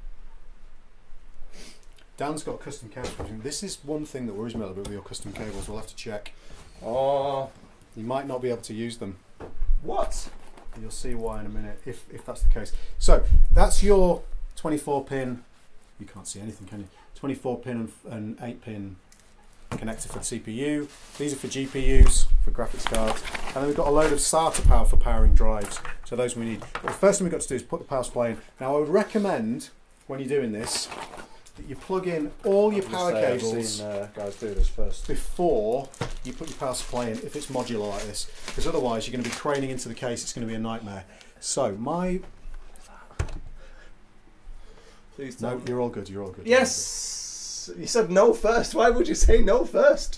S1: Dan's got custom cables. This is one thing that worries me a little bit with your custom cables. We'll have to check.
S3: Oh,
S1: You might not be able to use them.
S3: what?
S1: You'll see why in a minute, if that's the case. So that's your 24 pin. You can't see anything, can you? 24 pin and 8 pin connector for the CPU. These are for GPUs, for graphics cards. And then we've got a load of SATA power for powering drives. So those we need. But the first thing we've got to do is put the power supply in. Now I would recommend, when you're doing this, that you plug in all your power cables.
S3: I've seen guys do this first.
S1: Before you put your power supply in, if it's modular like this, because otherwise you're going to be craning into the case. It's going to be a nightmare. So
S3: Please tell
S1: no,
S3: me.
S1: you're all good. You're all good.
S3: Yes, you said no first. Why would you say no first?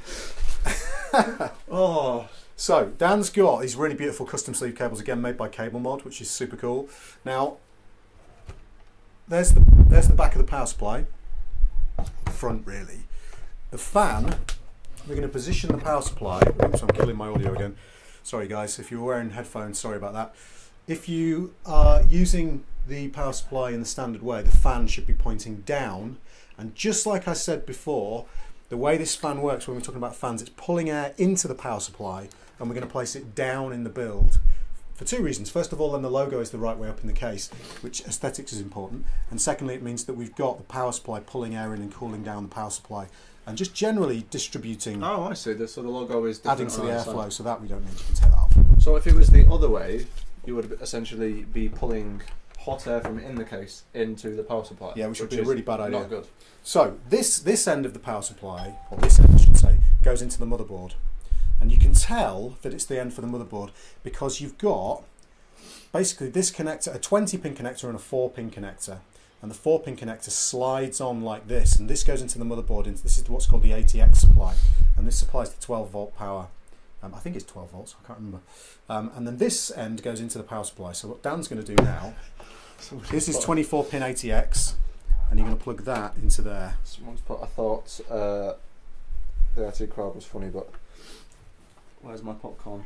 S3: Oh,
S1: So Dan's got these really beautiful custom sleeve cables, again made by Cable Mod, which is super cool. Now, there's the back of the power supply, front really. The fan, we're going to position the power supply. Oops, I'm killing my audio again. Sorry guys, if you were wearing headphones, sorry about that. If you are using the power supply in the standard way, the fan should be pointing down. And just like I said before, the way this fan works when we're talking about fans, it's pulling air into the power supply, and we're going to place it down in the build for two reasons. First of all, then the logo is the right way up in the case, which aesthetics is important. And secondly, it means that we've got the power supply pulling air in and cooling down the power supply, and just generally distributing,
S3: oh, I see. So the logo is
S1: adding
S3: different
S1: to the
S3: on either
S1: airflow,
S3: side.
S1: so that we don't need. You can take that off.
S3: So if it was the other way, you would essentially be pulling hot air from in the case into the power supply.
S1: Yeah, which would be a really bad idea.
S3: Not good.
S1: So this end of the power supply, or this end I should say, goes into the motherboard. And you can tell that it's the end for the motherboard because you've got basically this connector, a 20-pin connector and a 4-pin connector. And the 4-pin connector slides on like this, and this goes into the motherboard. This is what's called the ATX supply, and this supplies the 12-volt power. I think it's 12 volts, I can't remember. And then this end goes into the power supply. So what Dan's going to do now, this is 24-pin ATX, and you're going to plug that into there.
S3: Someone's put, I thought the IT crowd was funny, but where's my popcorn?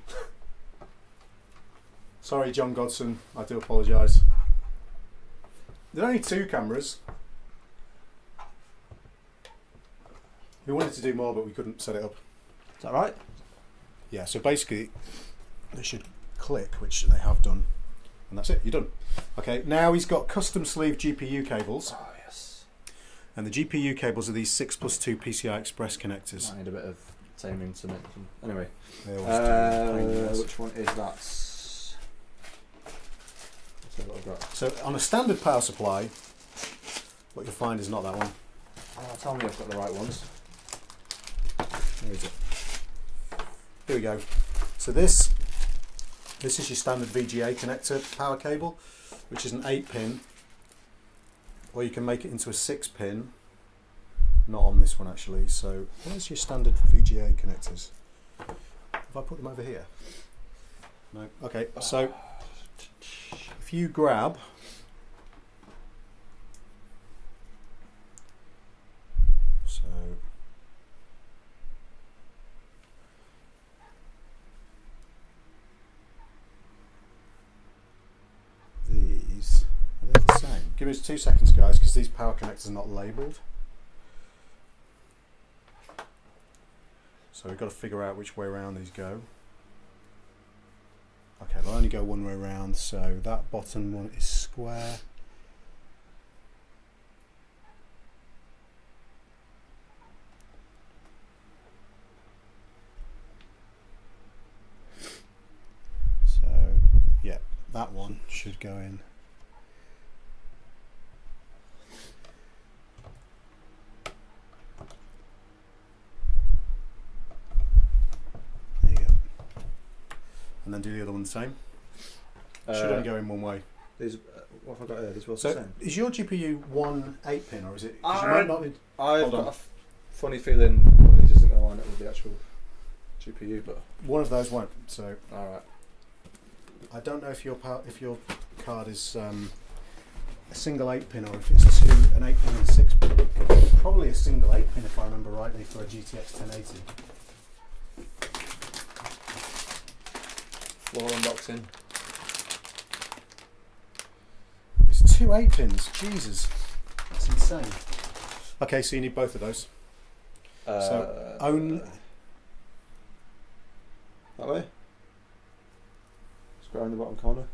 S1: Sorry, John Godson, I do apologise. There are only 2 cameras. We wanted to do more, but we couldn't set it up.
S3: Is that right?
S1: Yeah, so basically, they should click, which they have done, and that's it, you're done. Okay, now he's got custom sleeve GPU cables,
S3: Oh yes.
S1: and the GPU cables are these 6+2 PCI Express connectors.
S3: I need a bit of taming to make them. Anyway,
S1: They always do, pain in the ass.
S3: which one is that? Let's see what I've got.
S1: So on a standard power supply, what you'll find is not that one.
S3: Oh, tell me I've got the right ones.
S1: Where is it? Here we go. So this is your standard VGA connector power cable, which is an 8-pin, or you can make it into a 6-pin. Not on this one actually. So where's your standard VGA connectors? Have I put them over here? No. Okay. So if you grab these, are they the same? Give us 2 seconds guys, because these power connectors are not labelled. So we've got to figure out which way around these go. Okay, they'll only go one way around, so that bottom one is square. should go in. There you go. And then do the other one the same. Should only go in one way.
S3: These, what have I got here? These were the
S1: So,
S3: same.
S1: is your GPU one 8-pin or is it? 'Cause you might not need,
S3: I've
S1: Hold
S3: got
S1: on.
S3: a funny feeling one of these isn't going to line up with the actual GPU, but
S1: one of those won't. So
S3: alright.
S1: I don't know if your card is a single 8-pin or if it's an 8-pin and 6-pin. Probably a single 8-pin if I remember rightly for a GTX 1080.
S3: Floor unboxing.
S1: It's two 8-pins. Jesus, that's insane. Okay, so you need both of those. So only
S3: that way. Square in the bottom corner.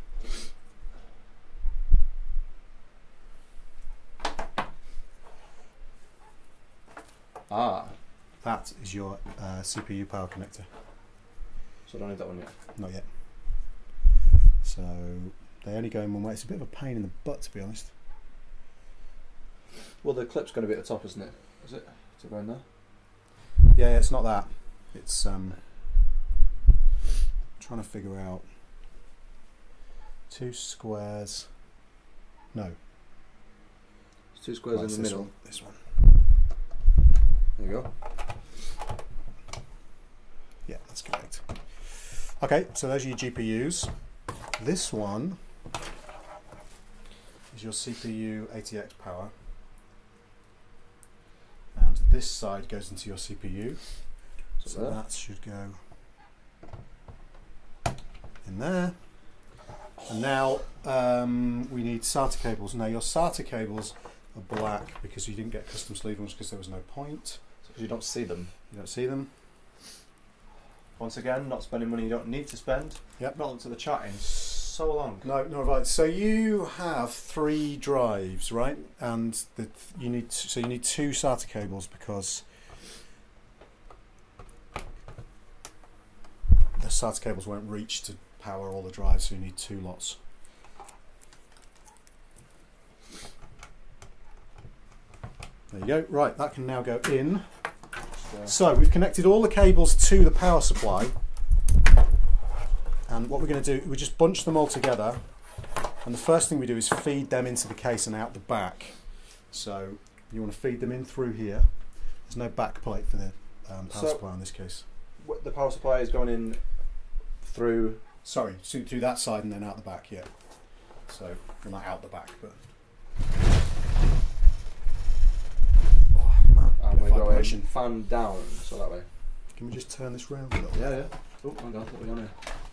S3: Ah,
S1: that is your CPU power connector.
S3: so I don't need that one yet.
S1: Not yet. So they only go in one way. It's a bit of a pain in the butt, to be honest.
S3: Well, the clip's going to be at the top, isn't it? Is it? To go in there?
S1: Yeah, it's not that. It's trying to figure out two squares. No.
S3: There's two squares
S1: Right,
S3: in
S1: it's
S3: the
S1: this
S3: middle.
S1: one, this one.
S3: There you go.
S1: Yeah, that's correct. Okay, so those are your GPUs. This one is your CPU ATX power. And this side goes into your CPU. So
S3: there.
S1: that should go in there. And now we need SATA cables. Now your SATA cables are black because you didn't get custom sleeve ones because there was no point.
S3: Because you don't see them.
S1: You don't see them.
S3: Once again, not spending money you don't need to spend.
S1: Yep.
S3: Not looked at the chat in so long.
S1: No, right. So you have 3 drives, right? And you need two SATA cables because the SATA cables won't reach to power all the drives, so you need 2 lots. There you go. Right, that can now go in. So we've connected all the cables to the power supply, and what we're going to do, we just bunch them all together, and the first thing we do is feed them into the case and out the back. So you want to feed them in through here. There's no back plate for the power supply in this case.
S3: The power supply is going in through.
S1: Sorry, so through that side and then out the back, yeah. So from that out the back, but. Oh man,
S3: And we're going
S1: vibration.
S3: fan down, so that way.
S1: Can we just turn this round a little?
S3: Yeah, yeah. Oh my god, what are we on here?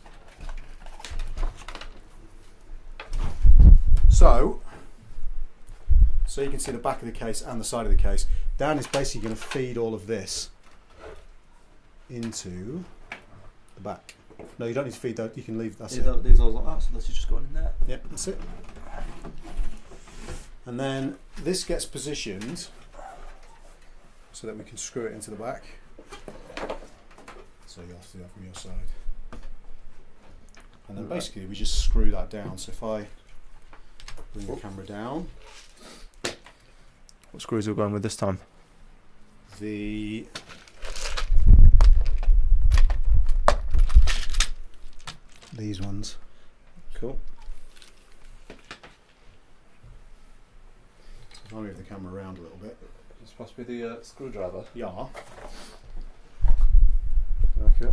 S1: So you can see the back of the case and the side of the case. Dan is basically going to feed all of this into the back. No, you don't need to feed that. You can leave. That's it.
S3: These are like that, so this is just going in there.
S1: Yep, that's it. And then this gets positioned so that we can screw it into the back. So you'll have to do that from your side. And then basically we just screw that down. So if I bring the camera down,
S3: What screws are we going with this time?
S1: these ones.
S3: Cool.
S1: If I move the camera around a little bit.
S3: It's supposed to be the screwdriver.
S1: Yeah.
S3: Okay.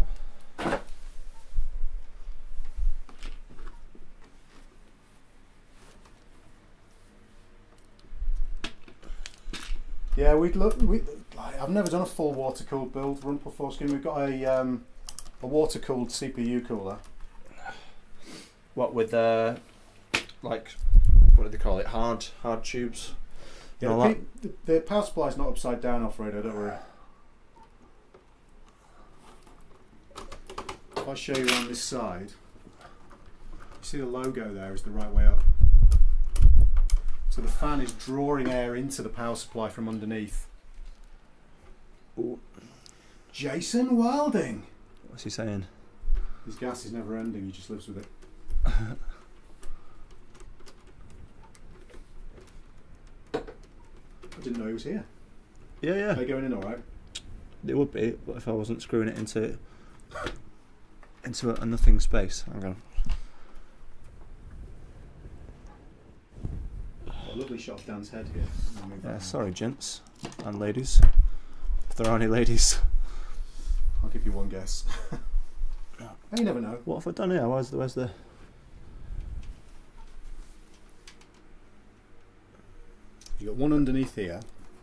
S1: Yeah, I've never done a full water cooled build, Rumpel Foreskin. We've got a water cooled CPU cooler.
S3: What with like, what do they call it? Hard tubes.
S1: Yeah,
S3: And all
S1: the power supply is not upside down, Alfredo. Don't worry. If I show you around this side, you see the logo there is the right way up. So the fan is drawing air into the power supply from underneath.
S3: Ooh.
S1: Jason Wilding.
S3: What's he saying?
S1: His gas is never ending. He just lives with it. I didn't know he was here.
S3: Yeah,
S1: Are they going in all right?
S3: It would be, but if I wasn't screwing it into a nothing space. Hang on.
S1: A lovely shot of Dan's head here.
S3: Yeah, sorry, gents and ladies. If there are any ladies.
S1: I'll give you one guess. You never know.
S3: What have I done here? Where's the...
S1: You got one underneath here.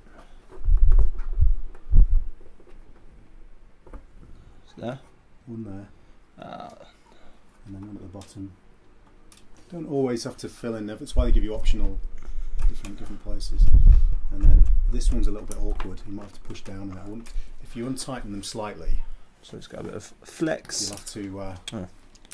S3: Is there?
S1: One there. And then one at the bottom. Don't always have to fill in. That's why they give you optional different places. And then this one's a little bit awkward. You might have to push down on that one. If you untighten them slightly,
S3: So it's got a bit of flex.
S1: you'll have to.
S3: Oh.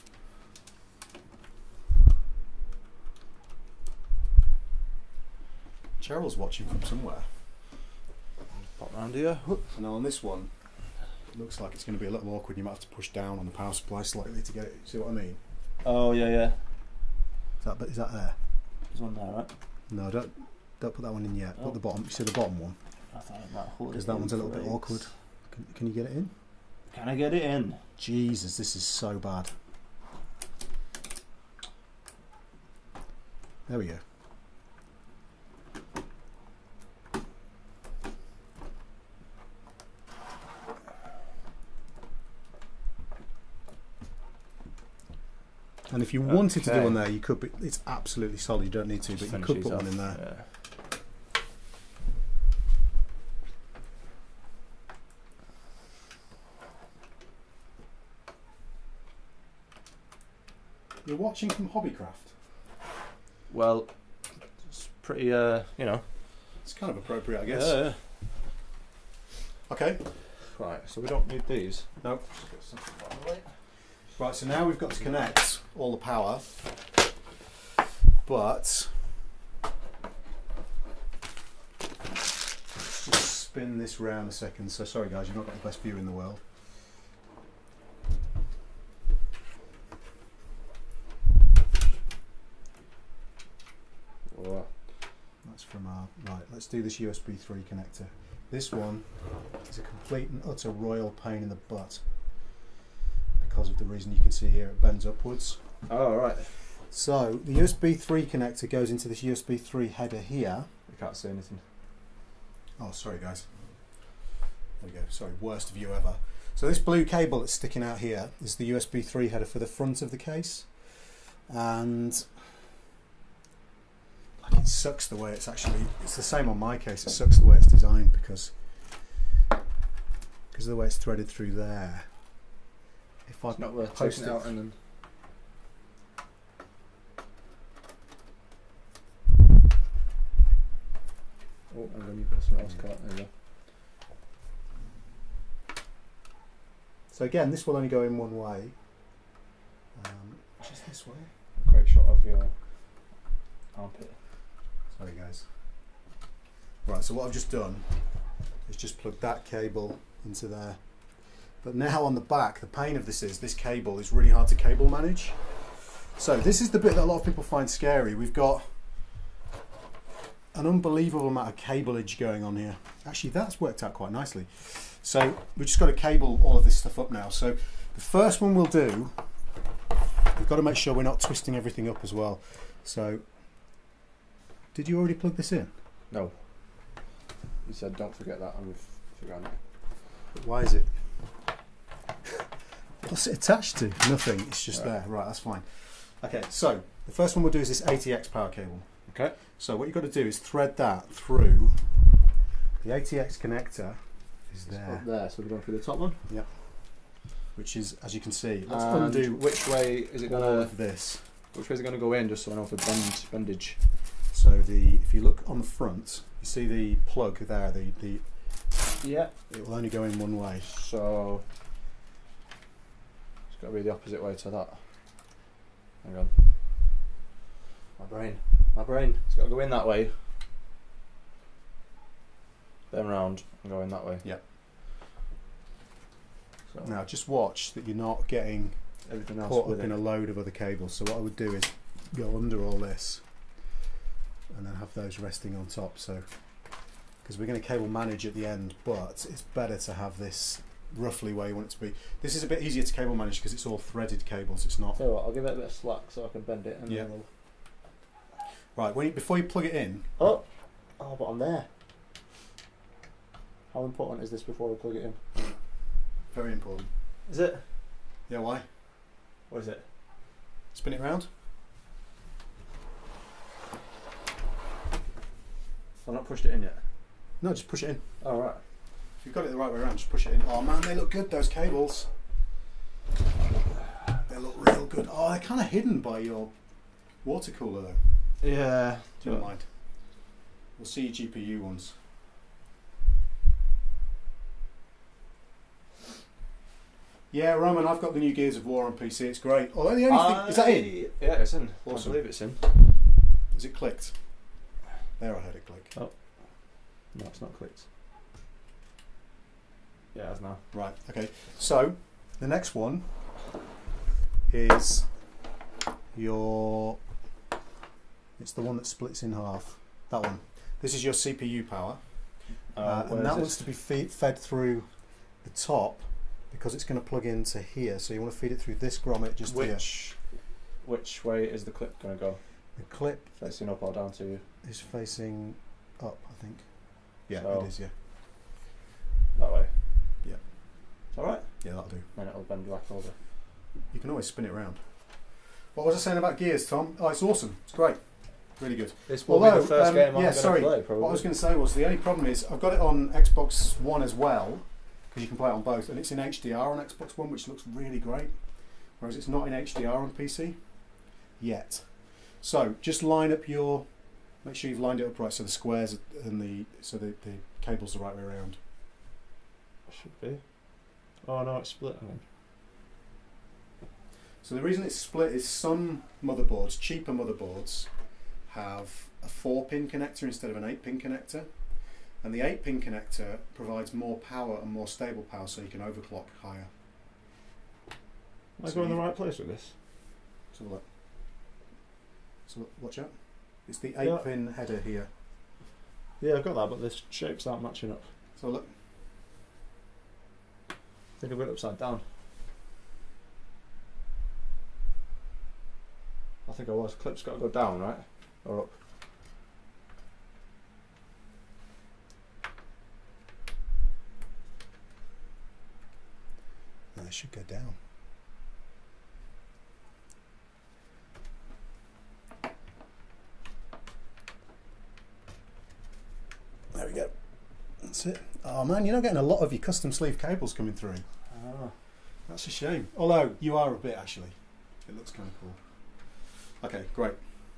S1: Cheryl's watching from somewhere.
S3: Pop round here.
S1: And on this one, it looks like it's going to be a little awkward. You might have to push down on the power supply slightly to get it. See what I mean?
S3: Oh yeah, yeah.
S1: Is that there?
S3: There's one there, right?
S1: No, don't put that one in yet.
S3: Oh.
S1: Put the bottom. You see the bottom one?
S3: I thought I might hold it.
S1: Because that one's a little bit
S3: Great.
S1: awkward. Can you get it in?
S3: Can I get it in?
S1: Jesus, this is so bad. There we go. And if you wanted to do
S3: Okay.
S1: one there, you could. But it's absolutely solid. You don't need to, but you
S3: Finish
S1: could
S3: these
S1: put one
S3: off.
S1: in there.
S3: Yeah.
S1: You're watching from Hobbycraft.
S3: Well, it's pretty, you know.
S1: It's kind of appropriate, I guess.
S3: Yeah.
S1: Okay.
S3: Right, so we don't need these.
S1: No. Right, so now we've got to connect all the power, but let's just spin this round a second. So sorry guys, you've not got the best view in the world.
S3: Whoa.
S1: That's from our, right, let's do this USB 3 connector. This one is a complete and utter royal pain in the butt because of the reason you can see here it bends upwards.
S3: Oh, right.
S1: So the USB 3 connector goes into this USB 3 header here.
S3: We can't see anything.
S1: Oh, sorry guys. There we go. Sorry, worst view ever. So this blue cable that's sticking out here is the USB 3 header for the front of the case, and like it sucks the way it's the same on my case. It sucks the way it's designed because of the way it's threaded through there. If I
S3: It's not worth
S1: post
S3: taking it out and then. Oh, and then you've got something else caught there.
S1: So again, this will only go in one way. Just this way.
S3: Great shot of your armpit.
S1: Sorry guys. Right, so what I've just done is just plug that cable into there. But now on the back, the pain of this cable is really hard to cable manage. So this is the bit that a lot of people find scary. We've got an unbelievable amount of cableage going on here. Actually, that's worked out quite nicely. So we've just got to cable all of this stuff up now. So the first one we'll do, we've got to make sure we're not twisting everything up as well. So, did you already plug this in?
S3: No. You said don't forget that, and we've forgotten it.
S1: But why is it? What's it attached to? Nothing. It's just
S3: Right.
S1: there. Right, that's fine. Okay, so the first one we'll do is this ATX power cable.
S3: Okay.
S1: So what you've got to do is thread that through the ATX connector. Is there,
S3: Up there, so we're going through the top one.
S1: which is, as you can see, let's
S3: And
S1: undo
S3: which way is it
S1: all
S3: gonna?
S1: of this.
S3: Which way is it gonna go in? Just so I know for bendage.
S1: So if you look on the front, you see the plug there. The
S3: Yeah.
S1: it will only go in one way.
S3: So it's got to be the opposite way to that. Hang on. My brain. It's got to go in that way. Then round and go in that way.
S1: Yep.
S3: So
S1: Now just watch that you're not getting
S3: everything else
S1: caught
S3: with
S1: up in
S3: it.
S1: a load of other cables. So what I would do is go under all this and then have those resting on top. So because we're going to cable manage at the end, but it's better to have this roughly where you want it to be. This is a bit easier to cable manage because it's all threaded cables. It's not.
S3: Tell you what, I'll give it a bit of slack so I can bend it. And
S1: Yeah.
S3: then we'll...
S1: Right, before you plug it in.
S3: Oh, but I'm there. How important is this before we plug it in?
S1: Very important.
S3: Is it?
S1: Yeah, why?
S3: What is it?
S1: Spin it round.
S3: I've not pushed it in yet.
S1: No, just push it in.
S3: Oh, right.
S1: If you've got it the right way around, just push it in. Oh man, they look good, those cables. They look real good. Oh, they're kind of hidden by your water cooler though.
S3: Yeah.
S1: Don't mind. We'll see your GPU ones. Yeah, Roman, I've got the new Gears of War on PC. It's great. Although the only thing is that in?
S3: Yeah, it's in.
S1: Awesome.
S3: I believe it's in.
S1: Is it clicked? There, I heard it click.
S3: Oh. No, it's not clicked. Yeah, it has now.
S1: Right. Okay. So the next one is your. It's the one that splits in half. That one. This is your CPU power, and that wants to be fed through the top because it's going to plug into here. So you want to feed it through this grommet just here.
S3: Which way is the clip going to go?
S1: The clip
S3: Facing up or down to you?
S1: is facing up, I think. Yeah,
S3: So-
S1: it is. Yeah.
S3: That way?
S1: Yeah.
S3: It's alright?
S1: Yeah, that'll do.
S3: Then it'll bend back over.
S1: You can always spin it around. What was I saying about Gears, Tom? Oh, it's awesome. It's great. Really good.
S3: This will be
S1: Although,
S3: the first game I'm
S1: yeah,
S3: going to
S1: sorry.
S3: play, probably.
S1: What I was going to say was the only problem is I've got it on Xbox One as well, because you can play it on both, and it's in HDR on Xbox One, which looks really great, whereas it's not in HDR on PC yet. So just line up your, make sure you've lined it up right, so the squares and the cable's the right way around.
S3: Should be. Oh no, it's split. Hang on.
S1: So the reason it's split is some motherboards, cheaper motherboards, have a 4-pin connector instead of an 8-pin connector, and the 8-pin connector provides more power and more stable power, so you can overclock higher.
S3: Am I
S1: So
S3: going in the
S1: you-
S3: right place with this?
S1: So look. So look, watch out. It's the 8-pin header here.
S3: Yeah, I've got that, but the shapes aren't matching up.
S1: So look.
S3: I think I've got it upside down. I think I was. Clip's got to go down, right? Or up?
S1: No, it should go down. There we go. That's it. Oh man, you're not getting a lot of your custom sleeve cables coming through.
S3: Ah.
S1: That's a shame. Although you are a bit actually. It looks kind of cool. Okay, great.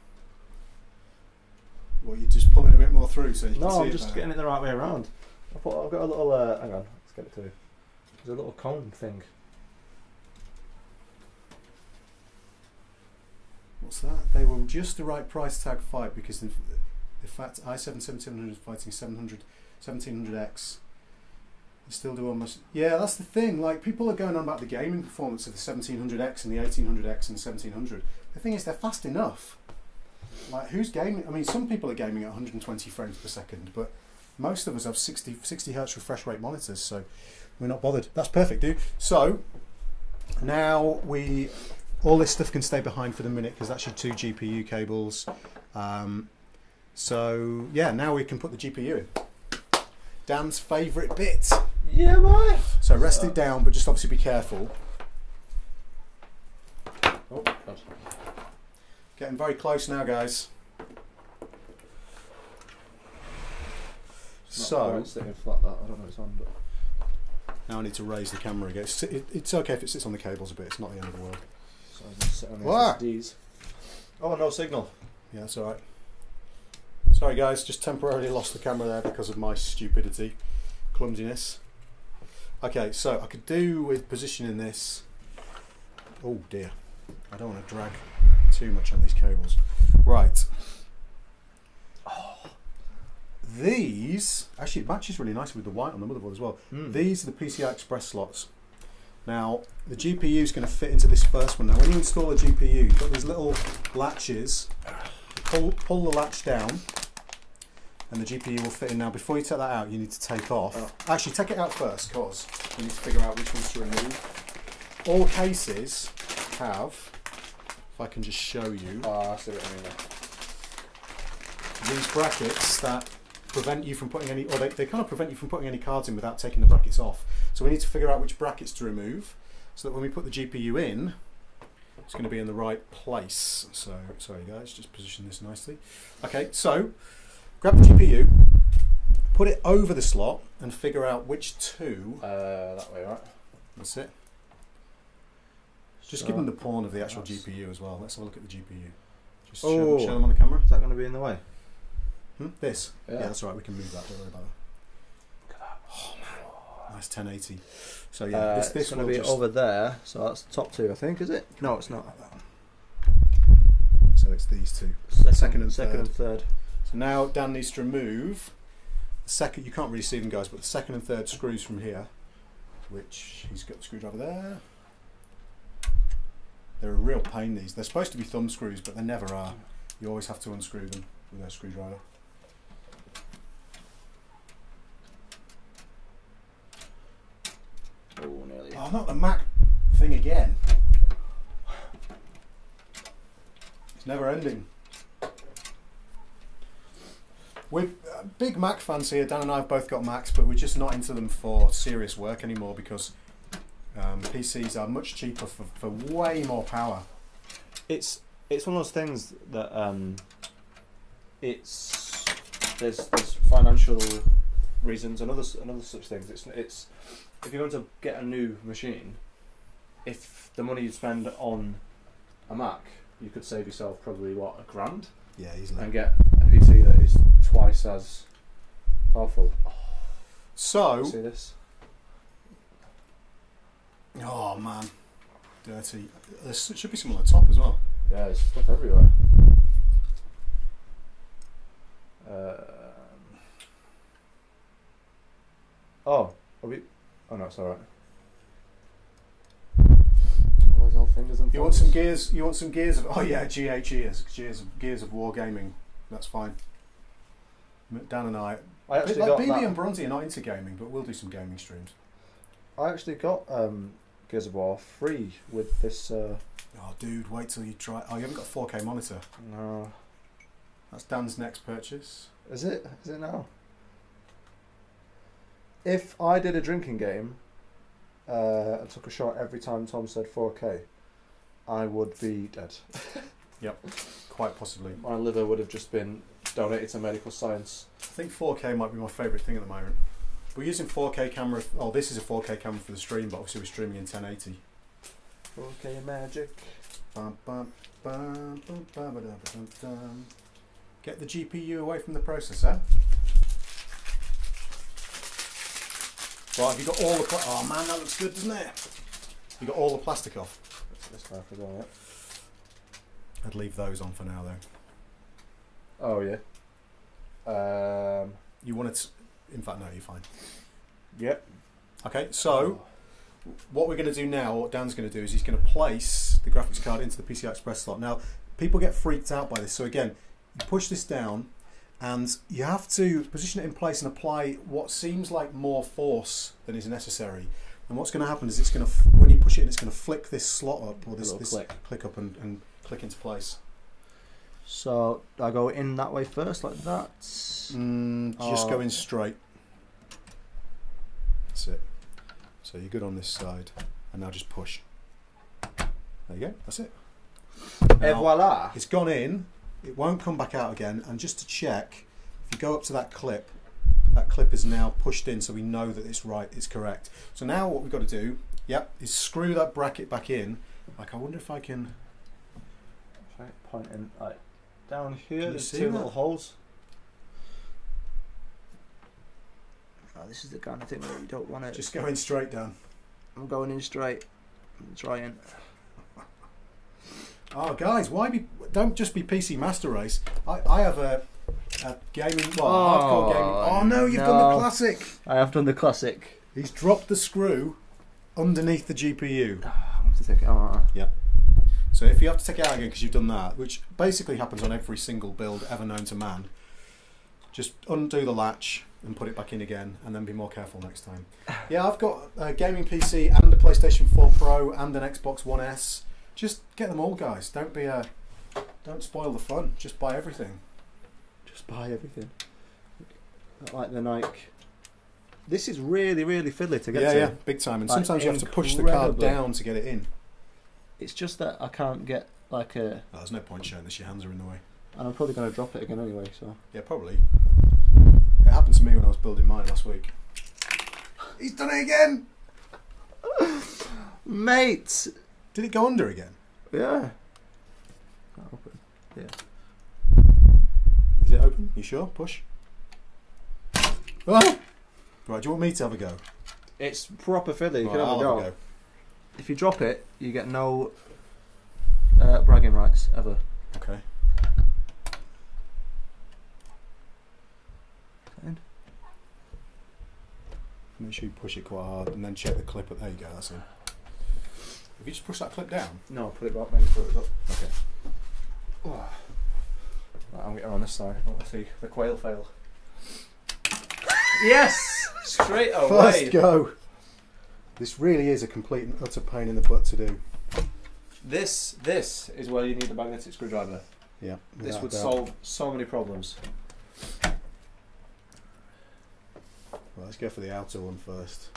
S1: Well, you're just pulling a bit more through so you can
S3: No,
S1: see
S3: I'm
S1: it
S3: just
S1: better.
S3: getting it the right way around. I've got a little. Hang on, let's get it to you. There's a little cone thing.
S1: What's that? They were just the right price tag fight because the fact i7 1700 is fighting 1700X. They still do almost. Yeah, that's the thing. Like, people are going on about the gaming performance of the 1700X and the 1800X and the 1700. The thing is, they're fast enough. Like, who's gaming? I mean, some people are gaming at 120 frames per second, but most of us have 60 hertz refresh rate monitors, so we're not bothered. That's perfect, dude. So now all this stuff can stay behind for the minute because that's your 2 GPU cables. So yeah, now we can put the GPU in. Dan's favourite bit.
S3: Yeah, boy.
S1: So rest it down, but just obviously be careful.
S3: Oh, God.
S1: Getting very close now, guys. So
S3: It's sitting flat. That I don't know if it's on, but
S1: now I need to raise the camera again. It's okay if it sits on the cables a bit. It's not the end of the world.
S3: so I just sit on the
S1: What?
S3: SSDs. Oh, no signal.
S1: Yeah, that's all right. Sorry, guys. Just temporarily lost the camera there because of my stupidity, clumsiness. Okay, so I could do with positioning this. Oh dear, I don't want to drag too much on these cables. Right. These actually it matches really nicely with the white on the motherboard as well. These are the PCI Express slots. Now the GPU is going to fit into this first one. Now when you install a GPU, you've got these little latches. Pull the latch down, and the GPU will fit in. Now, before you take that out, you need to take off. Actually, take it out first, because you need to figure out which ones to remove. All cases have, if I can just show you,
S2: I see what you mean there.
S1: these brackets that prevent you from putting any, or they kind of prevent you from putting any cards in without taking the brackets off. So we need to figure out which brackets to remove, so that when we put the GPU in, it's going to be in the right place. So, sorry guys, just position this nicely. Okay, so grab the GPU, put it over the slot, and figure out which two.
S2: That way, right?
S1: That's it. Just give them the pawn of the actual GPU as well. Let's have a look at the GPU. Just show them on the camera.
S3: Is that going to be in the way?
S1: This?
S2: Yeah.
S1: Yeah, that's all right. We can move that. Don't worry about that. Look at that. Oh man, nice 1080. So yeah, this
S3: it's going to
S1: will
S3: be
S1: just
S3: over there. So that's the top two, I think, is it? No, it's not.
S1: So it's these two. Second and third. So now Dan needs to remove the second. You can't really see them, guys, but the second and third screws from here, which he's got the screwdriver there. They're a real pain. These. They're supposed to be thumb screws, but they never are. You always have to unscrew them with a screwdriver.
S3: Oh, nearly.
S1: Oh, not the Mac thing again. It's never ending. We're big Mac fans here. Dan and I have both got Macs, but we're just not into them for serious work anymore because PCs are much cheaper for way more power.
S3: It's one of those things that there's financial reasons and other such things. It's if you're going to get a new machine, if the money you spend on a Mac, you could save yourself probably what, £1,000,
S1: Yeah, easily.
S3: and get a PC that is twice as powerful.
S1: So,
S3: See this?
S1: oh man, dirty. There should be some on the top as well.
S3: Yeah, there's stuff everywhere. Oh, are we? Oh no, it's alright. Always all fingers and
S1: You want some gears? You want some gears of? Oh yeah, Gears of War Gaming. That's fine. Dan and I
S3: actually
S1: like
S3: got
S1: BB
S3: that.
S1: and Bronzy are not into gaming, but we'll do some gaming streams.
S3: I actually got Gears of War free with this.
S1: Oh dude, wait till you try. Oh, you haven't got a 4K monitor.
S3: No,
S1: That's Dan's next purchase.
S3: is it? Is it now? If I did a drinking game and took a shot every time Tom said 4K, I would be dead.
S1: Quite possibly.
S3: My liver would have just been donated to medical science.
S1: I think 4K might be my favourite thing at the moment. We're using 4K camera. Oh, this is a 4K camera for the stream, but obviously we're streaming in 1080.
S3: 4K magic.
S1: Bum, bum, bum, bum, bum, ba, da, ba, dum, dum. Get the GPU away from the processor. Right, have you got all the... Oh man, that looks good, doesn't it? You got all the plastic off.
S3: This back as well, yeah.
S1: I'd leave those on for now, though.
S3: Oh yeah.
S1: You want it... In fact, no, you're fine.
S3: Yep.
S1: Okay, so what we're going to do now, what Dan's going to do, is he's going to place the graphics card into the PCI Express slot. Now, people get freaked out by this. So again, you push this down, and you have to position it in place and apply what seems like more force than is necessary. And what's going to happen is it's going to, when you push it in, it's going to flick this slot up, or this click up and click into place.
S3: So I go in that way first, like that.
S1: Just go in straight. That's it. So you're good on this side, and now just push. There you go. That's it.
S3: Et
S1: Now,
S3: voila!
S1: it's gone in. It won't come back out again. And just to check, if you go up to that clip is now pushed in, so we know that it's right. It's correct. So now what we've got to do, is screw that bracket back in. Like, I wonder if I can.
S3: Pointing like down here.
S1: Can you
S3: There's
S1: see
S3: two
S1: that?
S3: little holes. Oh, this is the kind of thing where you don't want it.
S1: Just go in straight down.
S3: I'm going in straight. I'm trying.
S1: Oh, guys, don't just be PC Master Race. I have a gaming, hardcore gaming. Oh no, you've done the classic.
S3: I have done the classic.
S1: He's dropped the screw underneath the GPU.
S3: I have to take it out.
S1: So if you have to take it out again because you've done that, which basically happens on every single build ever known to man, Just undo the latch and put it back in again, and then be more careful next time. Yeah, I've got a gaming PC and a PlayStation 4 Pro and an Xbox One S. Just get them all, guys. Don't spoil the fun. Just buy everything.
S3: Just buy everything. Like the Nike. This is really, really fiddly to get to.
S1: Yeah, big time. And
S3: Like,
S1: sometimes you have to push the card
S3: incredible.
S1: down to get it in.
S3: It's just that I can't get like a...
S1: Oh, there's no point showing this. Your hands are in the way.
S3: And I'm probably going to drop it again anyway, so...
S1: Yeah, probably. It happened to me when I was building mine last week. He's done it again!
S3: Mate!
S1: Did it go under again?
S3: Yeah. Can't open. Yeah.
S1: Is it open? You sure? Push. Ah! Right, do you want me to have a go?
S3: It's proper fiddly. You
S1: Right,
S3: can have
S1: I'll
S3: a go.
S1: have a go.
S3: If you drop it, you get no bragging rights ever.
S1: Okay.
S3: Fine.
S1: Make sure you push it quite hard and then check the clip. There you go, that's in. If you just push that clip down.
S3: No, put it back, then put it up.
S1: Okay.
S3: Oh. Right, I'm getting on this side. Let's see the quail fail. Yes! Straight away.
S1: First go. This really is a complete and utter pain in the butt to do.
S3: This is where you need a magnetic screwdriver.
S1: Yeah.
S3: This
S1: without
S3: would
S1: doubt.
S3: solve so many problems.
S1: Well, let's go for the outer one first.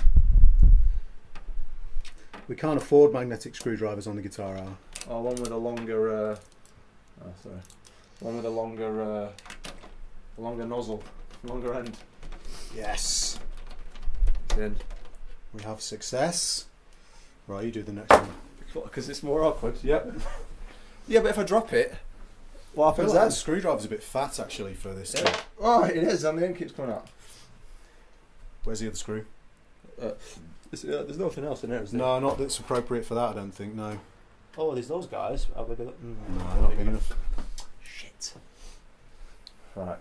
S1: We can't afford magnetic screwdrivers on the Guitar Hour.
S3: Oh, one with a longer. One with a longer nozzle, longer end.
S1: Yes.
S3: Then,
S1: We have success. Right, you do the next one.
S3: because it's more awkward. Yep. Yeah, but if I drop it, what
S1: I feel
S3: happens
S1: like
S3: then?
S1: the screwdriver's a bit fat actually for this.
S3: Yeah. Oh, it is, and the end keeps coming out.
S1: Where's the other screw?
S3: There's nothing else in there, is there?
S1: No, not that's appropriate for that, I don't think, no.
S3: Oh, there's those guys. How big are they?
S1: No, they're not big enough.
S3: Shit. Right.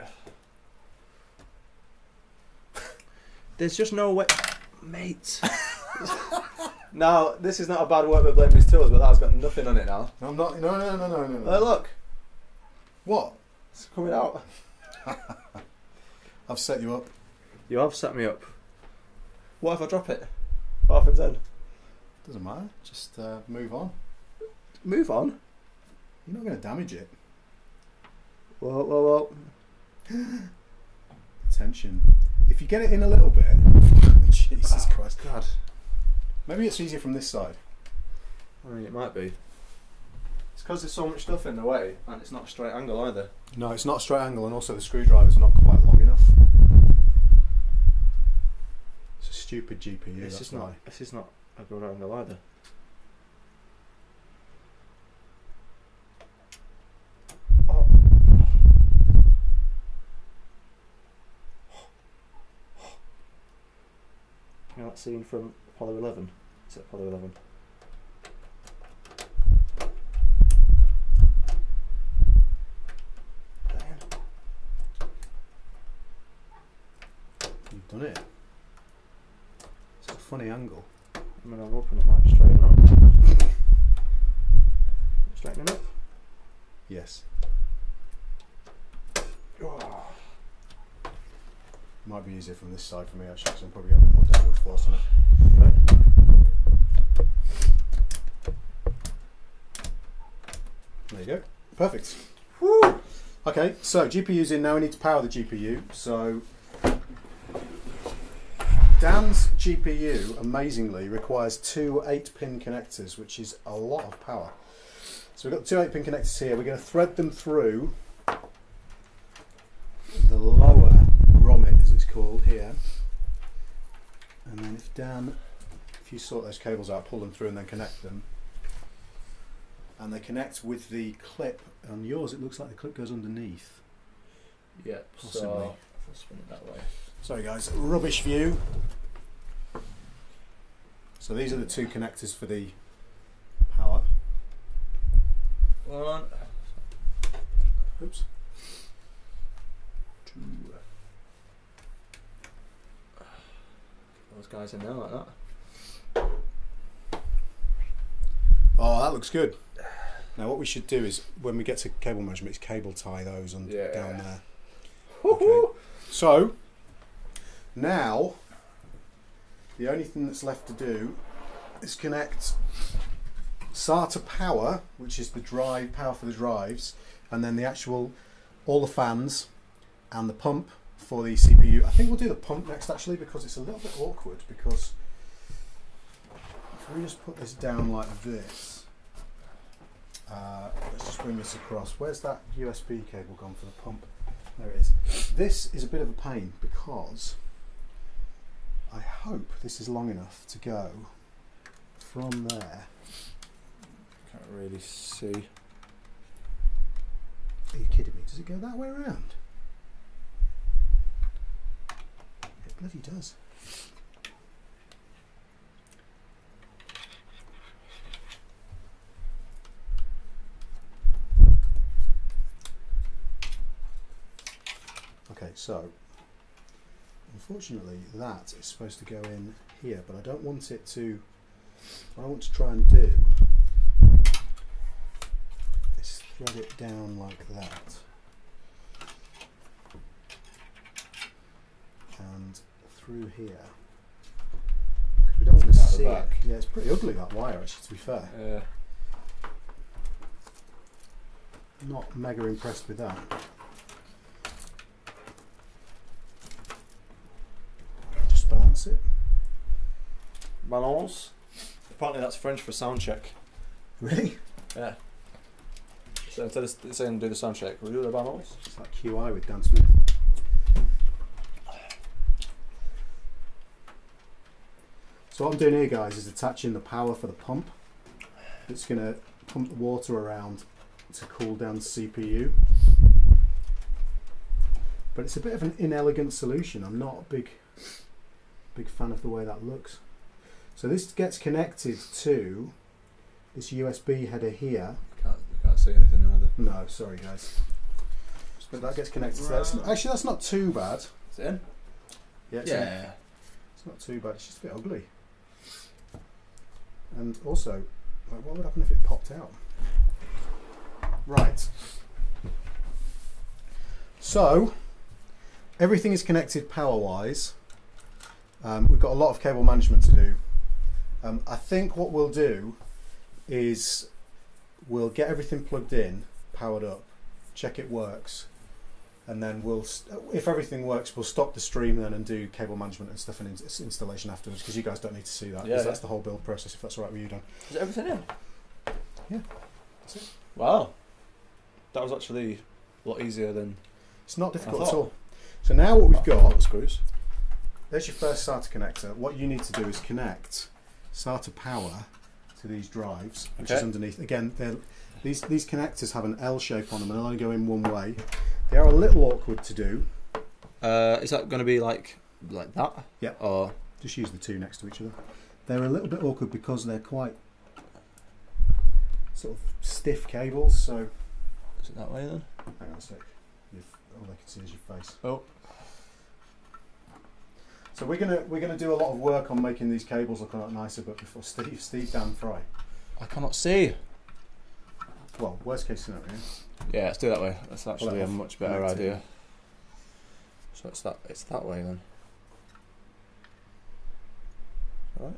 S3: There's just no way... Mate. Now, this is not a bad word for blaming his tools, but that's got nothing on it now.
S1: I'm not, no.
S3: Look.
S1: What?
S3: It's coming out.
S1: I've set you up.
S3: You have set me up. What if I drop it? What happens then?
S1: Doesn't matter, just move on.
S3: Move on.
S1: You're not going to damage it.
S3: Whoa.
S1: Tension. If you get it in a little bit... Jesus Christ.
S3: God.
S1: Maybe it's easier from this side.
S3: I mean, it might be. It's because there's so much stuff in the way, and it's not a straight angle either.
S1: No, it's not a straight angle, and also the screwdriver's not quite long enough. It's a stupid GPU,
S3: This
S1: that's
S3: is not.
S1: why.
S3: This is not a good angle either. Oh. You know that scene from Apollo 11? Is it Apollo 11?
S1: You've done it. It's a funny angle.
S3: I mean, I'm hoping it might straighten up. Straightening up?
S1: Yes.
S3: Oh.
S1: Might be easier from this side for me actually, because I'm probably having more downward force on it.
S3: Right.
S1: There you go. Perfect.
S3: Woo!
S1: Okay, so GPU's in now. We need to power the GPU. So Dan's GPU, amazingly, requires two 8-pin connectors, which is a lot of power. So we've got two 8-pin connectors here. We're going to thread them through the lower grommet, as it's called here. And then if you sort those cables out, pull them through and then connect them. And they connect with the clip. On yours, it looks like the clip goes underneath.
S3: Yeah,
S1: Possibly.
S3: so I'll spin it that way.
S1: Sorry guys, rubbish view. So these are the two connectors for the power.
S3: One.
S1: Oops.
S3: Two. Those guys in there like that.
S1: Oh, that looks good. Now what we should do is, when we get to cable measurements, cable tie those and
S3: Yeah.
S1: down there.
S3: Woohoo!
S1: So now the only thing that's left to do is connect SATA power, which is the drive power for the drives, and then the actual all the fans and the pump for the CPU. I think we'll do the pump next actually, because it's a little bit awkward, because if we just put this down like this, let's just bring this across. Where's that USB cable gone for the pump? There it is. This is a bit of a pain because I hope this is long enough to go from there.
S2: Can't really see.
S1: Are you kidding me? Does it go that way around? It bloody does. Okay, so unfortunately that is supposed to go in here, but I don't want it to. What I want to try and do is thread it down like that, and through here. 'Cause we don't want to see it. Yeah, it's pretty ugly, that wire, actually, to be fair.
S2: Yeah.
S1: Not mega impressed with that. Just balance it.
S2: Balance. Apparently that's French for sound check.
S1: Really?
S2: Yeah. So instead of saying do the sound check, we'll do the balance.
S1: It's like QI with Dan Smith. So what I'm doing here, guys, is attaching the power for the pump. It's going to pump the water around to cool down the CPU. But it's a bit of an inelegant solution. I'm not a big fan of the way that looks. So this gets connected to this USB header here.
S2: Can't see anything either.
S1: No, sorry guys. But that gets connected to that. Actually, that's not too bad.
S2: Is it in?
S1: Yeah, it's
S2: Yeah.
S1: in. It's not too bad. It's just a bit ugly. And also, like, what would happen if it popped out? Right. So, everything is connected power-wise. We've got a lot of cable management to do. I think what we'll do is we'll get everything plugged in, powered up, check it works, and then we'll, if everything works, we'll stop the stream then and do cable management and stuff and installation afterwards, because you guys don't need to see that.
S2: Yeah,
S1: That's the whole build process, if that's all right with you, Dan.
S2: Is everything in?
S1: Yeah, that's it.
S2: Wow. That was actually a lot easier than
S1: It's not difficult
S2: I
S1: at
S2: thought.
S1: all. So now what we've got,
S2: the screws.
S1: there's your first SATA connector. What you need to do is connect SATA power to these drives, which is underneath. Again, these connectors have an L shape on them and they'll only go in one way. They are a little awkward to do.
S2: Is that going to be like that?
S1: Yeah.
S2: Or
S1: Just use the two next to each other. They're a little bit awkward because they're quite sort of stiff cables. So
S2: is it that way then?
S1: hang on a sec. All I can see is your face.
S2: Oh.
S1: So we're gonna do a lot of work on making these cables look a lot nicer. But before Steve Dan Fry.
S2: I cannot see.
S1: Well, worst case scenario.
S2: Yeah, let's do it that way. That's actually a
S1: off.
S2: much better
S1: Connect it.
S2: idea. So it's that way then. Alright.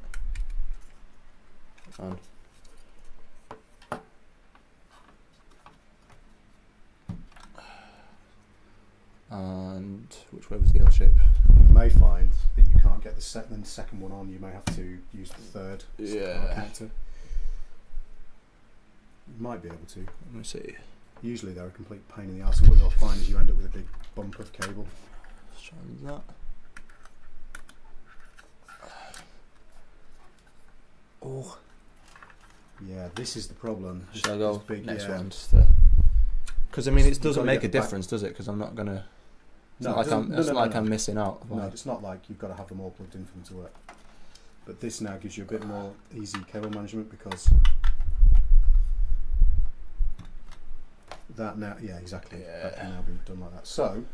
S2: And which way was the L shape?
S1: You may find that you can't get the second one on. You may have to use the third
S2: Yeah.
S1: connector. You might be able to.
S2: Let me see.
S1: Usually they're a complete pain in the arse, and what you'll find is you end up with a big bump of cable.
S2: Let's try and do that. Oh.
S1: Yeah, this is the problem.
S2: Shall I go
S1: This big,
S2: next
S1: yeah.
S2: one? Because I mean, it
S1: You've
S2: doesn't
S1: gotta
S2: make
S1: get
S2: a
S1: the back-
S2: difference, does it? Because I'm not gonna. It's
S1: No,
S2: not like
S1: it doesn't-
S2: I'm. It's
S1: no,
S2: not like
S1: no.
S2: I'm missing out.
S1: No,
S2: Like,
S1: it's not like you've got to have them all plugged in for them to work. But this now gives you a bit more easy cable management because that now, yeah, exactly. That can now be done like that. So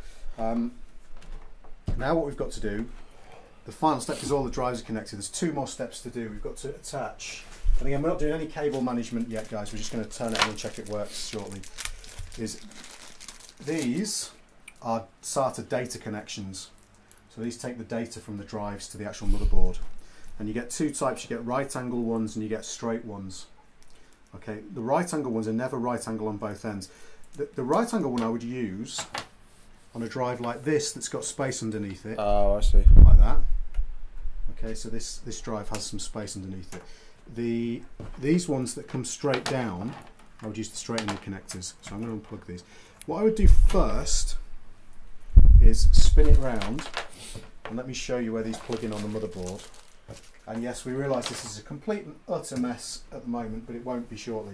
S1: now what we've got to do, the final step is all the drives are connected. There's two more steps to do. We've got to attach, and again, we're not doing any cable management yet, guys. We're just going to turn it on and check it works shortly. Is these are SATA data connections. So these take the data from the drives to the actual motherboard. And you get two types, you get right angle ones and you get straight ones. Okay, the right angle ones are never right angle on both ends. The right angle one I would use on a drive like this that's got space underneath it.
S2: Oh, I see.
S1: Like that. Okay, so this drive has some space underneath it. These ones that come straight down, I would use the straight end connectors. So I'm going to unplug these. What I would do first is spin it round and let me show you where these plug in on the motherboard. And yes, we realise this is a complete and utter mess at the moment, but it won't be shortly.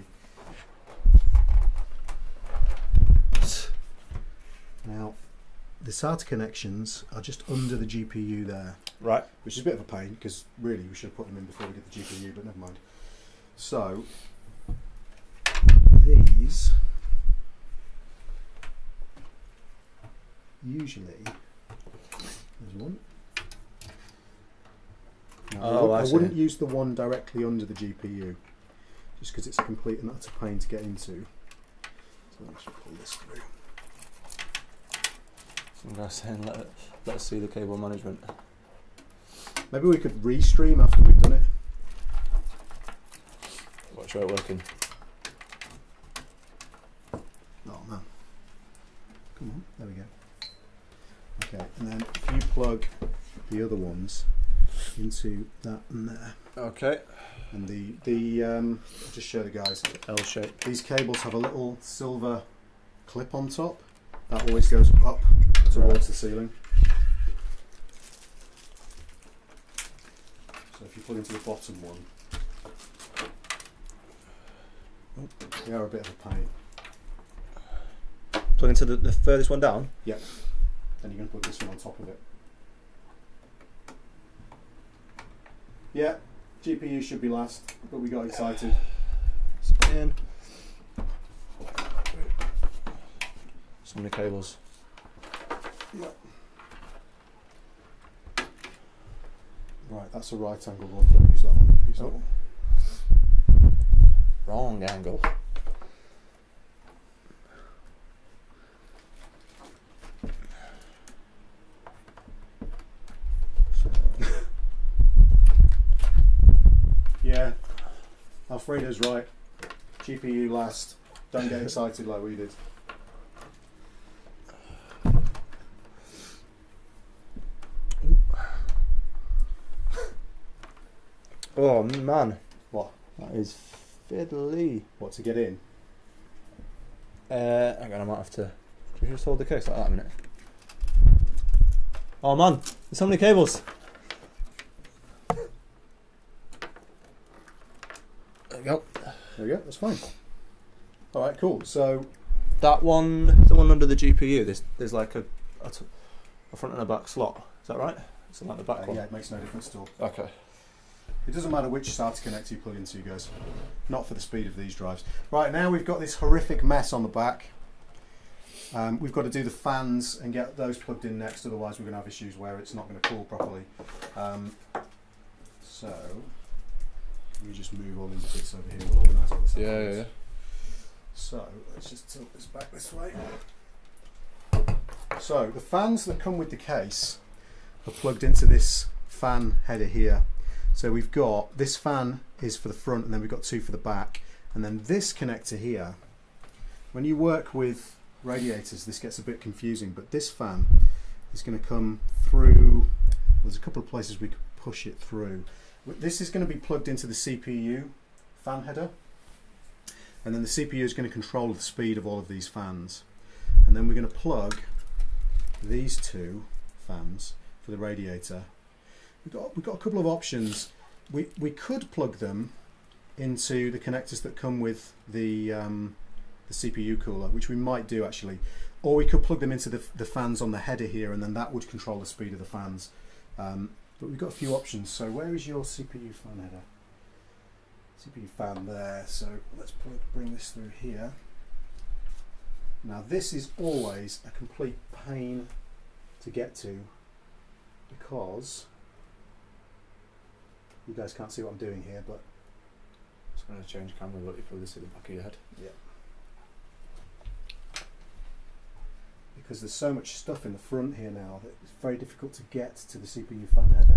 S1: Now, the SATA connections are just under the GPU there.
S2: Right.
S1: Which is a bit of a pain, because really we should have put them in before we did the GPU, but never mind. So, these usually, there's one. Now, I wouldn't use the one directly under the GPU, just because it's a complete and utter pain to get into. So let's just pull this through.
S2: Some guy saying let's see the cable management.
S1: Maybe we could restream after we've done it.
S2: Watch it working.
S1: Oh man. Come on, there we go. Okay, and then if you plug the other ones into that and there.
S2: Okay.
S1: And I'll just show the guys.
S2: L shape.
S1: These cables have a little silver clip on top. That always goes up towards the ceiling. So if you plug into the bottom one, they are a bit of a pain.
S2: Plug into the furthest one down?
S1: Yep. Then you're going to put this one on top of it. Yeah, GPU should be last, but we got excited.
S2: Spin. So many cables.
S1: Yep. Right, that's a right angle one. Don't use that one. Use that one.
S2: Wrong angle.
S1: Yeah, Alfredo's right. GPU last. Don't get excited like we did.
S2: Oh man.
S1: What?
S2: That is fiddly.
S1: What, to get in?
S2: Hang on, I might have to. Should we just hold the case like that a minute? Oh man, there's so many cables. There we go.
S1: There we go, that's fine. Alright, cool. So,
S2: That one, the one under the GPU, there's like a front and a back slot. Is that right? It's like the back one.
S1: yeah, it makes no difference at all.
S2: Okay.
S1: It doesn't matter which SATA connector you plug into, guys. Not for the speed of these drives. Right, now we've got this horrific mess on the back. We've got to do the fans and get those plugged in next, otherwise we're going to have issues where it's not going to cool properly. So, let me just move all these bits over here. We'll organise all this.
S2: Yeah.
S1: So, let's just tilt this back this way. So, the fans that come with the case are plugged into this fan header here. So we've got, this fan is for the front and then we've got two for the back. And then this connector here, when you work with radiators this gets a bit confusing, but this fan is going to come through, there's a couple of places we could push it through. This is going to be plugged into the CPU fan header. And then the CPU is going to control the speed of all of these fans. And then we're going to plug these two fans for the radiator. We've got a couple of options. We could plug them into the connectors that come with the CPU cooler, which we might do actually, or we could plug them into the fans on the header here, and then that would control the speed of the fans. But we've got a few options. So where is your CPU fan header? CPU fan there. So let's bring this through here. Now this is always a complete pain to get to because you guys can't see what I'm doing here, but
S2: Just going to change camera, but you probably see the back of your head.
S1: yeah. because there's so much stuff in the front here now that it's very difficult to get to the CPU fan header.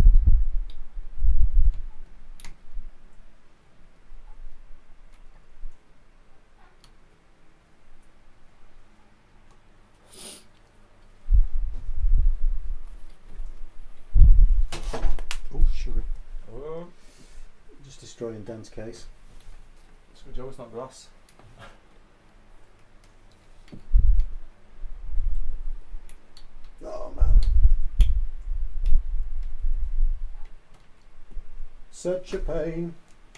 S1: Oh, sugar.
S3: Oh,
S1: Just destroying Dan's case.
S3: it's good job it's not glass.
S1: Oh man. Such a pain.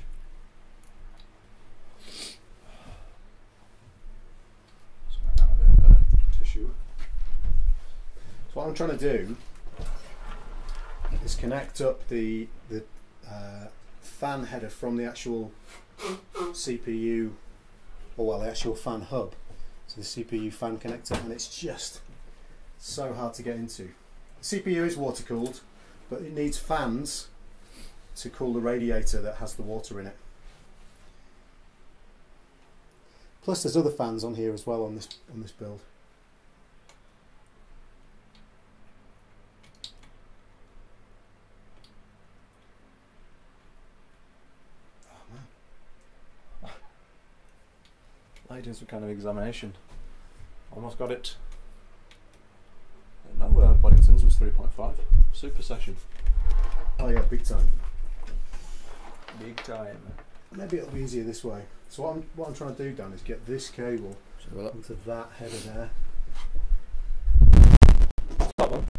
S3: Just gonna have a bit of tissue.
S1: So what I'm trying to do is connect up the fan header from the actual CPU, or well, the actual fan hub to the CPU fan connector, and it's just so hard to get into. The CPU is water cooled, but it needs fans to cool the radiator that has the water in it. Plus there's other fans on here as well on this build.
S3: Like doing some kind of examination. Almost got it. No, Boddington's was 3.5. Super session.
S1: Oh yeah, big time.
S3: Big time.
S1: Maybe it'll be easier this way. So what I'm trying to do, Dan, is get this cable onto that header there.
S3: That one.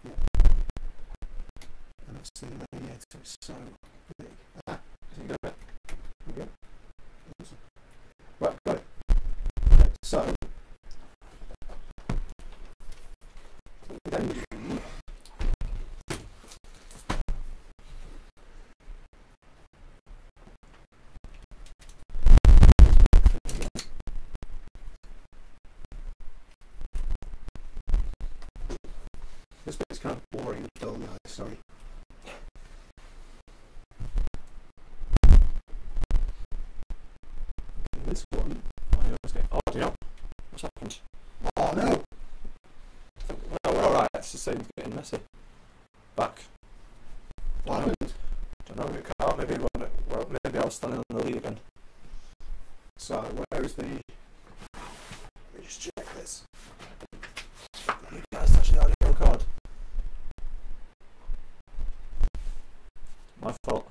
S1: And it's the radiator is so big.
S3: So you got it.
S1: There we go. Right, got it. Okay, so then this bit's kind of boring and dull now, sorry. This one.
S3: Oh, do you know? What's happened?
S1: Oh no!
S3: No, we're alright. It's just saying it's getting messy. Back.
S1: What happened?
S3: Don't know. Maybe well, maybe I was standing on the lead again.
S1: So where is the? Let me just check this.
S3: You guys touched the audio cord. My fault.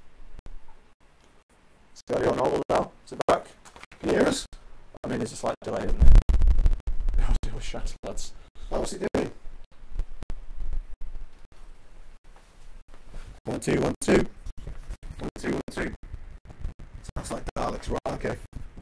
S3: Is the audio normal now? Is it back?
S1: Can you hear us?
S3: I mean, there's a slight delay, isn't it? The audio was shut, lads.
S1: Oh, what's it doing? 1 2 1 2 1 2 1 2. Sounds like Daleks, right? Okay.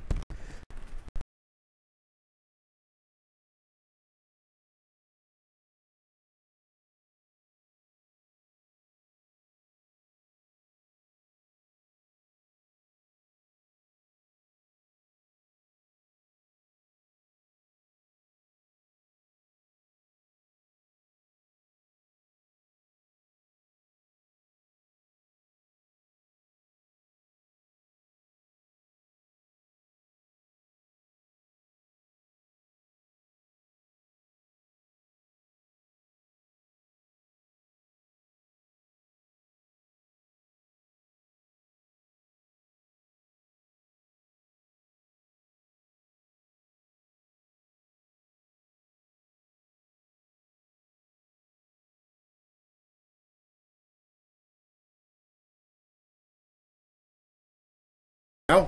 S1: Now,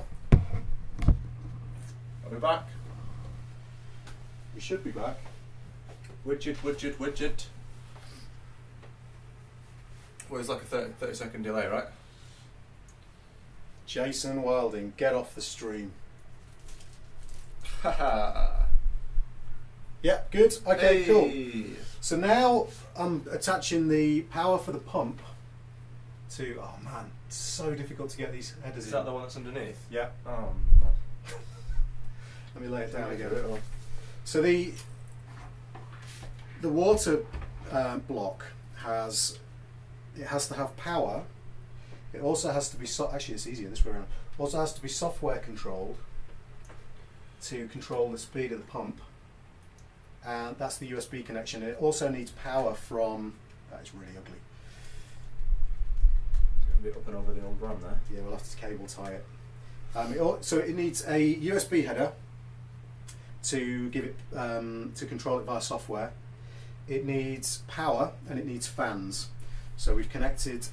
S3: Are we back?
S1: we should be back.
S3: Widget. Well, it's like a 30-second delay, right?
S1: Jason Wilding, get off the stream.
S3: Haha.
S1: Yeah, good. Okay, cool.
S3: Hey.
S1: So now I'm attaching the power for the pump to. Oh man, it's so difficult to get these headers
S3: Is
S1: in.
S3: that the one that's underneath?
S1: Yeah.
S3: Oh.
S1: Let me lay it down again.
S3: It
S1: So the water block has to have power. It also has to be actually it's easier this way around. Also has to be software controlled to control the speed of the pump, and that's the USB connection. It also needs power from. That is really ugly.
S2: It's going to be up and over the old RAM there.
S1: Yeah, we'll have to cable tie it. So it needs a USB header to give it to control it via software. It needs power and it needs fans. So we've connected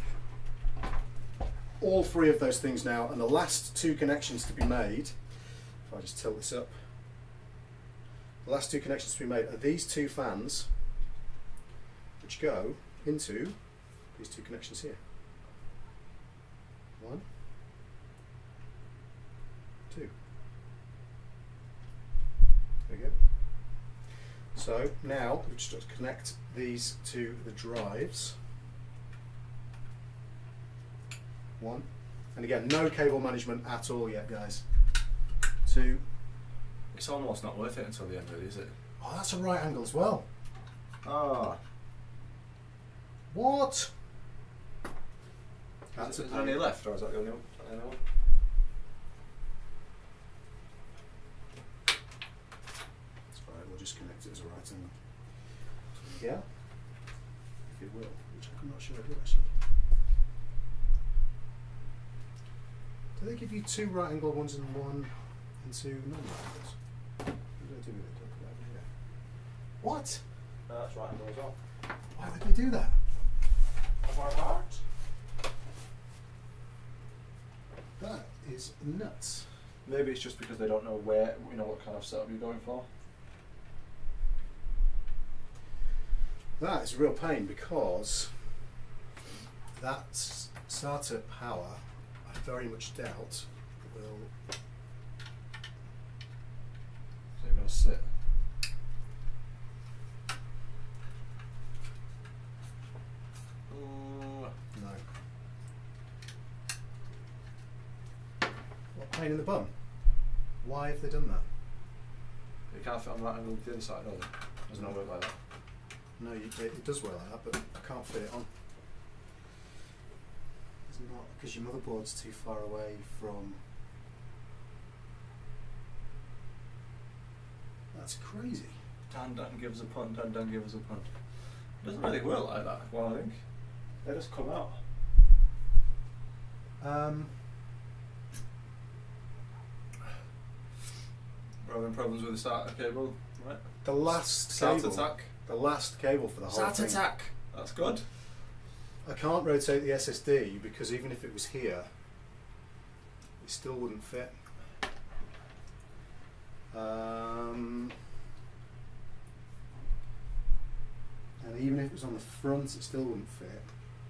S1: all three of those things now, and the last two connections to be made, if I just tilt this up, the last two connections to be made are these two fans, which go into these two connections here. One, two. There we go. So now we just have to connect these to the drives. One, and again, no cable management at all yet, guys. Two.
S2: It's almost not worth it until the end, really, is it?
S1: Oh, that's a right angle as well.
S2: Ah.
S1: What? That's
S2: Is there any left, or is that the only one?
S1: That's fine, we'll just connect it as a right angle. Yeah? If it will, which I'm not sure it will actually. Do they give you two right angle ones and one and two non-right angles? What do they do with it? Don't put that over here. What?
S2: That's right angle as well.
S1: Why would they do that? That is nuts.
S2: Maybe it's just because they don't know where, what kind of setup you're going for.
S1: That is a real pain because that starter power, I very much doubt, will.
S2: So you're going to sit.
S1: No. What pain in the bum? Why have they done that?
S2: You can't fit on that angle to the other side, does it? Doesn't work like that.
S1: No, it does work like that, but I can't fit it on. It's not because your motherboard's too far away from. That's crazy.
S2: Dan gives a punt, Dan gives a punt. It doesn't really work like that, well, I think. They just come out. We're having problems with the SATA cable, right?
S1: The last
S2: SATA
S1: cable.
S2: attack.
S1: The last cable for the whole
S2: SATA
S1: thing.
S2: attack. That's good.
S1: I can't rotate the SSD because even if it was here, it still wouldn't fit. And even if it was on the front, it still wouldn't fit.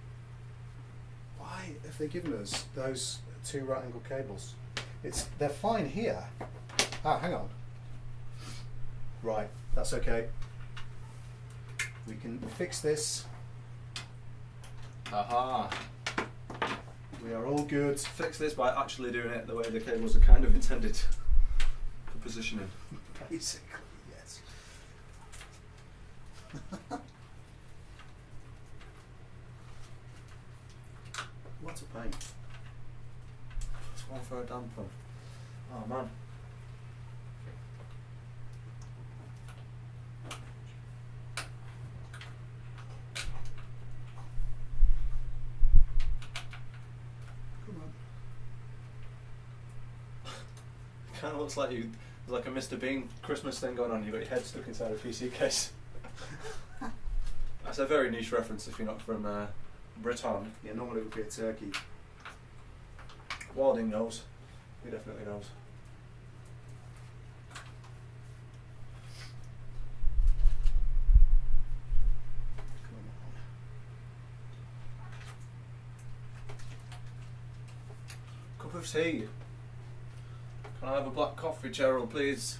S1: Why have they given us those two right angle cables? They're fine here. Ah, hang on. Right, that's okay. We can fix this.
S2: Aha.
S1: We are all good.
S2: Fix this by actually doing it the way the cables are kind of intended for positioning.
S1: Basically, yes. What a pain.
S2: It's one for a damper. Oh man.
S1: Come on.
S2: Kind of looks like there's like a Mr. Bean Christmas thing going on. You've got your head stuck inside a PC case. That's a very niche reference if you're not from Britain.
S1: Yeah, normally it would be a turkey.
S2: Warding knows. He definitely knows.
S1: Come on.
S2: Cup of tea. Can I have a black coffee, Gerald, please?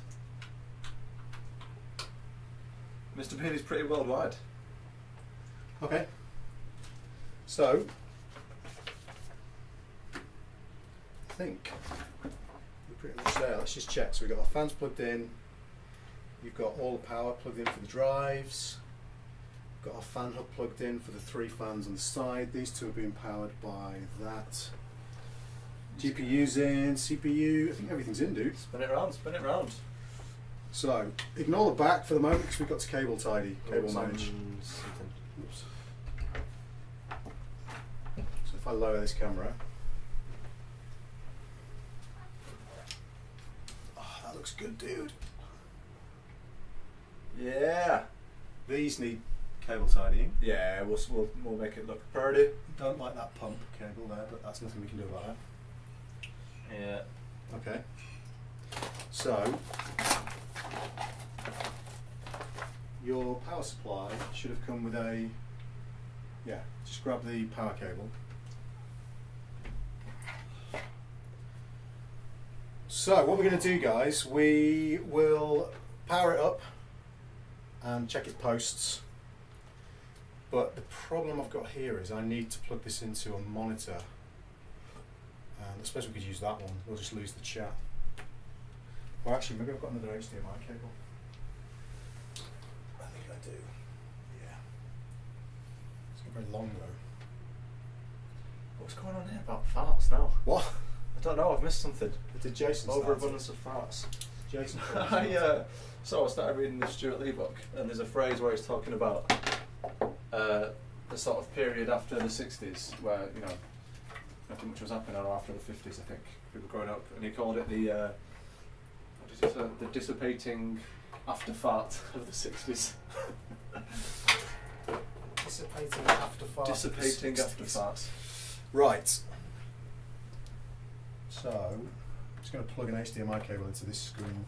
S2: Mr. Bean is pretty worldwide.
S1: Okay. So, I think we're pretty much there. Let's just check. So we've got our fans plugged in. You've got all the power plugged in for the drives. We've got our fan hub plugged in for the three fans on the side. These two are being powered by that. GPU's in, CPU, I think everything's in, dude.
S2: Spin it round, spin it round.
S1: So ignore the back for the moment because we've got to cable tidy, cable manage. Oops. So if I lower this camera, oh, that looks good, dude.
S2: Yeah.
S1: These need cable tidying.
S2: Yeah, we'll make it look pretty.
S1: Don't like that pump cable there, but that's nothing we can do about that.
S2: Yeah.
S1: Okay. So your power supply should have come with a, yeah, just grab the power cable. So what we're going to do, guys, we will power it up and check it posts. But the problem I've got here is I need to plug this into a monitor. And I suppose we could use that one. We'll just lose the chat. Or actually, maybe I've got another HDMI cable. I think I do. Yeah. It's not very long though.
S2: What's going on here about farts now?
S1: What?
S2: I don't know. I've missed something.
S1: Did Jason
S2: Overabundance of farts.
S1: Jason.
S2: So I started reading the Stuart Lee book, and there's a phrase where he's talking about the sort of period after the 60s where, you know, nothing much was happening, or after the 50s, I think, people growing up, and he called it the what did he say? The dissipating after fart of the 60s.
S1: Dissipating after fart.
S2: Dissipating after fart.
S1: Right. So, I'm just going to plug an HDMI cable into this screen.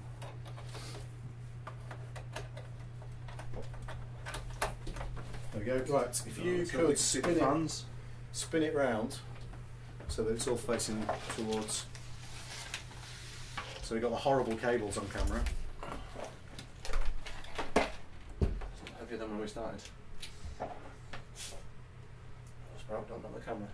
S1: There we go. Right, if you could spin it round so that it's all facing towards. So we've got the horrible cables on camera.
S2: Heavier than when we started. Sprout, don't knock the camera.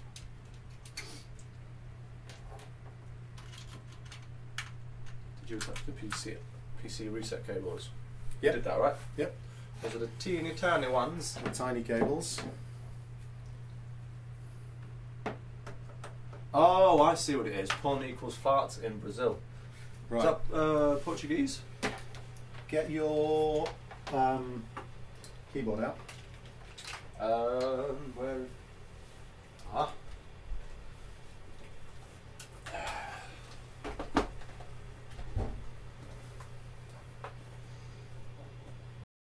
S2: Did you attach the PC reset cables?
S1: Yep.
S2: You did that, right?
S1: Yep.
S2: Those are the teeny tiny ones.
S1: The tiny cables.
S2: Oh, I see what it is. Pun equals farts in Brazil.
S1: Right.
S2: Is that Portuguese?
S1: Get your keyboard out.
S2: Where